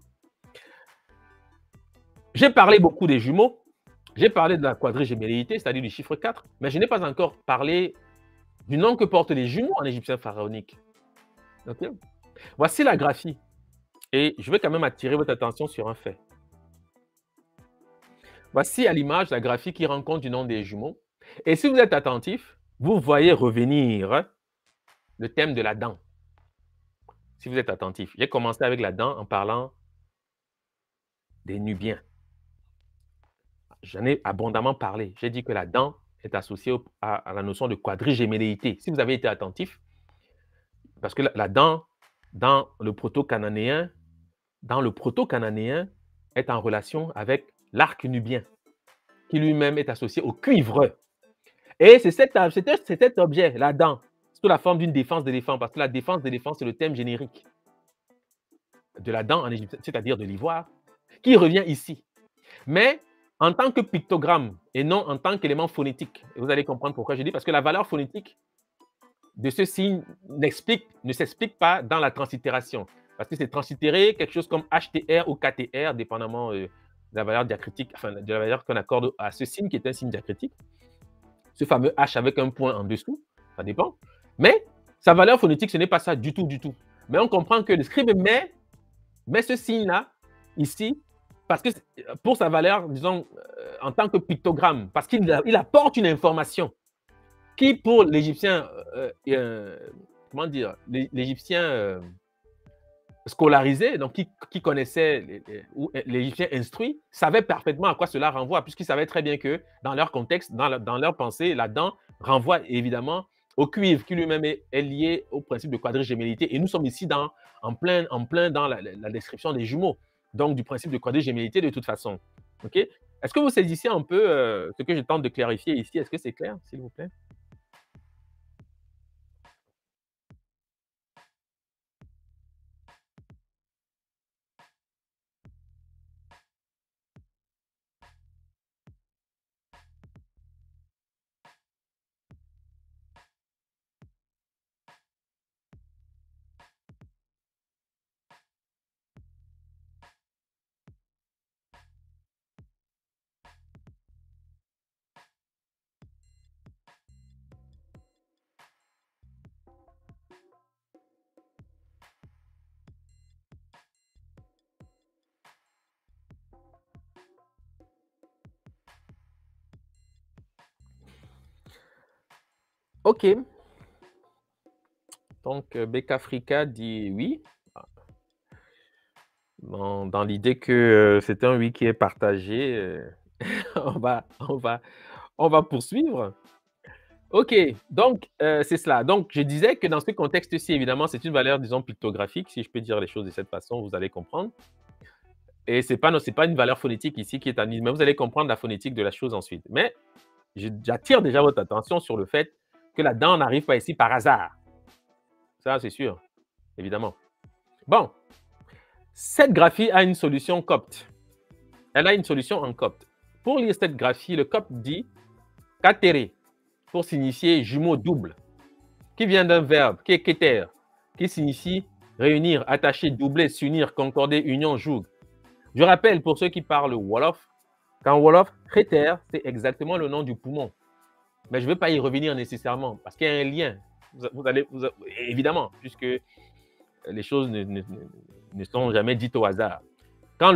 j'ai parlé beaucoup des jumeaux. J'ai parlé de la quadrigémellité, c'est-à-dire du chiffre 4, mais je n'ai pas encore parlé du nom que portent les jumeaux en égyptien pharaonique. Okay? Voici la graphie. Et je vais quand même attirer votre attention sur un fait. Voici à l'image la graphie qui rend compte du nom des jumeaux. Et si vous êtes attentif, vous voyez revenir le thème de la dent. Si vous êtes attentif. J'ai commencé avec la dent en parlant des Nubiens. J'en ai abondamment parlé. J'ai dit que la dent est associée à la notion de quadrigémellité. Si vous avez été attentif, parce que la dent, dans le proto-cananéen, est en relation avec l'arc nubien, qui lui-même est associé au cuivre. Et c'est cet objet, la dent, sous la forme d'une défense d'éléphant, parce que la défense d'éléphant, c'est le thème générique de la dent en égyptien, c'est-à-dire de l'ivoire, qui revient ici. Mais en tant que pictogramme et non en tant qu'élément phonétique. Et vous allez comprendre pourquoi je dis, parce que la valeur phonétique de ce signe ne s'explique pas dans la translittération. Parce que c'est translittérer quelque chose comme HTR ou KTR, dépendamment de la valeur diacritique, enfin de la valeur qu'on accorde à ce signe qui est un signe diacritique. Ce fameux H avec un point en dessous, ça dépend. Mais sa valeur phonétique, ce n'est pas ça du tout, du tout. Mais on comprend que le scribe met ce signe-là, ici, parce que pour sa valeur, disons, en tant que pictogramme, parce qu'il apporte une information qui, pour l'Égyptien comment dire, l'Égyptien scolarisé, donc qui connaissait, ou l'Égyptien instruit, savait parfaitement à quoi cela renvoie, puisqu'il savait très bien que dans leur contexte, dans leur pensée, la dent renvoie évidemment au cuivre, qui lui-même est lié au principe de quadrigémellité. Et nous sommes ici en plein dans la description des jumeaux, donc du principe de quadrigémellité de toute façon. OK? Est-ce que vous saisissez un peu ce que je tente de clarifier ici? Est-ce que c'est clair, s'il vous plaît? OK. Donc, Bekafrika dit oui, dans l'idée que c'est un oui qui est partagé. On va, on va, on va poursuivre. OK, donc c'est cela. Donc, je disais que dans ce contexte-ci, évidemment, c'est une valeur, disons, pictographique, si je peux dire les choses de cette façon, vous allez comprendre. Et c'est pas, non, c'est pas une valeur phonétique ici qui est admise, mais vous allez comprendre la phonétique de la chose ensuite. Mais j'attire déjà votre attention sur le fait que la dent n'arrive pas ici par hasard. Ça, c'est sûr, évidemment. Bon, cette graphie a une solution copte. Elle a une solution en copte. Pour lire cette graphie, le copte dit katéré, pour signifier jumeau double, qui vient d'un verbe qui est keter, qui signifie réunir, attacher, doubler, s'unir, concorder, union, joug. Je rappelle pour ceux qui parlent Wolof, qu'en Wolof, keter, c'est exactement le nom du poumon. Mais je ne vais pas y revenir nécessairement, parce qu'il y a un lien. Évidemment, puisque les choses ne sont jamais dites au hasard. Quand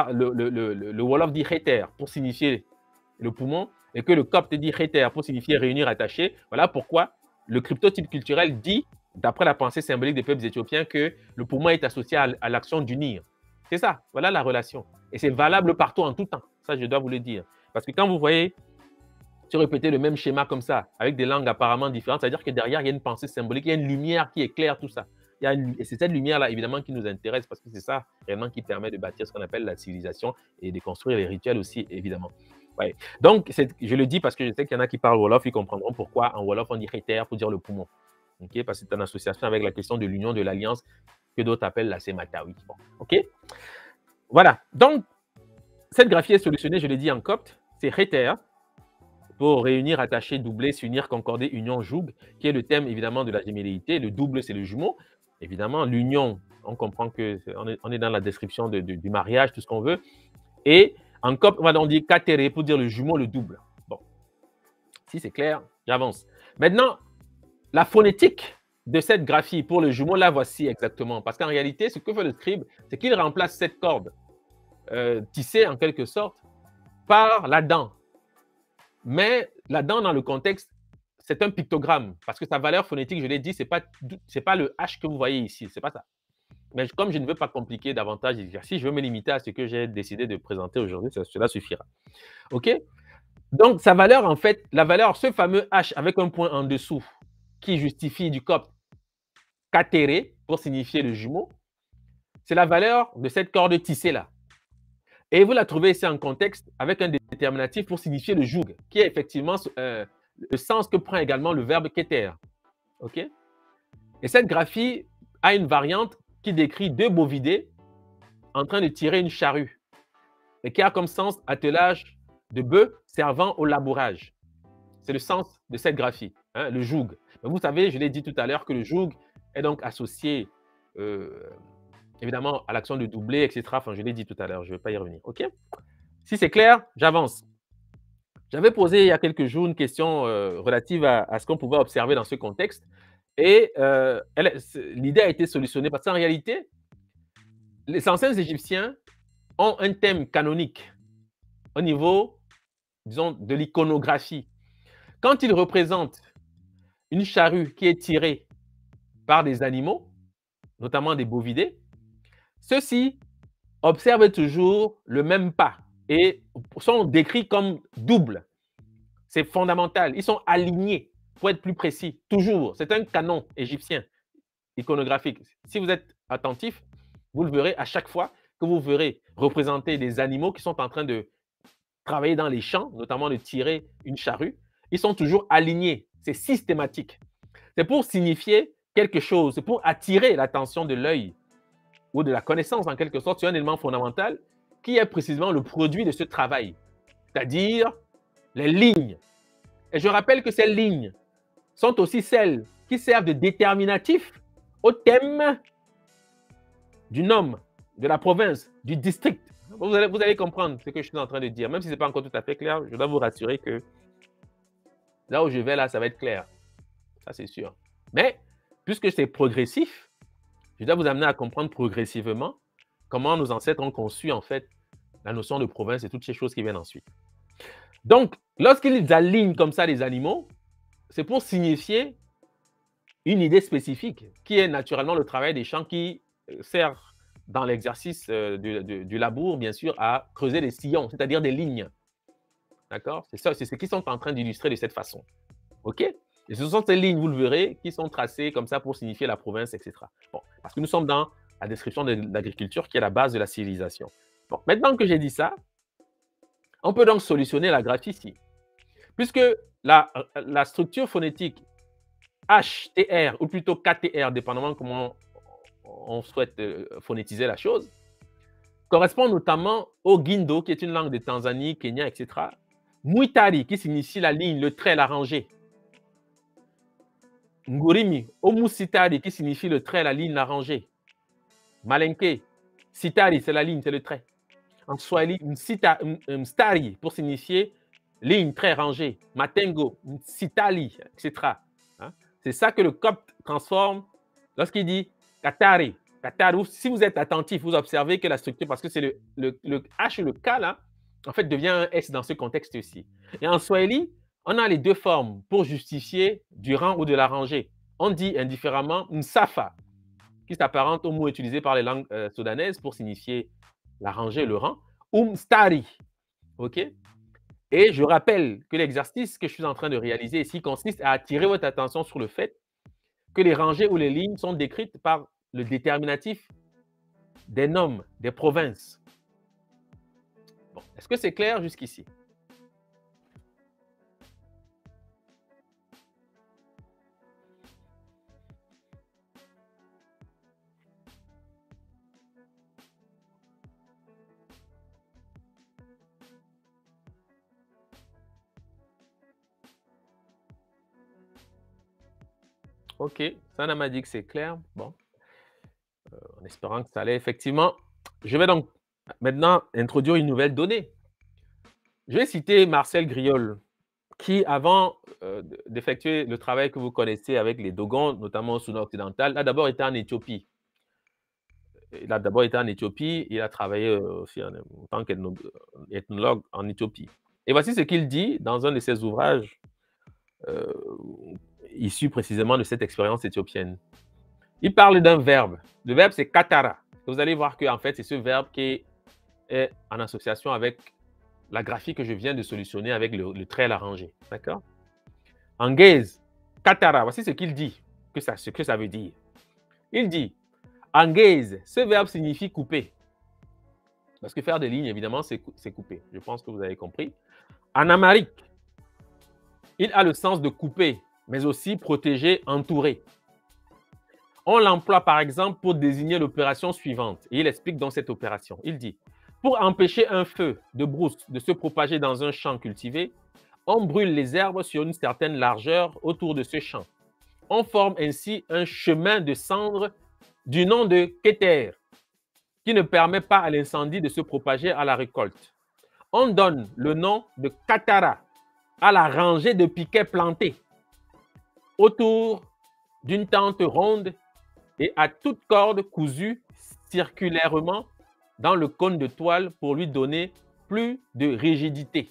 le Wolof dit keter pour signifier le poumon, et que le copte dit keter pour signifier réunir, attacher, voilà pourquoi le cryptotype culturel dit, d'après la pensée symbolique des peuples éthiopiens, que le poumon est associé à l'action d'unir. C'est ça, voilà la relation. Et c'est valable partout en tout temps. Ça, je dois vous le dire. Parce que quand vous voyez se répéter le même schéma comme ça, avec des langues apparemment différentes, c'est-à-dire que derrière, il y a une pensée symbolique, il y a une lumière qui éclaire tout ça. Et c'est cette lumière-là, évidemment, qui nous intéresse, parce que c'est ça, réellement, qui permet de bâtir ce qu'on appelle la civilisation et de construire les rituels aussi, évidemment. Ouais. Donc, je le dis parce que je sais qu'il y en a qui parlent Wolof, ils comprendront pourquoi en Wolof, on dit Réter pour dire le poumon. Okay? Parce que c'est en association avec la question de l'union, de l'alliance, que d'autres appellent la Sematawi. Bon. OK? Voilà. Donc, cette graphie est solutionnée, je l'ai dit en copte, c'est Réter, pour réunir, attacher, doubler, s'unir, concorder, union, joug, qui est le thème évidemment de la gémelléité. Le double, c'est le jumeau. Évidemment, l'union, on comprend qu'on est dans la description du mariage, tout ce qu'on veut. Et en copte, on va donc dire katéré pour dire le jumeau, le double. Bon, si c'est clair, j'avance. Maintenant, la phonétique de cette graphie pour le jumeau, la voici exactement. Parce qu'en réalité, ce que fait le scribe, c'est qu'il remplace cette corde tissée en quelque sorte par la dent. Mais la dent, dans le contexte, c'est un pictogramme. Parce que sa valeur phonétique, je l'ai dit, ce n'est pas le H que vous voyez ici. Ce n'est pas ça. Mais comme je ne veux pas compliquer davantage l'exercice, je veux me limiter à ce que j'ai décidé de présenter aujourd'hui. Cela suffira. OK? Donc, sa valeur, en fait, la valeur, ce fameux H avec un point en dessous, qui justifie du copte katéré pour signifier le jumeau, c'est la valeur de cette corde tissée-là. Et vous la trouvez ici en contexte avec un déterminatif pour signifier le joug, qui est effectivement le sens que prend également le verbe keter. OK? Et cette graphie a une variante qui décrit deux bovidés en train de tirer une charrue et qui a comme sens attelage de bœufs servant au labourage. C'est le sens de cette graphie, hein, le joug. Mais vous savez, je l'ai dit tout à l'heure, que le joug est donc associé évidemment à l'action de doubler, etc. Enfin, je l'ai dit tout à l'heure, je ne vais pas y revenir. OK? Si c'est clair, j'avance. J'avais posé il y a quelques jours une question relative à ce qu'on pouvait observer dans ce contexte. Et l'idée a été solutionnée parce qu'en réalité, les anciens Égyptiens ont un thème canonique au niveau, disons, de l'iconographie. Quand ils représentent une charrue qui est tirée par des animaux, notamment des bovidés, ceux-ci observent toujours le même pas et sont décrits comme doubles. C'est fondamental. Ils sont alignés, pour être plus précis, toujours. C'est un canon égyptien iconographique. Si vous êtes attentif, vous le verrez à chaque fois que vous verrez représenter des animaux qui sont en train de travailler dans les champs, notamment de tirer une charrue. Ils sont toujours alignés. C'est systématique. C'est pour signifier quelque chose, c'est pour attirer l'attention de l'œil ou de la connaissance en quelque sorte sur un élément fondamental qui est précisément le produit de ce travail, c'est-à-dire les lignes. Et je rappelle que ces lignes sont aussi celles qui servent de déterminatif au thème du nom, de la province, du district. Vous allez comprendre ce que je suis en train de dire. Même si ce n'est pas encore tout à fait clair, je dois vous rassurer que là où je vais, là, ça va être clair. Ça, c'est sûr. Mais puisque c'est progressif, je dois vous amener à comprendre progressivement comment nos ancêtres ont conçu, en fait, la notion de province et toutes ces choses qui viennent ensuite. Donc, lorsqu'ils alignent comme ça les animaux, c'est pour signifier une idée spécifique qui est naturellement le travail des champs qui sert dans l'exercice du labour, bien sûr, à creuser des sillons, c'est-à-dire des lignes. D'accord? C'est ça, c'est ce qu'ils sont en train d'illustrer de cette façon. OK? Et ce sont ces lignes, vous le verrez, qui sont tracées comme ça pour signifier la province, etc. Bon, parce que nous sommes dans la description de l'agriculture qui est la base de la civilisation. Bon, maintenant que j'ai dit ça, on peut donc solutionner la graphie ici. Puisque la structure phonétique HTR, ou plutôt KTR, dépendamment de comment on souhaite phonétiser la chose, correspond notamment au Guindo, qui est une langue de Tanzanie, Kenya, etc. Muitari, qui signifie la ligne, le trait, la rangée. Ngurimi, Omusitari, qui signifie le trait, la ligne, la rangée. Malenke, Sitari, c'est la ligne, c'est le trait. En Swahili, Mstari, pour signifier ligne, trait, rangée. Matengo, Msitali, etc. Hein? C'est ça que le copte transforme lorsqu'il dit Katari. Katari, si vous êtes attentif, vous observez que la structure, parce que c'est le H ou le K, là, en fait, devient un S dans ce contexte-ci. Et en Swahili, on a les deux formes pour justifier du rang ou de la rangée. On dit indifféremment Msafa, qui s'apparente au mot utilisé par les langues soudanaises pour signifier la rangée, le rang, ou Mstari. OK? Et je rappelle que l'exercice que je suis en train de réaliser ici consiste à attirer votre attention sur le fait que les rangées ou les lignes sont décrites par le déterminatif des noms, des provinces. Bon, est-ce que c'est clair jusqu'ici? OK, Sana m'a dit que c'est clair. Bon, en espérant que ça allait effectivement. Je vais donc maintenant introduire une nouvelle donnée. Je vais citer Marcel Griol, qui, avant d'effectuer le travail que vous connaissez avec les Dogons, notamment au Soudan occidental, a d'abord été en Éthiopie. Il a d'abord été en Éthiopie, il a travaillé aussi en tant qu'ethnologue en Éthiopie. Et voici ce qu'il dit dans un de ses ouvrages euh, issus précisément de cette expérience éthiopienne. Il parle d'un verbe. Le verbe, c'est katara. Vous allez voir que en fait, c'est ce verbe qui est en association avec la graphie que je viens de solutionner avec le trait à la rangée. D'accord? En gaze, katara, voici ce qu'il dit, ce que ça veut dire. Il dit, en gaze, ce verbe signifie couper. Parce que faire des lignes, évidemment, c'est couper. Je pense que vous avez compris. En amharique, il a le sens de couper, mais aussi protéger, entourer. On l'emploie par exemple pour désigner l'opération suivante. Et il explique dans cette opération. Il dit, pour empêcher un feu de brousse de se propager dans un champ cultivé, on brûle les herbes sur une certaine largeur autour de ce champ. On forme ainsi un chemin de cendres du nom de Keter, qui ne permet pas à l'incendie de se propager à la récolte. On donne le nom de Katara à la rangée de piquets plantés autour d'une tente ronde et à toute corde cousue circulairement dans le cône de toile pour lui donner plus de rigidité.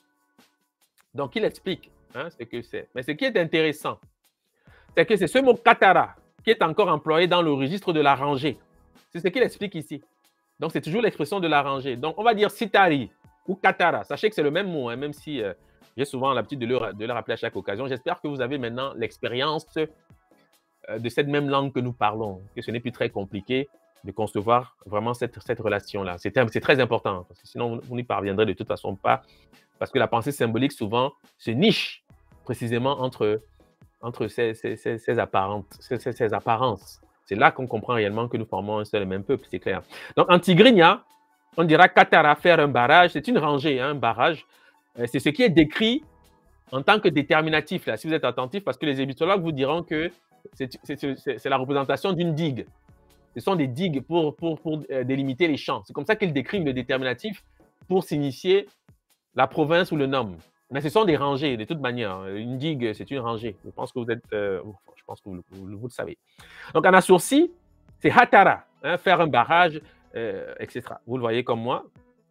Donc, il explique ce que c'est. Mais ce qui est intéressant, c'est que c'est ce mot katara qui est encore employé dans le registre de la rangée. C'est ce qu'il explique ici. Donc, c'est toujours l'expression de la rangée. Donc, on va dire sitari ou katara. Sachez que c'est le même mot, hein, même si j'ai souvent l'habitude de le rappeler à chaque occasion. J'espère que vous avez maintenant l'expérience de cette même langue que nous parlons, que ce n'est plus très compliqué de concevoir vraiment cette relation-là. C'est très important, parce que sinon, vous n'y parviendrez de toute façon pas, parce que la pensée symbolique, souvent, se niche précisément entre ces apparences. C'est là qu'on comprend réellement que nous formons un seul et même peuple, c'est clair. Donc, en tigrinya, on dira katara, faire un barrage. C'est une rangée, hein, un barrage. C'est ce qui est décrit en tant que déterminatif, là, si vous êtes attentif, parce que les égyptologues vous diront que c'est la représentation d'une digue. Ce sont des digues pour délimiter les champs. C'est comme ça qu'ils décrivent le déterminatif pour signifier la province ou le nom. Mais ce sont des rangées, de toute manière. Une digue, c'est une rangée. Je pense que vous êtes, je pense que vous le savez. Donc, en assourci, c'est hatara, hein, faire un barrage, etc. Vous le voyez comme moi.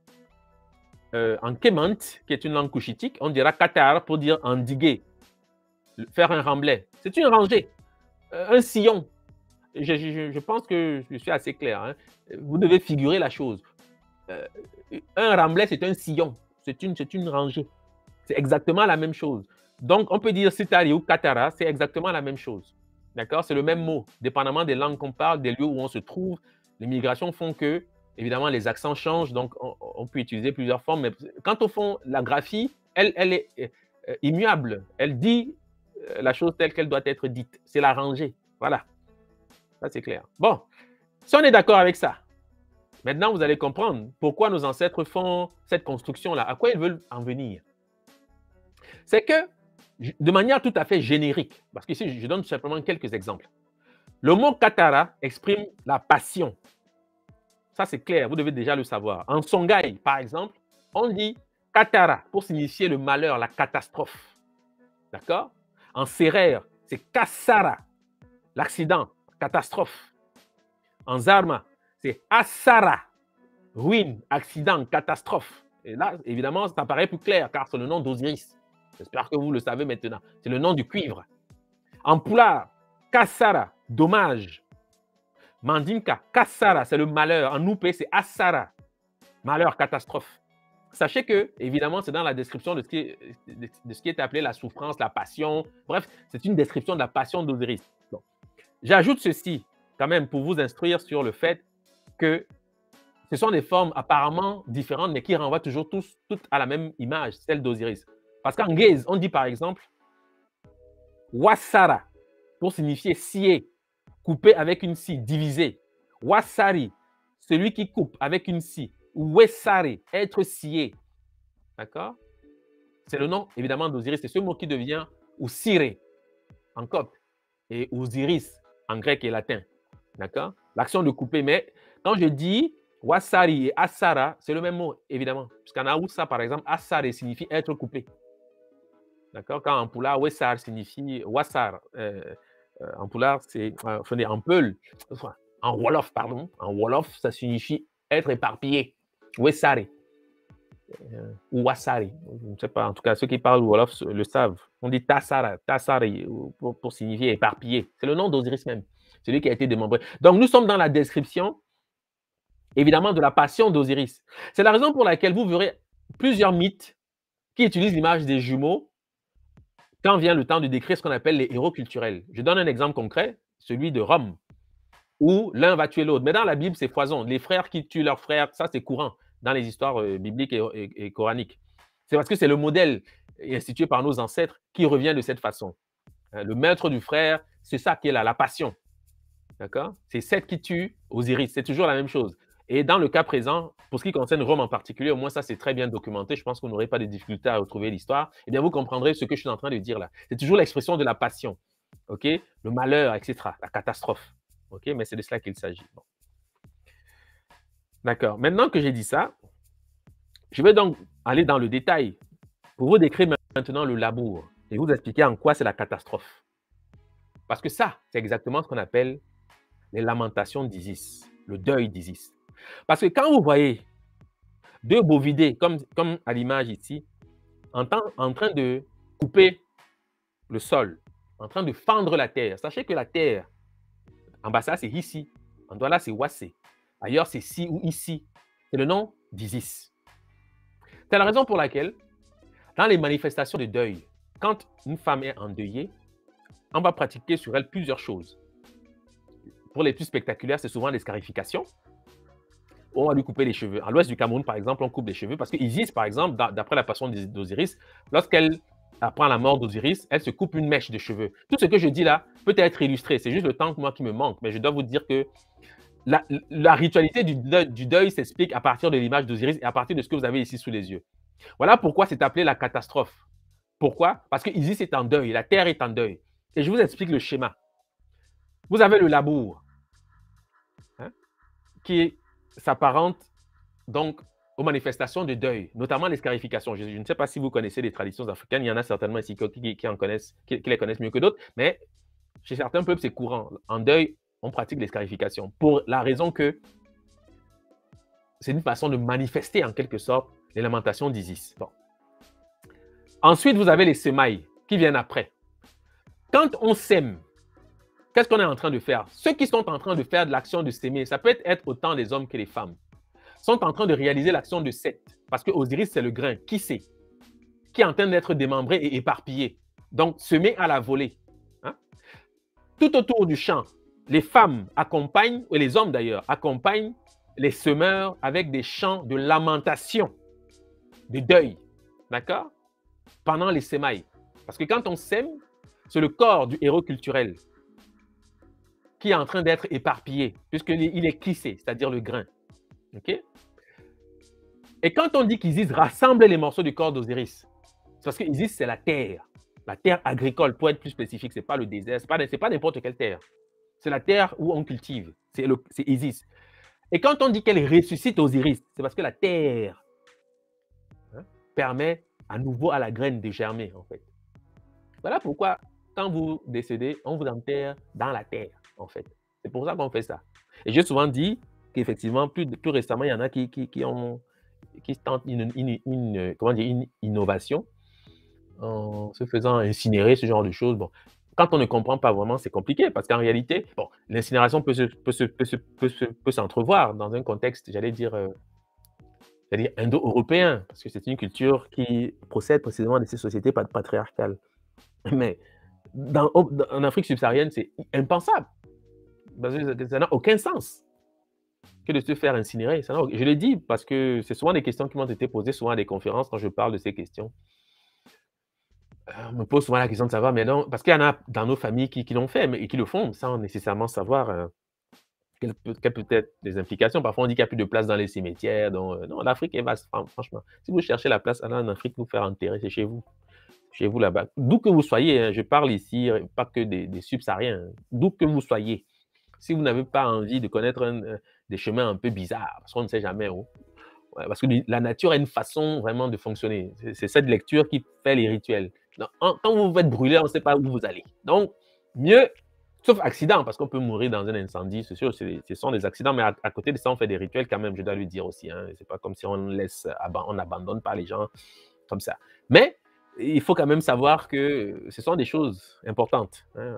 En Kémant, qui est une langue couchitique, on dira katar pour dire endiguer, faire un remblai. C'est une rangée, un sillon. Je pense que je suis assez clair. Hein. Vous devez figurer la chose. Un remblai, c'est un sillon. C'est une rangée. C'est exactement la même chose. Donc, on peut dire sitari ou katara, c'est exactement la même chose. D'accord? C'est le même mot. Dépendamment des langues qu'on parle, des lieux où on se trouve, les migrations font que, évidemment, les accents changent. Donc, on peut utiliser plusieurs formes. Mais quant au fond, la graphie, elle est immuable. Elle dit la chose telle qu'elle doit être dite. C'est la rangée. Voilà. Ça, c'est clair. Bon, si on est d'accord avec ça, maintenant, vous allez comprendre pourquoi nos ancêtres font cette construction-là. À quoi ils veulent en venir? C'est que, de manière tout à fait générique, parce qu'ici, je donne tout simplement quelques exemples. Le mot katara exprime la passion. Ça, c'est clair, vous devez déjà le savoir. En Songhai, par exemple, on dit katara pour signifier le malheur, la catastrophe. D'accord? En Serer, c'est kasara, l'accident, catastrophe. En Zarma, c'est asara, ruine, accident, catastrophe. Et là, évidemment, ça paraît plus clair car c'est le nom d'Osiris. J'espère que vous le savez maintenant. C'est le nom du cuivre. En Pula, Kassara, dommage. Mandinka, Kassara, c'est le malheur. En Noupé, c'est Assara, malheur, catastrophe. Sachez que, évidemment, c'est dans la description de ce qui est appelé la souffrance, la passion. Bref, c'est une description de la passion d'Osiris. Bon. J'ajoute ceci, quand même, pour vous instruire sur le fait que ce sont des formes apparemment différentes, mais qui renvoient toujours toutes à la même image, celle d'Osiris. Parce qu'en gaze, on dit par exemple wasara pour signifier scier, couper avec une scie, diviser. Wasari, celui qui coupe avec une scie. Ou wesari, être scié. D'accord? C'est le nom évidemment d'Osiris. C'est ce mot qui devient Osiré en copte et Osiris en grec et latin. D'accord? L'action de couper. Mais quand je dis wasari et asara, c'est le même mot évidemment. Puisqu'en Aoussa, par exemple, asare signifie être coupé. D'accord? Quand en Pula, Wessar signifie Wassar. En Pula, c'est en Peul. En Wolof, pardon. En Wolof, ça signifie être éparpillé. Wessari. Ou Wassari. Je ne sais pas. En tout cas, ceux qui parlent Wolof le savent. On dit Tassara, Tassari pour signifier éparpillé. C'est le nom d'Osiris même. Celui qui a été démembré. Donc, nous sommes dans la description, évidemment, de la passion d'Osiris. C'est la raison pour laquelle vous verrez plusieurs mythes qui utilisent l'image des jumeaux quand vient le temps de décrire ce qu'on appelle les héros culturels. Je donne un exemple concret, celui de Rome, où l'un va tuer l'autre. Mais dans la Bible, c'est foison. Les frères qui tuent leurs frères, ça, c'est courant dans les histoires bibliques et coraniques. C'est parce que c'est le modèle institué par nos ancêtres qui revient de cette façon. Le maître du frère, c'est ça qui est là, la passion. D'accord? C'est Seth qui tue Osiris. C'est toujours la même chose. Et dans le cas présent, pour ce qui concerne Rome en particulier, au moins ça c'est très bien documenté, je pense qu'on n'aurait pas de difficulté à retrouver l'histoire, eh bien vous comprendrez ce que je suis en train de dire là. C'est toujours l'expression de la passion, ok? Le malheur, etc., la catastrophe, ok? Mais c'est de cela qu'il s'agit. Bon. D'accord. Maintenant que j'ai dit ça, je vais donc aller dans le détail pour vous décrire maintenant le labour et vous expliquer en quoi c'est la catastrophe. Parce que ça, c'est exactement ce qu'on appelle les lamentations d'Isis, le deuil d'Isis. Parce que quand vous voyez deux bovidés, comme à l'image ici, en train de couper le sol, en train de fendre la terre, sachez que la terre En Bassa, c'est ici. En Douala, c'est Wassé. Ailleurs, c'est si ou ici. C'est le nom d'Isis. C'est la raison pour laquelle, dans les manifestations de deuil, quand une femme est endeuillée, on va pratiquer sur elle plusieurs choses. Pour les plus spectaculaires, c'est souvent les scarifications. On va lui couper les cheveux. À l'ouest du Cameroun, par exemple, on coupe les cheveux parce que Isis, par exemple, d'après la passion d'Osiris, lorsqu'elle apprend la mort d'Osiris, elle se coupe une mèche de cheveux. Tout ce que je dis là peut être illustré. C'est juste le temps moi qui me manque, mais je dois vous dire que la ritualité du deuil s'explique à partir de l'image d'Osiris et à partir de ce que vous avez ici sous les yeux. Voilà pourquoi c'est appelé la catastrophe. Pourquoi? Parce que Isis est en deuil, la terre est en deuil. Et je vous explique le schéma. Vous avez le labour, hein, qui s'apparente donc aux manifestations de deuil, notamment les scarifications. Je ne sais pas si vous connaissez les traditions africaines, il y en a certainement ici qui en connaissent, qui les connaissent mieux que d'autres, mais chez certains peuples, c'est courant. En deuil, on pratique les scarifications pour la raison que c'est une façon de manifester en quelque sorte les lamentations d'Isis. Bon. Ensuite, vous avez les semailles qui viennent après. Quand on sème, qu'est-ce qu'on est en train de faire? Ceux qui sont en train de faire de l'action de s'aimer, ça peut être autant les hommes que les femmes, sont en train de réaliser l'action de Seth. Parce que Osiris, c'est le grain. Qui sait? Qui est en train d'être démembré et éparpillé. Donc, semer à la volée. Hein? Tout autour du champ, les femmes accompagnent, et les hommes d'ailleurs, accompagnent les semeurs avec des chants de lamentation, de deuil. D'accord? Pendant les semailles. Parce que quand on sème, c'est le corps du héros culturel qui est en train d'être éparpillé, puisqu'il est kissé, c'est-à-dire le grain. OK? Et quand on dit qu'Isis rassemble les morceaux du corps d'Osiris, c'est parce que Isis, c'est la terre agricole, pour être plus spécifique, ce n'est pas le désert, ce n'est pas n'importe quelle terre. C'est la terre où on cultive, c'est Isis. Et quand on dit qu'elle ressuscite Osiris, c'est parce que la terre permet à nouveau à la graine de germer, en fait. Voilà pourquoi, quand vous décédez, on vous enterre dans la terre, en fait. C'est pour ça qu'on fait ça. Et j'ai souvent dit qu'effectivement, plus récemment, il y en a qui tentent une innovation en se faisant incinérer, ce genre de choses. Bon, quand on ne comprend pas vraiment, c'est compliqué parce qu'en réalité, bon, l'incinération peut s'entrevoir dans un contexte, j'allais dire indo-européen, parce que c'est une culture qui procède précisément de ces sociétés patriarcales. Mais en Afrique subsaharienne, c'est impensable. Parce que ça n'a aucun sens que de se faire incinérer. Je le dis parce que c'est souvent des questions qui m'ont été posées souvent à des conférences quand je parle de ces questions. On me pose souvent la question de savoir, mais non, parce qu'il y en a dans nos familles qui l'ont fait et qui le font sans nécessairement savoir quelles peuvent être les implications. Parfois, on dit qu'il n'y a plus de place dans les cimetières. Donc, non, l'Afrique est vaste, franchement. Si vous cherchez la place en Afrique, vous faire enterrer, c'est chez vous. Chez vous là-bas. D'où que vous soyez, hein, je parle ici, pas que des subsahariens, d'où que vous soyez. Si vous n'avez pas envie de connaître des chemins un peu bizarres, parce qu'on ne sait jamais où. Ouais, parce que la nature a une façon vraiment de fonctionner. C'est cette lecture qui fait les rituels. Donc, quand vous vous faites brûler, on ne sait pas où vous allez. Donc, mieux, sauf accident, parce qu'on peut mourir dans un incendie, c'est sûr, ce sont des accidents, mais à côté de ça, on fait des rituels quand même, je dois lui dire aussi. Hein. C'est pas comme si on n'abandonne pas les gens comme ça. Mais il faut quand même savoir que ce sont des choses importantes. Hein.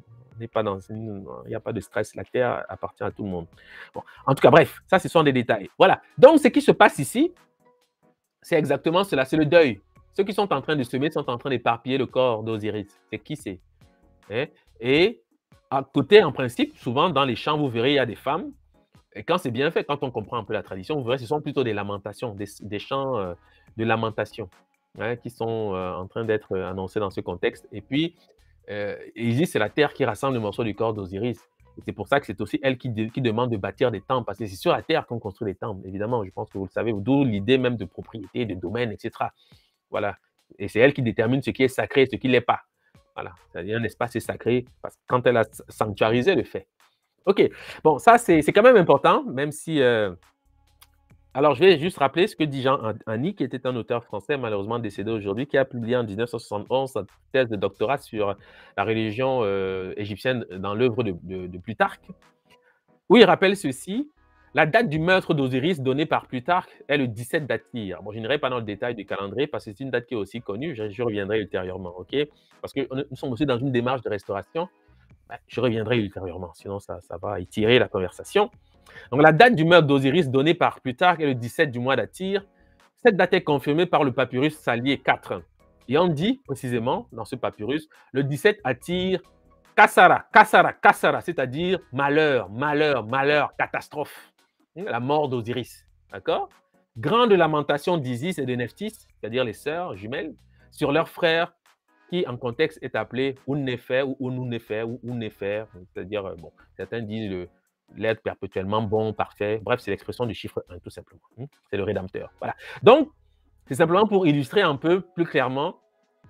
Il n'y a pas de stress, la terre appartient à tout le monde. Bon, en tout cas, bref, ça, ce sont des détails. Voilà. Donc, ce qui se passe ici, c'est exactement cela, c'est le deuil. Ceux qui sont en train de semer sont en train d'éparpiller le corps d'Osiris. C'est qui c'est? Hein? Et à côté, en principe, souvent dans les champs, vous verrez, il y a des femmes. Et quand c'est bien fait, quand on comprend un peu la tradition, vous verrez, ce sont plutôt des lamentations, des chants de lamentation hein, qui sont en train d'être annoncés dans ce contexte. Et puis, Isis, c'est la terre qui rassemble les morceaux du corps d'Osiris. Et c'est pour ça que c'est aussi elle qui demande de bâtir des temples, parce que c'est sur la terre qu'on construit les temples, évidemment, je pense que vous le savez, d'où l'idée même de propriété, de domaine, etc. Voilà. Et c'est elle qui détermine ce qui est sacré et ce qui ne l'est pas. Voilà. C'est-à-dire un espace est sacré parce que quand elle a sanctuarisé le fait. OK. Bon, ça, c'est quand même important, même si... Alors, je vais juste rappeler ce que dit Jean Anny, qui était un auteur français, malheureusement décédé aujourd'hui, qui a publié en 1971 sa thèse de doctorat sur la religion égyptienne dans l'œuvre de Plutarque, où il rappelle ceci. La date du meurtre d'Osiris donnée par Plutarque est le 17 d'Atyr. Bon, je n'irai pas dans le détail du calendrier parce que c'est une date qui est aussi connue. Je reviendrai ultérieurement, OK? Parce que nous sommes aussi dans une démarche de restauration. Ben, je reviendrai ultérieurement, sinon ça va étirer la conversation. Donc, la date du meurtre d'Osiris donnée par Plutarque est le 17 du mois d'Atyr. Cette date est confirmée par le papyrus Salier 4. Et on dit précisément dans ce papyrus, le 17 Atyr, Kassara, Kassara, Kassara, c'est-à-dire malheur, malheur, malheur, catastrophe. La mort d'Osiris. D'accord? Grande lamentation d'Isis et de Nephthys, c'est-à-dire les sœurs jumelles, sur leur frère qui, en contexte, est appelé Unnefer ou Ununefer ou Unnefer, c'est-à-dire, bon, certains disent l'être perpétuellement bon, parfait. Bref, c'est l'expression du chiffre 1, tout simplement. C'est le Rédempteur. Voilà. Donc, c'est simplement pour illustrer un peu plus clairement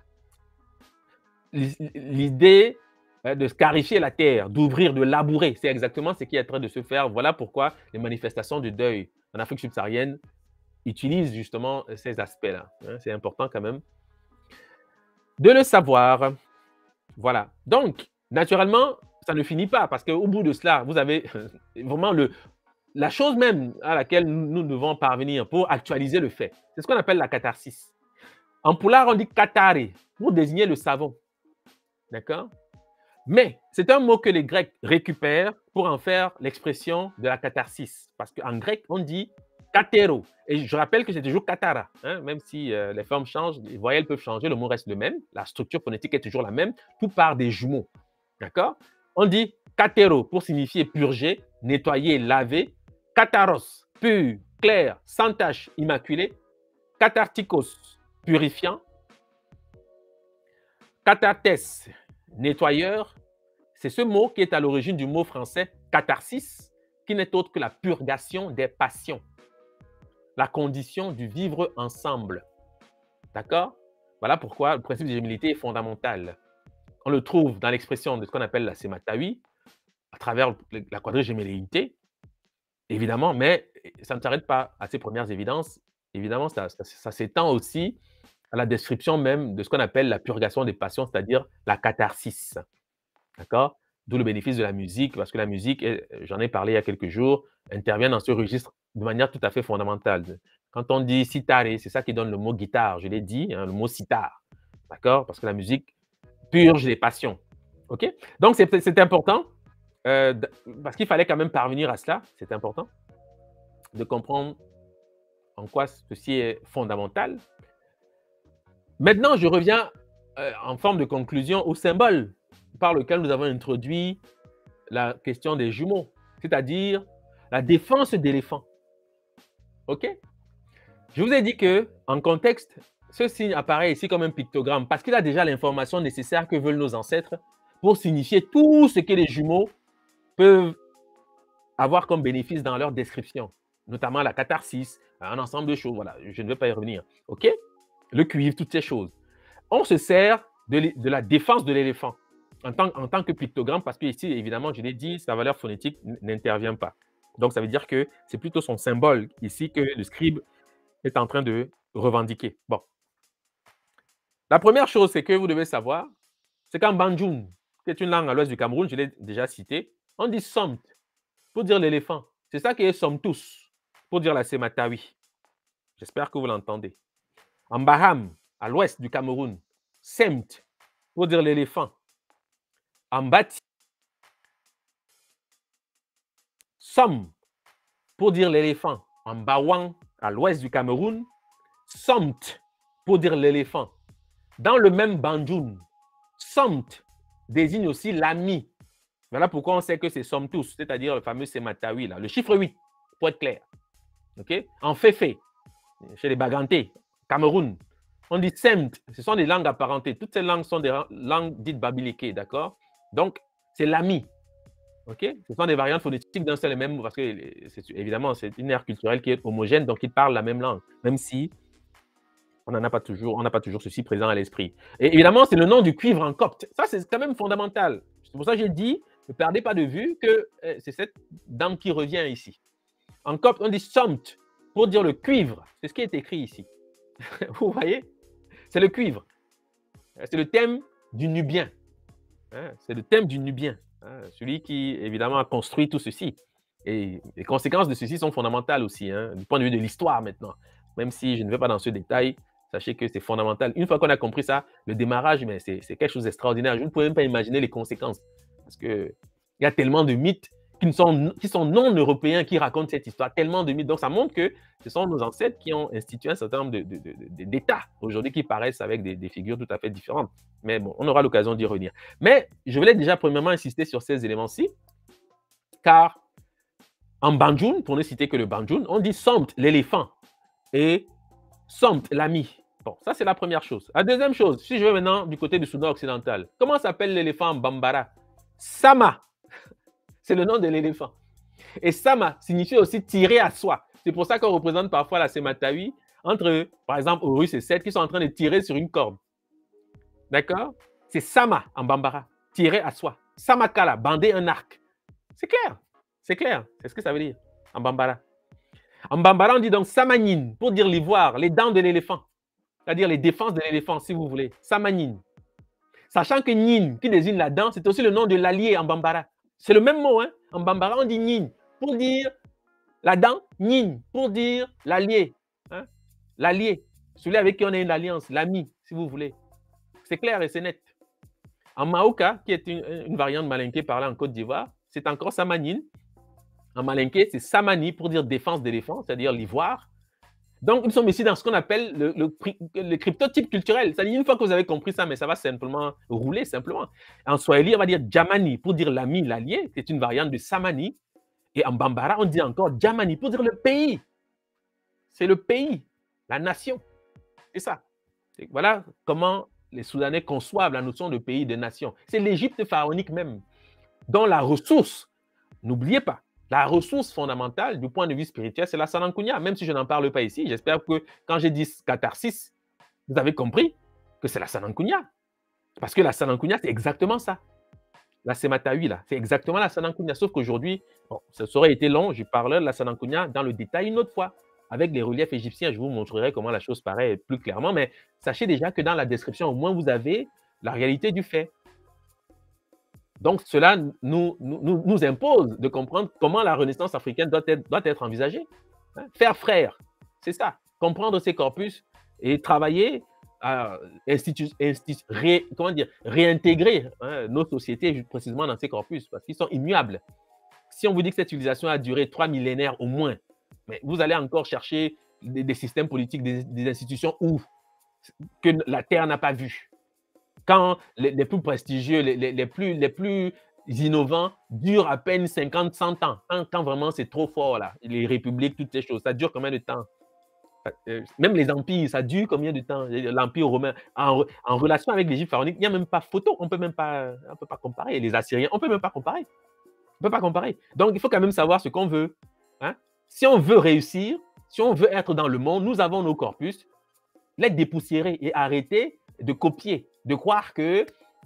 l'idée de scarifier la terre, d'ouvrir, de labourer. C'est exactement ce qui est en train de se faire. Voilà pourquoi les manifestations de deuil en Afrique subsaharienne utilisent justement ces aspects-là. C'est important quand même de le savoir. Voilà. Donc, naturellement, ça ne finit pas parce qu'au bout de cela, vous avez vraiment la chose même à laquelle nous devons parvenir pour actualiser le fait. C'est ce qu'on appelle la catharsis. En poulard, on dit katare pour désigner le savon. D'accord? Mais c'est un mot que les Grecs récupèrent pour en faire l'expression de la catharsis. Parce qu'en grec, on dit katero. Et je rappelle que c'est toujours katara. Hein, même si les formes changent, les voyelles peuvent changer, le mot reste le même. La structure phonétique est toujours la même. Tout part des jumeaux. D'accord? On dit katero pour signifier purger, nettoyer, laver. Kataros, pur, clair, sans tache, immaculé. Katartikos, purifiant. Katartes, nettoyeur. C'est ce mot qui est à l'origine du mot français catharsis, qui n'est autre que la purgation des passions, la condition du vivre ensemble. D'accord? Voilà pourquoi le principe de gémellité est fondamental. On le trouve dans l'expression de ce qu'on appelle la sématawi, à travers la quadrigémelléité, évidemment, mais ça ne s'arrête pas à ces premières évidences. Évidemment, ça s'étend aussi à la description même de ce qu'on appelle la purgation des passions, c'est-à-dire la catharsis. D'accord? D'où le bénéfice de la musique, parce que la musique, j'en ai parlé il y a quelques jours, intervient dans ce registre de manière tout à fait fondamentale. Quand on dit citare, c'est ça qui donne le mot guitare, je l'ai dit, hein, le mot sitar. D'accord? Parce que la musique purge les passions. OK? Donc, c'est important, parce qu'il fallait quand même parvenir à cela, c'est important, de comprendre en quoi ceci est fondamental. Maintenant, je reviens en forme de conclusion au symbole par lequel nous avons introduit la question des jumeaux, c'est-à-dire la défense d'éléphant. OK? Je vous ai dit qu'en contexte, ce signe apparaît ici comme un pictogramme parce qu'il a déjà l'information nécessaire que veulent nos ancêtres pour signifier tout ce que les jumeaux peuvent avoir comme bénéfice dans leur description, notamment la catharsis, un ensemble de choses. Voilà, je ne vais pas y revenir. OK? Le cuivre, toutes ces choses. On se sert de la défense de l'éléphant en tant que pictogramme, parce que ici, évidemment, je l'ai dit, sa valeur phonétique n'intervient pas. Donc, ça veut dire que c'est plutôt son symbole ici que le scribe est en train de revendiquer. Bon. La première chose, c'est que vous devez savoir, c'est qu'en Banjoum, qui est une langue à l'ouest du Cameroun, je l'ai déjà cité, on dit somt pour dire l'éléphant. C'est ça qui est somtus pour dire la sématawi. J'espère que vous l'entendez. En Baham, à l'ouest du Cameroun, semt pour dire l'éléphant. En Bati, som pour dire l'éléphant. En Bawang, à l'ouest du Cameroun, somt pour dire l'éléphant. Dans le même Banjoum, somt désigne aussi l'ami. Voilà pourquoi on sait que c'est somtus, c'est-à-dire le fameux sématawi, là, le chiffre 8, pour être clair. Okay? En Féfé, chez les Bagantés, Cameroun, on dit semt, ce sont des langues apparentées. Toutes ces langues sont des langues dites babiliquées, d'accord? Donc, c'est l'ami. Okay? Ce sont des variantes phonétiques d'un seul et même mot, parce que, évidemment, c'est une aire culturelle qui est homogène, donc ils parlent la même langue, même si on n'a pas toujours ceci présent à l'esprit. Et évidemment, c'est le nom du cuivre en copte. Ça, c'est quand même fondamental. C'est pour ça que j'ai dit, ne perdez pas de vue que c'est cette dame qui revient ici. En copte, on dit somt pour dire le cuivre. C'est ce qui est écrit ici. Vous voyez? C'est le cuivre. C'est le thème du Nubien. C'est le thème du Nubien. Celui qui, évidemment, a construit tout ceci. Et les conséquences de ceci sont fondamentales aussi, du point de vue de l'histoire maintenant. Même si je ne vais pas dans ce détail, sachez que c'est fondamental. Une fois qu'on a compris ça, le démarrage, c'est quelque chose d'extraordinaire. Je ne pouvais même pas imaginer les conséquences. Parce qu'il y a tellement de mythes qui sont non européens qui racontent cette histoire, tellement de mythes. Donc, ça montre que ce sont nos ancêtres qui ont institué un certain nombre d'États aujourd'hui qui paraissent avec des figures tout à fait différentes. Mais bon, on aura l'occasion d'y revenir. Mais je voulais déjà premièrement insister sur ces éléments-ci, car en Banjoun, pour ne citer que le Banjoun, on dit Somt, l'éléphant, et Somt, l'ami. Bon, ça c'est la première chose. La deuxième chose, si je vais maintenant du côté du Soudan occidental, comment s'appelle l'éléphant en Bambara? Sama. C'est le nom de l'éléphant. Et Sama signifie aussi tirer à soi. C'est pour ça qu'on représente parfois la Sematawi entre, par exemple, Horus et Seth qui sont en train de tirer sur une corde. D'accord? C'est Sama en Bambara, tirer à soi. Samakala, bander un arc. C'est clair. C'est clair. C'est ce que ça veut dire en Bambara. En Bambara, on dit donc Samanine pour dire l'ivoire, les dents de l'éléphant. C'est-à-dire les défenses de l'éléphant, si vous voulez. Samanine. Sachant que Nin, qui désigne la dent, c'est aussi le nom de l'allié en Bambara. C'est le même mot, hein? En Bambara, on dit Nin pour dire la dent, Nin pour dire l'allié. Hein? L'allié, celui avec qui on a une alliance, l'ami, si vous voulez. C'est clair et c'est net. En Maoka, qui est une variante malinké parlée en Côte d'Ivoire, c'est encore Samanine. En malinké, c'est Samani pour dire défense d'éléphant, c'est-à-dire l'ivoire. Donc, nous sommes ici dans ce qu'on appelle le cryptotype culturel. C'est-à-dire, une fois que vous avez compris ça, mais ça va simplement rouler, simplement. En Swahili, on va dire Djamani pour dire l'ami, l'allié. C'est une variante de Samani. Et en Bambara, on dit encore Djamani pour dire le pays. C'est le pays, la nation. C'est ça. Et voilà comment les Soudanais conçoivent la notion de pays, de nation. C'est l'Égypte pharaonique même, dont la ressource, n'oubliez pas, la ressource fondamentale du point de vue spirituel, c'est la Sanankunya, même si je n'en parle pas ici. J'espère que quand j'ai dit catharsis, vous avez compris que c'est la Sanankunya. Parce que la Sanankunya, c'est exactement ça. La Sematawi, là, c'est exactement la Sanankunya. Sauf qu'aujourd'hui, bon, ça aurait été long, je parlerai de la Sanankunya dans le détail une autre fois. Avec les reliefs égyptiens, je vous montrerai comment la chose paraît plus clairement. Mais sachez déjà que dans la description, au moins, vous avez la réalité du fait. Donc, cela nous impose de comprendre comment la Renaissance africaine doit être envisagée. Hein? Faire frère, c'est ça. Comprendre ces corpus et travailler à réintégrer nos sociétés précisément dans ces corpus, parce qu'ils sont immuables. Si on vous dit que cette civilisation a duré 3 millénaires au moins, mais vous allez encore chercher des systèmes politiques, des institutions que la Terre n'a pas vu. Quand les plus prestigieux, les plus innovants durent à peine 50, 100 ans. Quand vraiment c'est trop fort, là, les républiques, toutes ces choses, ça dure combien de temps? Même les empires, ça dure combien de temps? L'Empire romain, en relation avec l'Égypte pharaonique, il n'y a même pas photo, on ne peut pas comparer. Les Assyriens, on ne peut même pas comparer. On ne peut pas comparer. Donc, il faut quand même savoir ce qu'on veut. Hein? Si on veut réussir, si on veut être dans le monde, nous avons nos corpus, les dépoussiérer et arrêter de copier, de croire que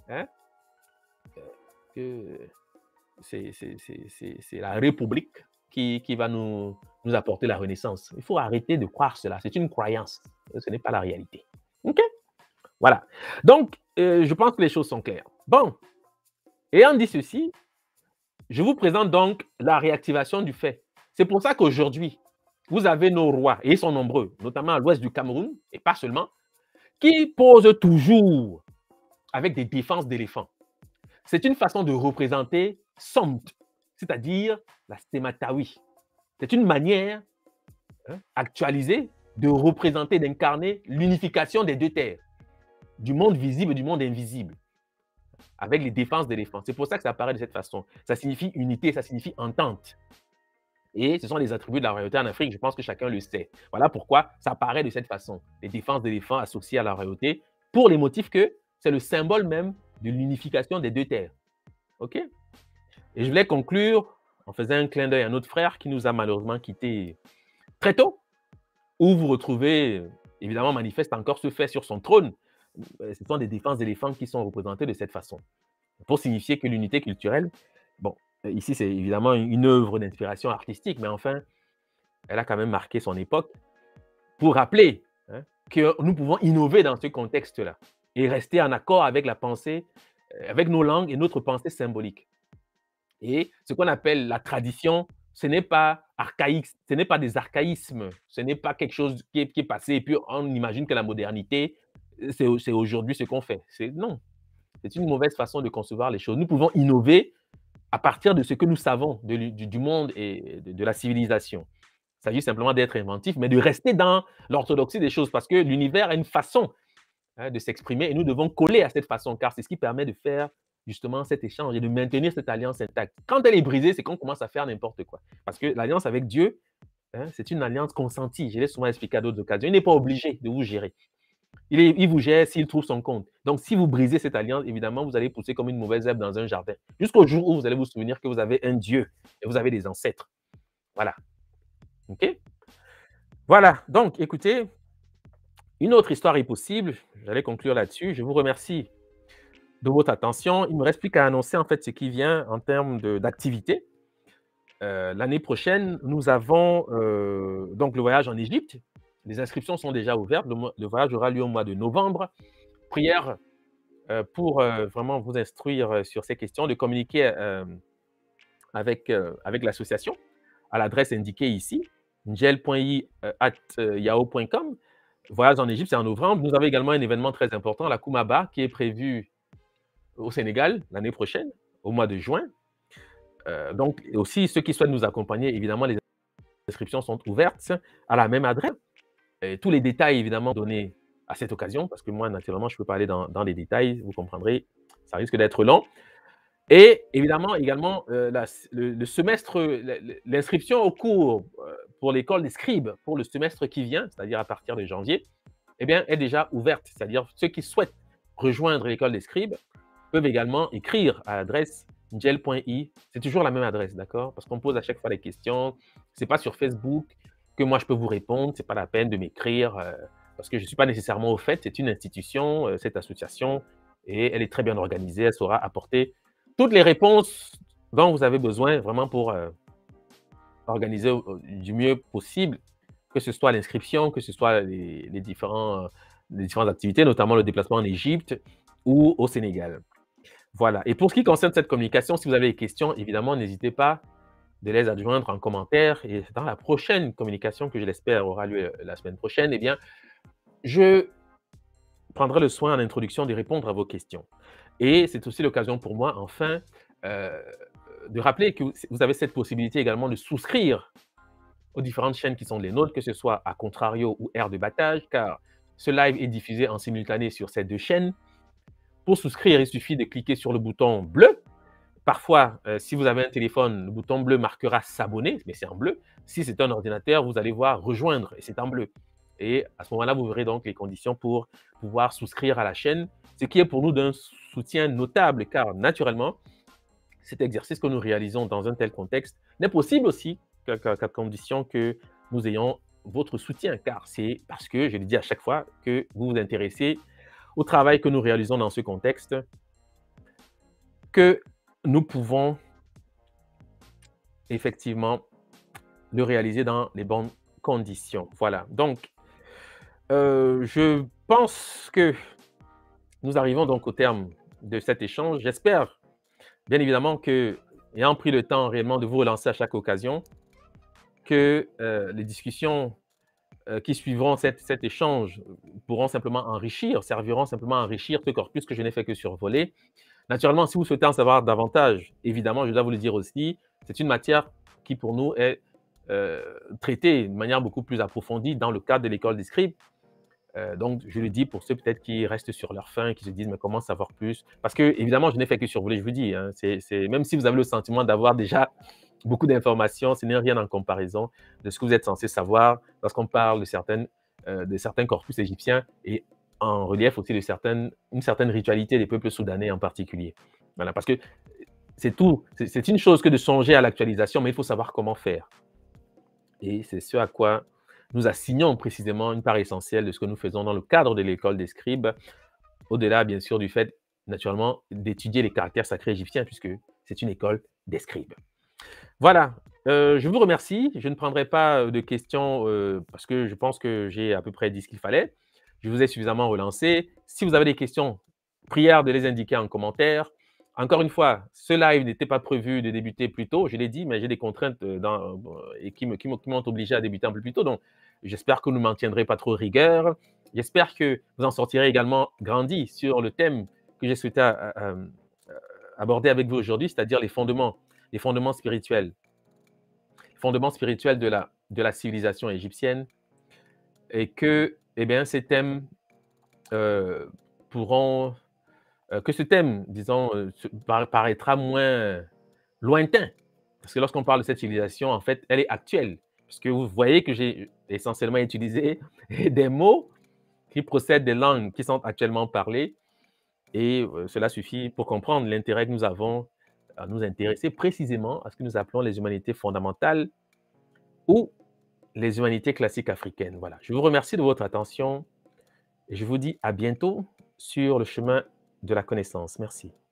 c'est la République qui va nous apporter la Renaissance. Il faut arrêter de croire cela. C'est une croyance. Ce n'est pas la réalité. OK? Voilà. Donc, je pense que les choses sont claires. Bon. Ayant dit ceci, je vous présente donc la réactivation du fait. C'est pour ça qu'aujourd'hui, vous avez nos rois, et ils sont nombreux, notamment à l'ouest du Cameroun, et pas seulement, qui posent toujours avec des défenses d'éléphants. C'est une façon de représenter Somt, c'est-à-dire la Sematawi. C'est une manière actualisée de représenter, d'incarner l'unification des deux terres, du monde visible et du monde invisible, avec les défenses d'éléphants. C'est pour ça que ça apparaît de cette façon. Ça signifie unité, ça signifie entente. Et ce sont les attributs de la royauté en Afrique, je pense que chacun le sait. Voilà pourquoi ça apparaît de cette façon. Les défenses d'éléphants associées à la royauté, pour les motifs que c'est le symbole même de l'unification des deux terres. OK? Et je voulais conclure en faisant un clin d'œil à notre frère qui nous a malheureusement quittés très tôt, où vous retrouvez, évidemment, manifeste encore ce fait sur son trône. Ce sont des défenses d'éléphants qui sont représentées de cette façon. Pour signifier que l'unité culturelle, bon, ici, c'est évidemment une œuvre d'inspiration artistique, mais enfin, elle a quand même marqué son époque pour rappeler que nous pouvons innover dans ce contexte-là et rester en accord avec la pensée, avec nos langues et notre pensée symbolique. Et ce qu'on appelle la tradition, ce n'est pas archaïque, ce n'est pas des archaïsmes, ce n'est pas quelque chose qui est passé et puis on imagine que la modernité, c'est aujourd'hui ce qu'on fait. Non. C'est une mauvaise façon de concevoir les choses. Nous pouvons innover à partir de ce que nous savons du monde et de la civilisation. Il s'agit simplement d'être inventif, mais de rester dans l'orthodoxie des choses, parce que l'univers a une façon de s'exprimer et nous devons coller à cette façon, car c'est ce qui permet de faire justement cet échange et de maintenir cette alliance intacte. Quand elle est brisée, c'est qu'on commence à faire n'importe quoi. Parce que l'alliance avec Dieu, c'est une alliance consentie. Je l'ai souvent expliqué à d'autres occasions. Il n'est pas obligé de vous gérer. Il vous gère s'il trouve son compte. Donc, si vous brisez cette alliance, évidemment, vous allez pousser comme une mauvaise herbe dans un jardin. Jusqu'au jour où vous allez vous souvenir que vous avez un Dieu et vous avez des ancêtres. Voilà. OK? Voilà. Donc, écoutez, une autre histoire est possible. J'allais conclure là-dessus. Je vous remercie de votre attention. Il ne me reste plus qu'à annoncer en fait ce qui vient en termes d'activité. L'année prochaine, nous avons donc le voyage en Égypte. Les inscriptions sont déjà ouvertes. Le voyage aura lieu au mois de novembre. Prière pour vraiment vous instruire sur ces questions, de communiquer avec l'association à l'adresse indiquée ici, ngel.i@yahoo.com. Voyage en Égypte, c'est en novembre. Nous avons également un événement très important, la Koumaba, qui est prévu au Sénégal l'année prochaine, au mois de juin. Donc, aussi, ceux qui souhaitent nous accompagner, évidemment, les inscriptions sont ouvertes à la même adresse. Et tous les détails, évidemment, donnés à cette occasion, parce que moi, naturellement, je ne peux pas aller dans les détails, vous comprendrez, ça risque d'être long. Et évidemment, également, le semestre, l'inscription au cours pour l'école des scribes pour le semestre qui vient, c'est-à-dire à partir de janvier, eh bien, est déjà ouverte. C'est-à-dire ceux qui souhaitent rejoindre l'école des scribes peuvent également écrire à l'adresse ngel.i. C'est toujours la même adresse, d'accord? Parce qu'on pose à chaque fois les questions. Ce n'est pas sur Facebook que moi je peux vous répondre. Ce n'est pas la peine de m'écrire parce que je ne suis pas nécessairement au fait. C'est une institution, cette association, et elle est très bien organisée. Elle saura apporter toutes les réponses dont vous avez besoin vraiment pour organiser du mieux possible, que ce soit l'inscription, que ce soit les différentes activités, notamment le déplacement en Égypte ou au Sénégal. Voilà. Et pour ce qui concerne cette communication, si vous avez des questions, évidemment, n'hésitez pas de les adjoindre en commentaire. Et dans la prochaine communication, que je l'espère aura lieu la semaine prochaine, eh bien, je prendrai le soin en introduction de répondre à vos questions. Et c'est aussi l'occasion pour moi, enfin, de rappeler que vous avez cette possibilité également de souscrire aux différentes chaînes qui sont les nôtres, que ce soit à Contrario ou Air de Battage, car ce live est diffusé en simultané sur ces deux chaînes. Pour souscrire, il suffit de cliquer sur le bouton bleu. Parfois, si vous avez un téléphone, le bouton bleu marquera s'abonner, mais c'est en bleu. Si c'est un ordinateur, vous allez voir rejoindre et c'est en bleu. Et à ce moment-là, vous verrez donc les conditions pour pouvoir souscrire à la chaîne, ce qui est pour nous d'un soutien notable, car naturellement, cet exercice que nous réalisons dans un tel contexte n'est possible aussi qu'à condition que nous ayons votre soutien, car c'est parce que, je le dis à chaque fois, que vous vous intéressez au travail que nous réalisons dans ce contexte, que nous pouvons effectivement le réaliser dans les bonnes conditions. Voilà. Donc, je pense que nous arrivons donc au terme de cet échange. J'espère, bien évidemment, que, ayant pris le temps réellement de vous relancer à chaque occasion, que les discussions qui suivront cet échange pourront simplement enrichir, serviront simplement à enrichir ce corpus que je n'ai fait que survoler. Naturellement, si vous souhaitez en savoir davantage, évidemment, je dois vous le dire aussi, c'est une matière qui pour nous est traitée de manière beaucoup plus approfondie dans le cadre de l'école des scribes. Donc, je le dis pour ceux peut-être qui restent sur leur faim, qui se disent, mais comment savoir plus? Parce que, évidemment, je n'ai fait que survoler, je vous dis. Hein, même si vous avez le sentiment d'avoir déjà beaucoup d'informations, ce n'est rien en comparaison de ce que vous êtes censé savoir lorsqu'on parle de certains corpus égyptiens et en relief aussi de une certaine ritualité des peuples soudanais en particulier. Voilà, parce que c'est tout. C'est une chose que de songer à l'actualisation, mais il faut savoir comment faire. Et c'est ce à quoi nous assignons précisément une part essentielle de ce que nous faisons dans le cadre de l'école des scribes, au-delà, bien sûr, du fait, naturellement, d'étudier les caractères sacrés égyptiens, puisque c'est une école des scribes. Voilà, je vous remercie. Je ne prendrai pas de questions parce que je pense que j'ai à peu près dit ce qu'il fallait. Je vous ai suffisamment relancé. Si vous avez des questions, prière de les indiquer en commentaire. Encore une fois, ce live n'était pas prévu de débuter plus tôt, je l'ai dit, mais j'ai des contraintes et qui m'ont obligé à débuter un peu plus tôt. Donc, j'espère que vous ne m'en tiendrez pas trop rigueur. J'espère que vous en sortirez également grandi sur le thème que j'ai souhaité aborder avec vous aujourd'hui, c'est-à-dire les fondements spirituels de la civilisation égyptienne et que, eh bien, ces thèmes euh, pourront, que ce thème, disons, paraîtra moins lointain. Parce que lorsqu'on parle de cette civilisation, en fait, elle est actuelle. Puisque vous voyez que j'ai essentiellement utilisé des mots qui procèdent des langues qui sont actuellement parlées. Et cela suffit pour comprendre l'intérêt que nous avons à nous intéresser précisément à ce que nous appelons les humanités fondamentales ou les humanités classiques africaines. Voilà. Je vous remercie de votre attention et je vous dis à bientôt sur le chemin de la connaissance. Merci.